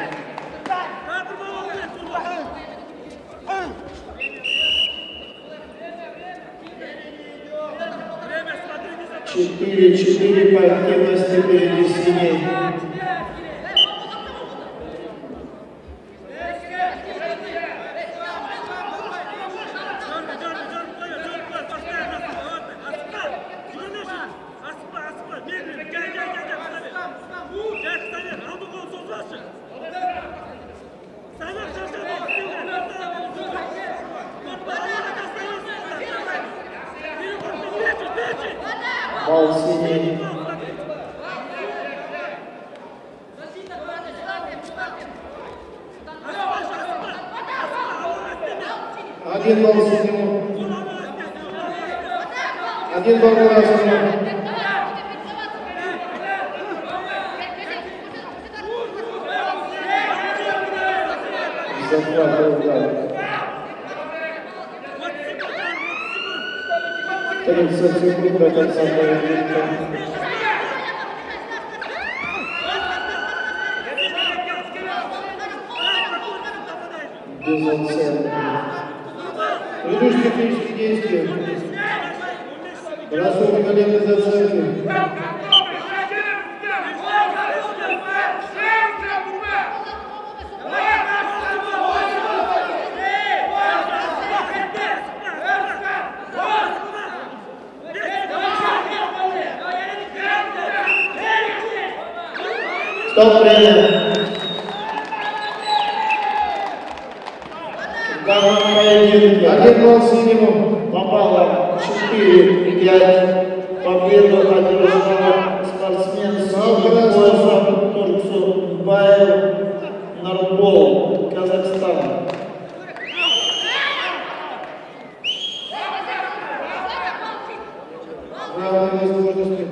Четыре по активности впереди синий. Бал синий. Один балл синему. Один балл красному. Захват удар. 30 секунд до конца поединка. Без оценки. Предыдущие технические действия. Бросок колен без оценки. Стоп, время. В данном поединке один балл синему, попало 4-5. Победу одержал спортсмен с поясом Турсунбаев Нарбол, Казахстан. Равные возможности.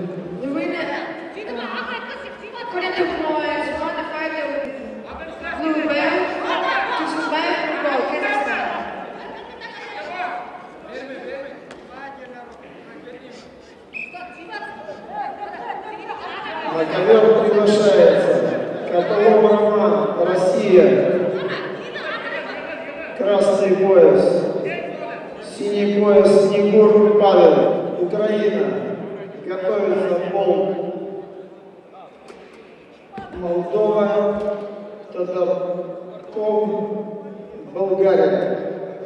На ковер приглашается Каталов Роман, Россия. Красный пояс. Синий пояс Егор Павел, Украина. Готовится пол Молдова. Тодорков, Болгария.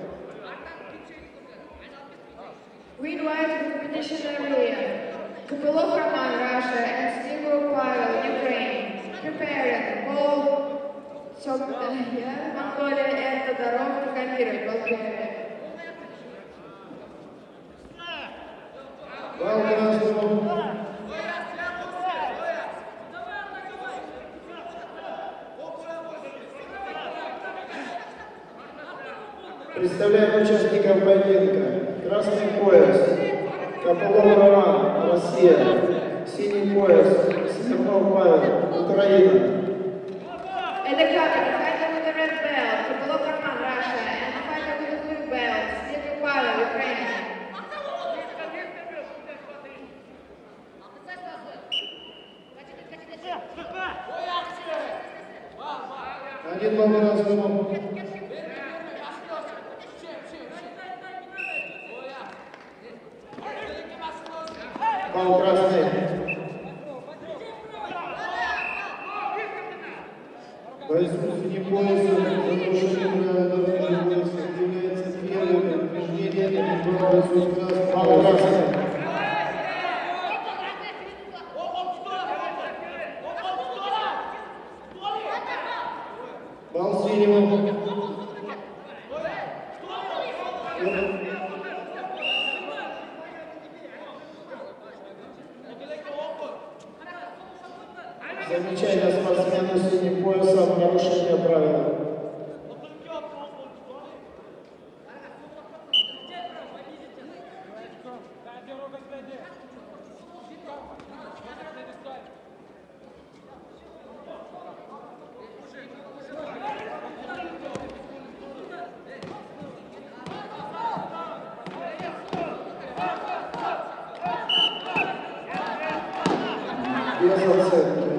Green white competition area. Kupilov Roman, Russia, and Stigro Pavel, Ukraine. Preparing Paul Mongolia and Todorov Tikamir, Bulgaria. Представляем участников поединка. Красный пояс. Копылов Роман, Россия. Синий пояс. Смирнов Павел, Украина. And the fighter with the red belt, Kupilov Roman, Russia, and the fighter with the blue belt, Stigro Pavel, Ukraine. Один бал разумом. Бал красный. Бойцу синим поясом, нарушитель дорожного пояса является первым повреждением бойцу красный. Бал красный. Бал синего. Замечание спортсмену синим поясом, нарушение правил. Без оценки.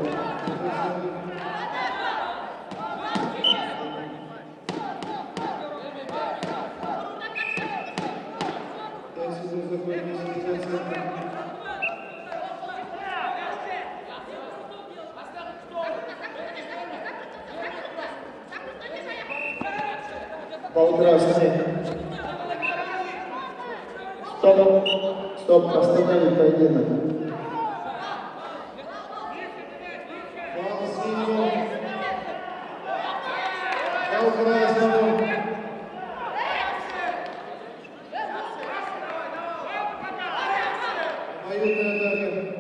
Бал красный. Стоп. Стоп, останови поединок. Бал синего. Бал красного. Обоюдная атака.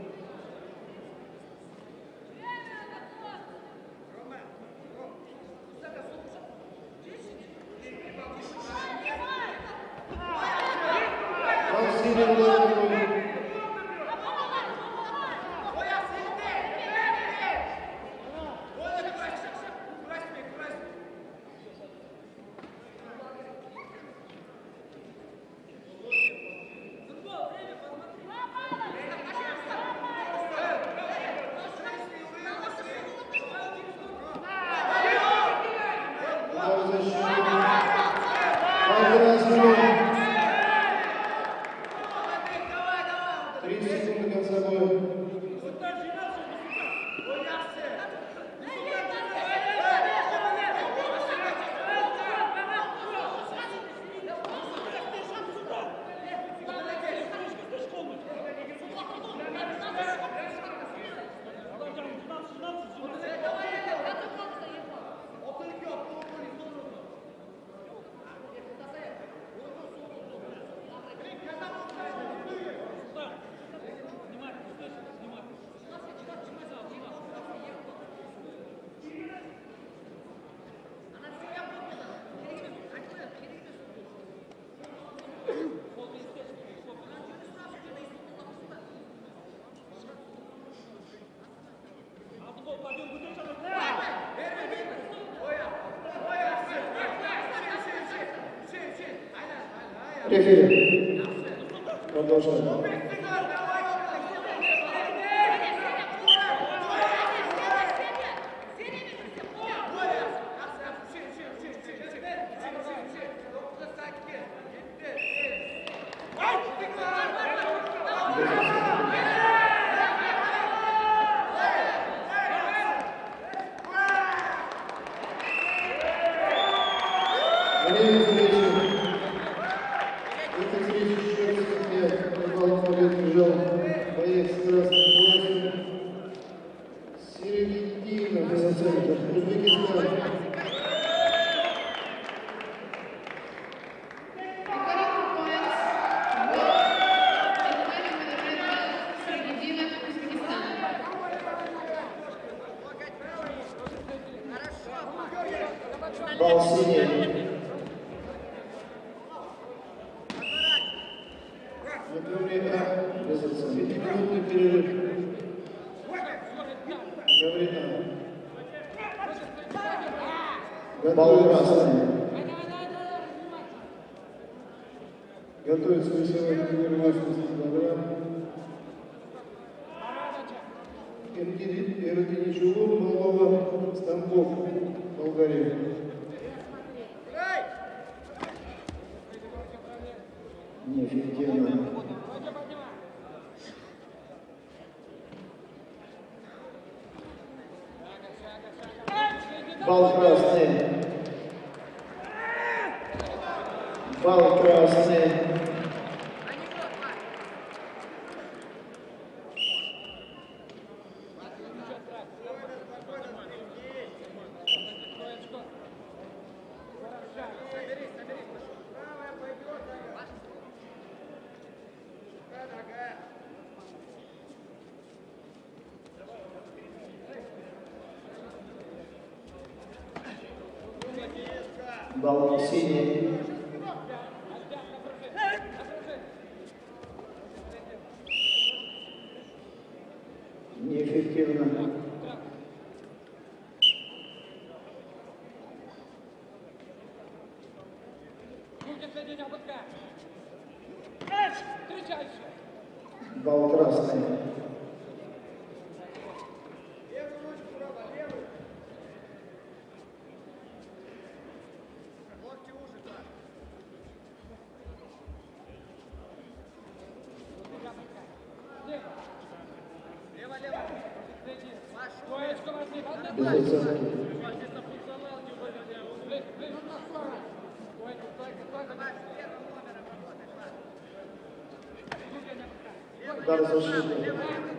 Рефери. Продолжаем. побежден боец с красным поясом Середина без оценки. Узбекистан. Бал синий. Это время без оценки. Минутный перерыв. Гаврина. Бал красный. Готовится весовой тренировочный программ. Эрденичулу, Малова, Станков, Болгария. Неэффективно. Бал красный. Бал красный. Бал синий. Неэффективно. Бал красный. Без оценки. Удар защиты.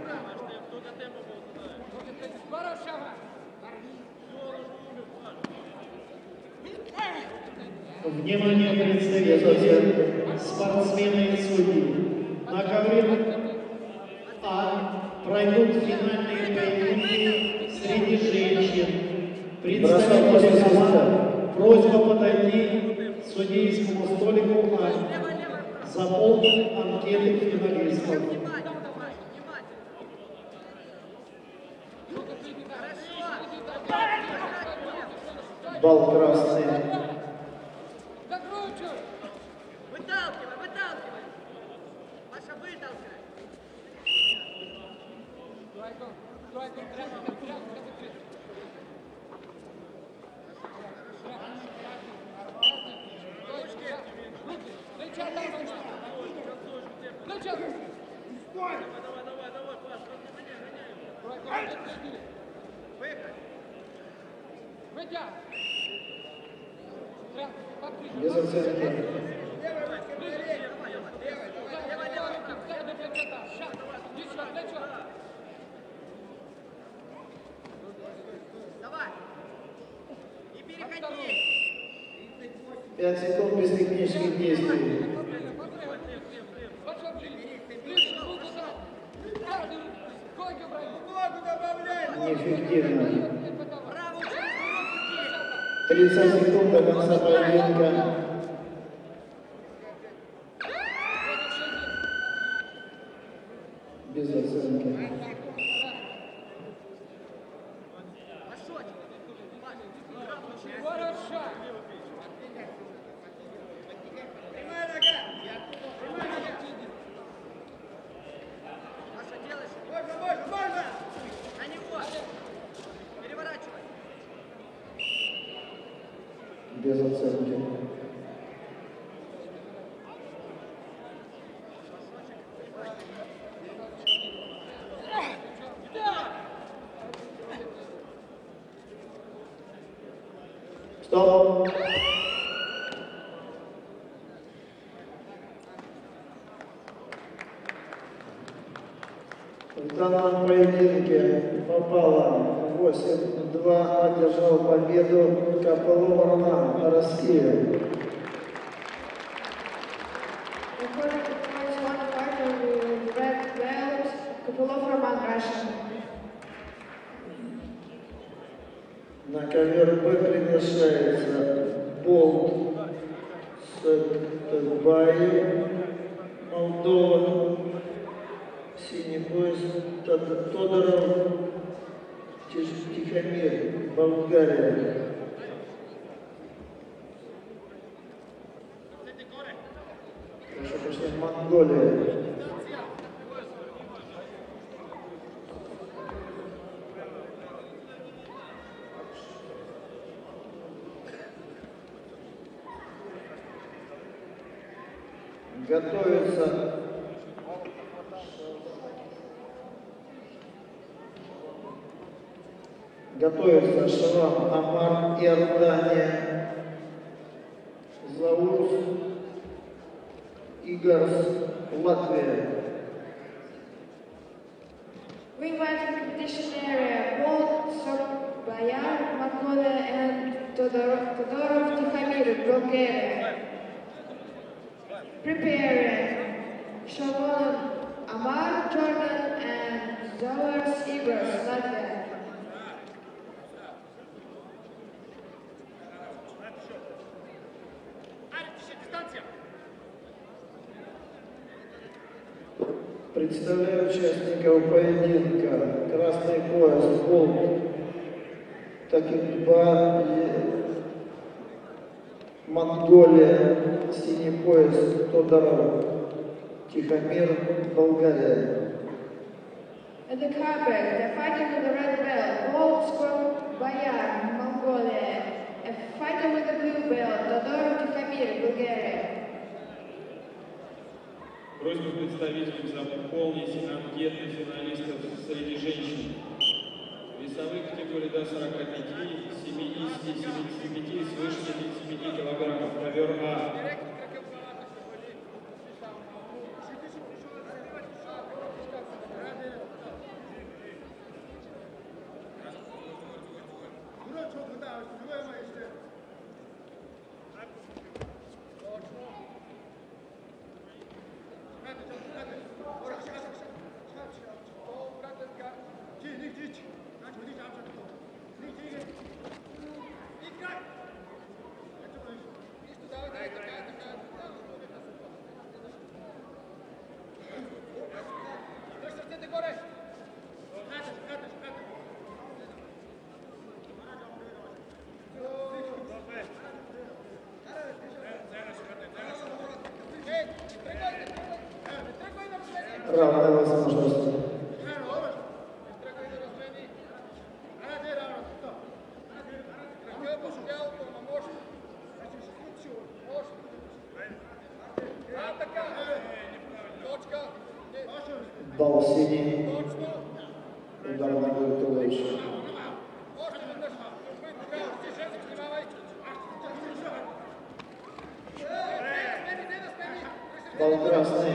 Внимание, представители, спортсмены и судьи. На ковре А пройдут финальные поединки среди женщин. Представители команд, просьба подойти к судейскому столику А. Заполнить анкеты финалистов. Бал красный. Выталкивай, выталкивай. Паша, выталкивай. Без оценки. Давай. Не переходи. 5 секунд без технических действий. Неэффективно. 30 секунд до конца поединка. Без оценки. Без оценки. Стоп. В данном поединке попало 8-2, одержал победу Копылов Роман, Россия. According to points, one partner with red belt, Kopylov Roman, Russia. На ковер Б приглашается Болт Сатбаев, Молдова, синий пояс Тодоров, Тихомир, Болгария. Прошу прощения, Монголия. Готовится Шрам Амар, Иордания, Заус, Игарс, Латвия. We invite the competition area Bolt Sorbayar, Mongolia, and Todorov Tikhomir, Bulgaria. Preparing Shavon Amar, Jordan, and Zawars Igors, Latvia. Представляю участников поединка. Красный пояс Болт Такикба, Монголия, синий пояс Тодоров, Тихомир, Болгария. At the carpet, the fighter with the red belt, Bolt Sorbayar, Mongolia, a fighter with the blue belt, Todorov Tikhomir, Bulgaria. Просьба представителям заполнить анкеты финалистов среди женщин. Весовые категории до 45, 70, 75 и свыше 75 килограммов. Ковер А. Равная возможность. Бал синий. Удар ногой туловища. Бал красный.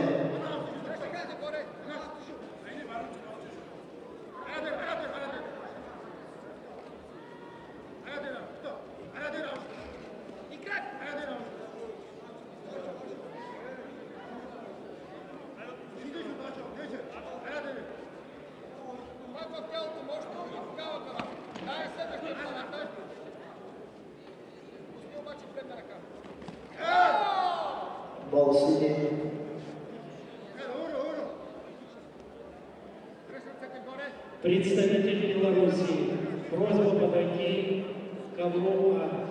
Бал синий. Представитель Беларуси, просьба подойти к ковру А.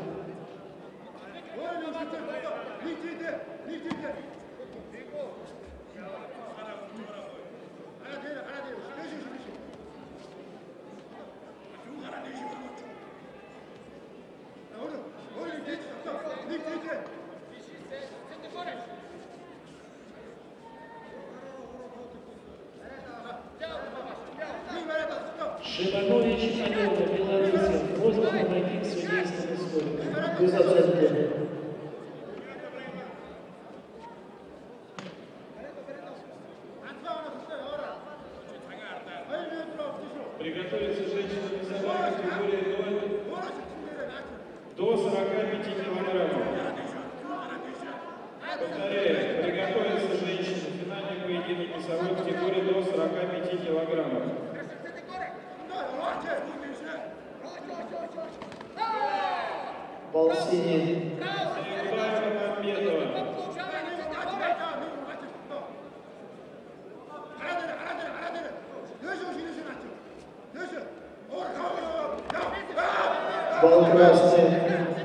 Шибанович Алена, Беларусь, просьба подойти к судейскому столику. Без оценки. Приготовится женщина весовой категории до 45 килограммов. Повторяю, приготовится женщина в финальный поединок весовой категории до 45 килограммов. Пол синий. Пол красный.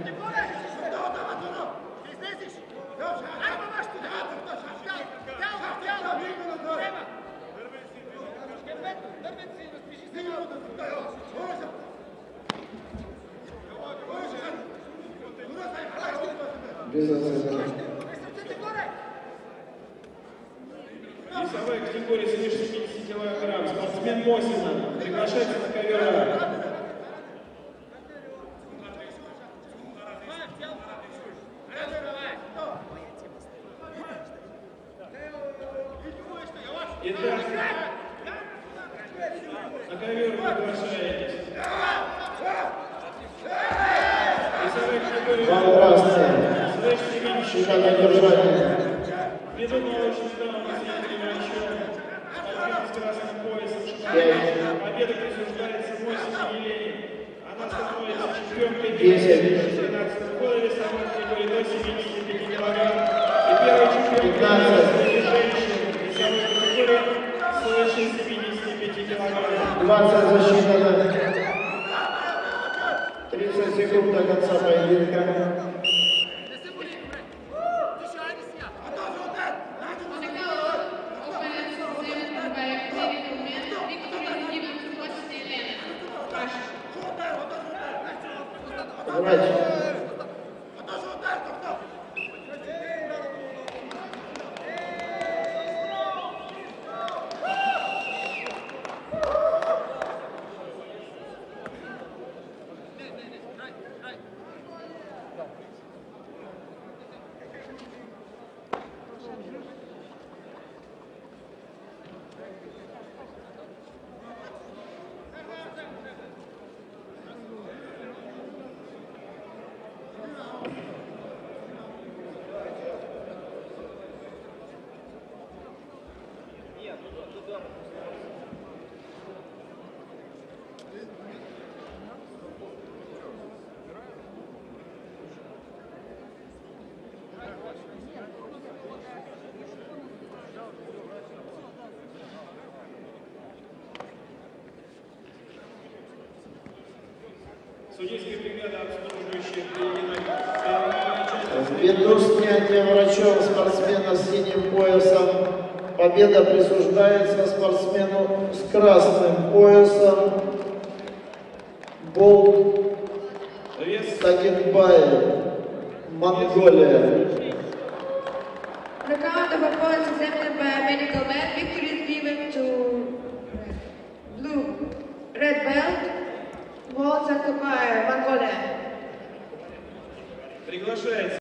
Без оценки. Весовая категория свыше 70 килограмм. Спортсмен Мосина приглашается на ковера. Итак, на ковер приглашаетесь. Весовая категория свыше 70 килограмм. Ведут научный раунд с Игорем Ивановичем. Спортсмен с красным поясом. Победа присуждается Мосине Елене. Она становится чемпионкой мира 2013 года весовой категории до 75 килограмм. И первой чемпионкой среди женщин весовой категории свыше 75 килограмм. 20 засчитано. 30 секунд до конца поединка. Врач. Судейская бригада, обслуживающая поединок. Ввиду снятия врачом спортсмена с синим поясом, победа присуждается спортсмену с красным поясом Болт Сагитбаев, Монголия.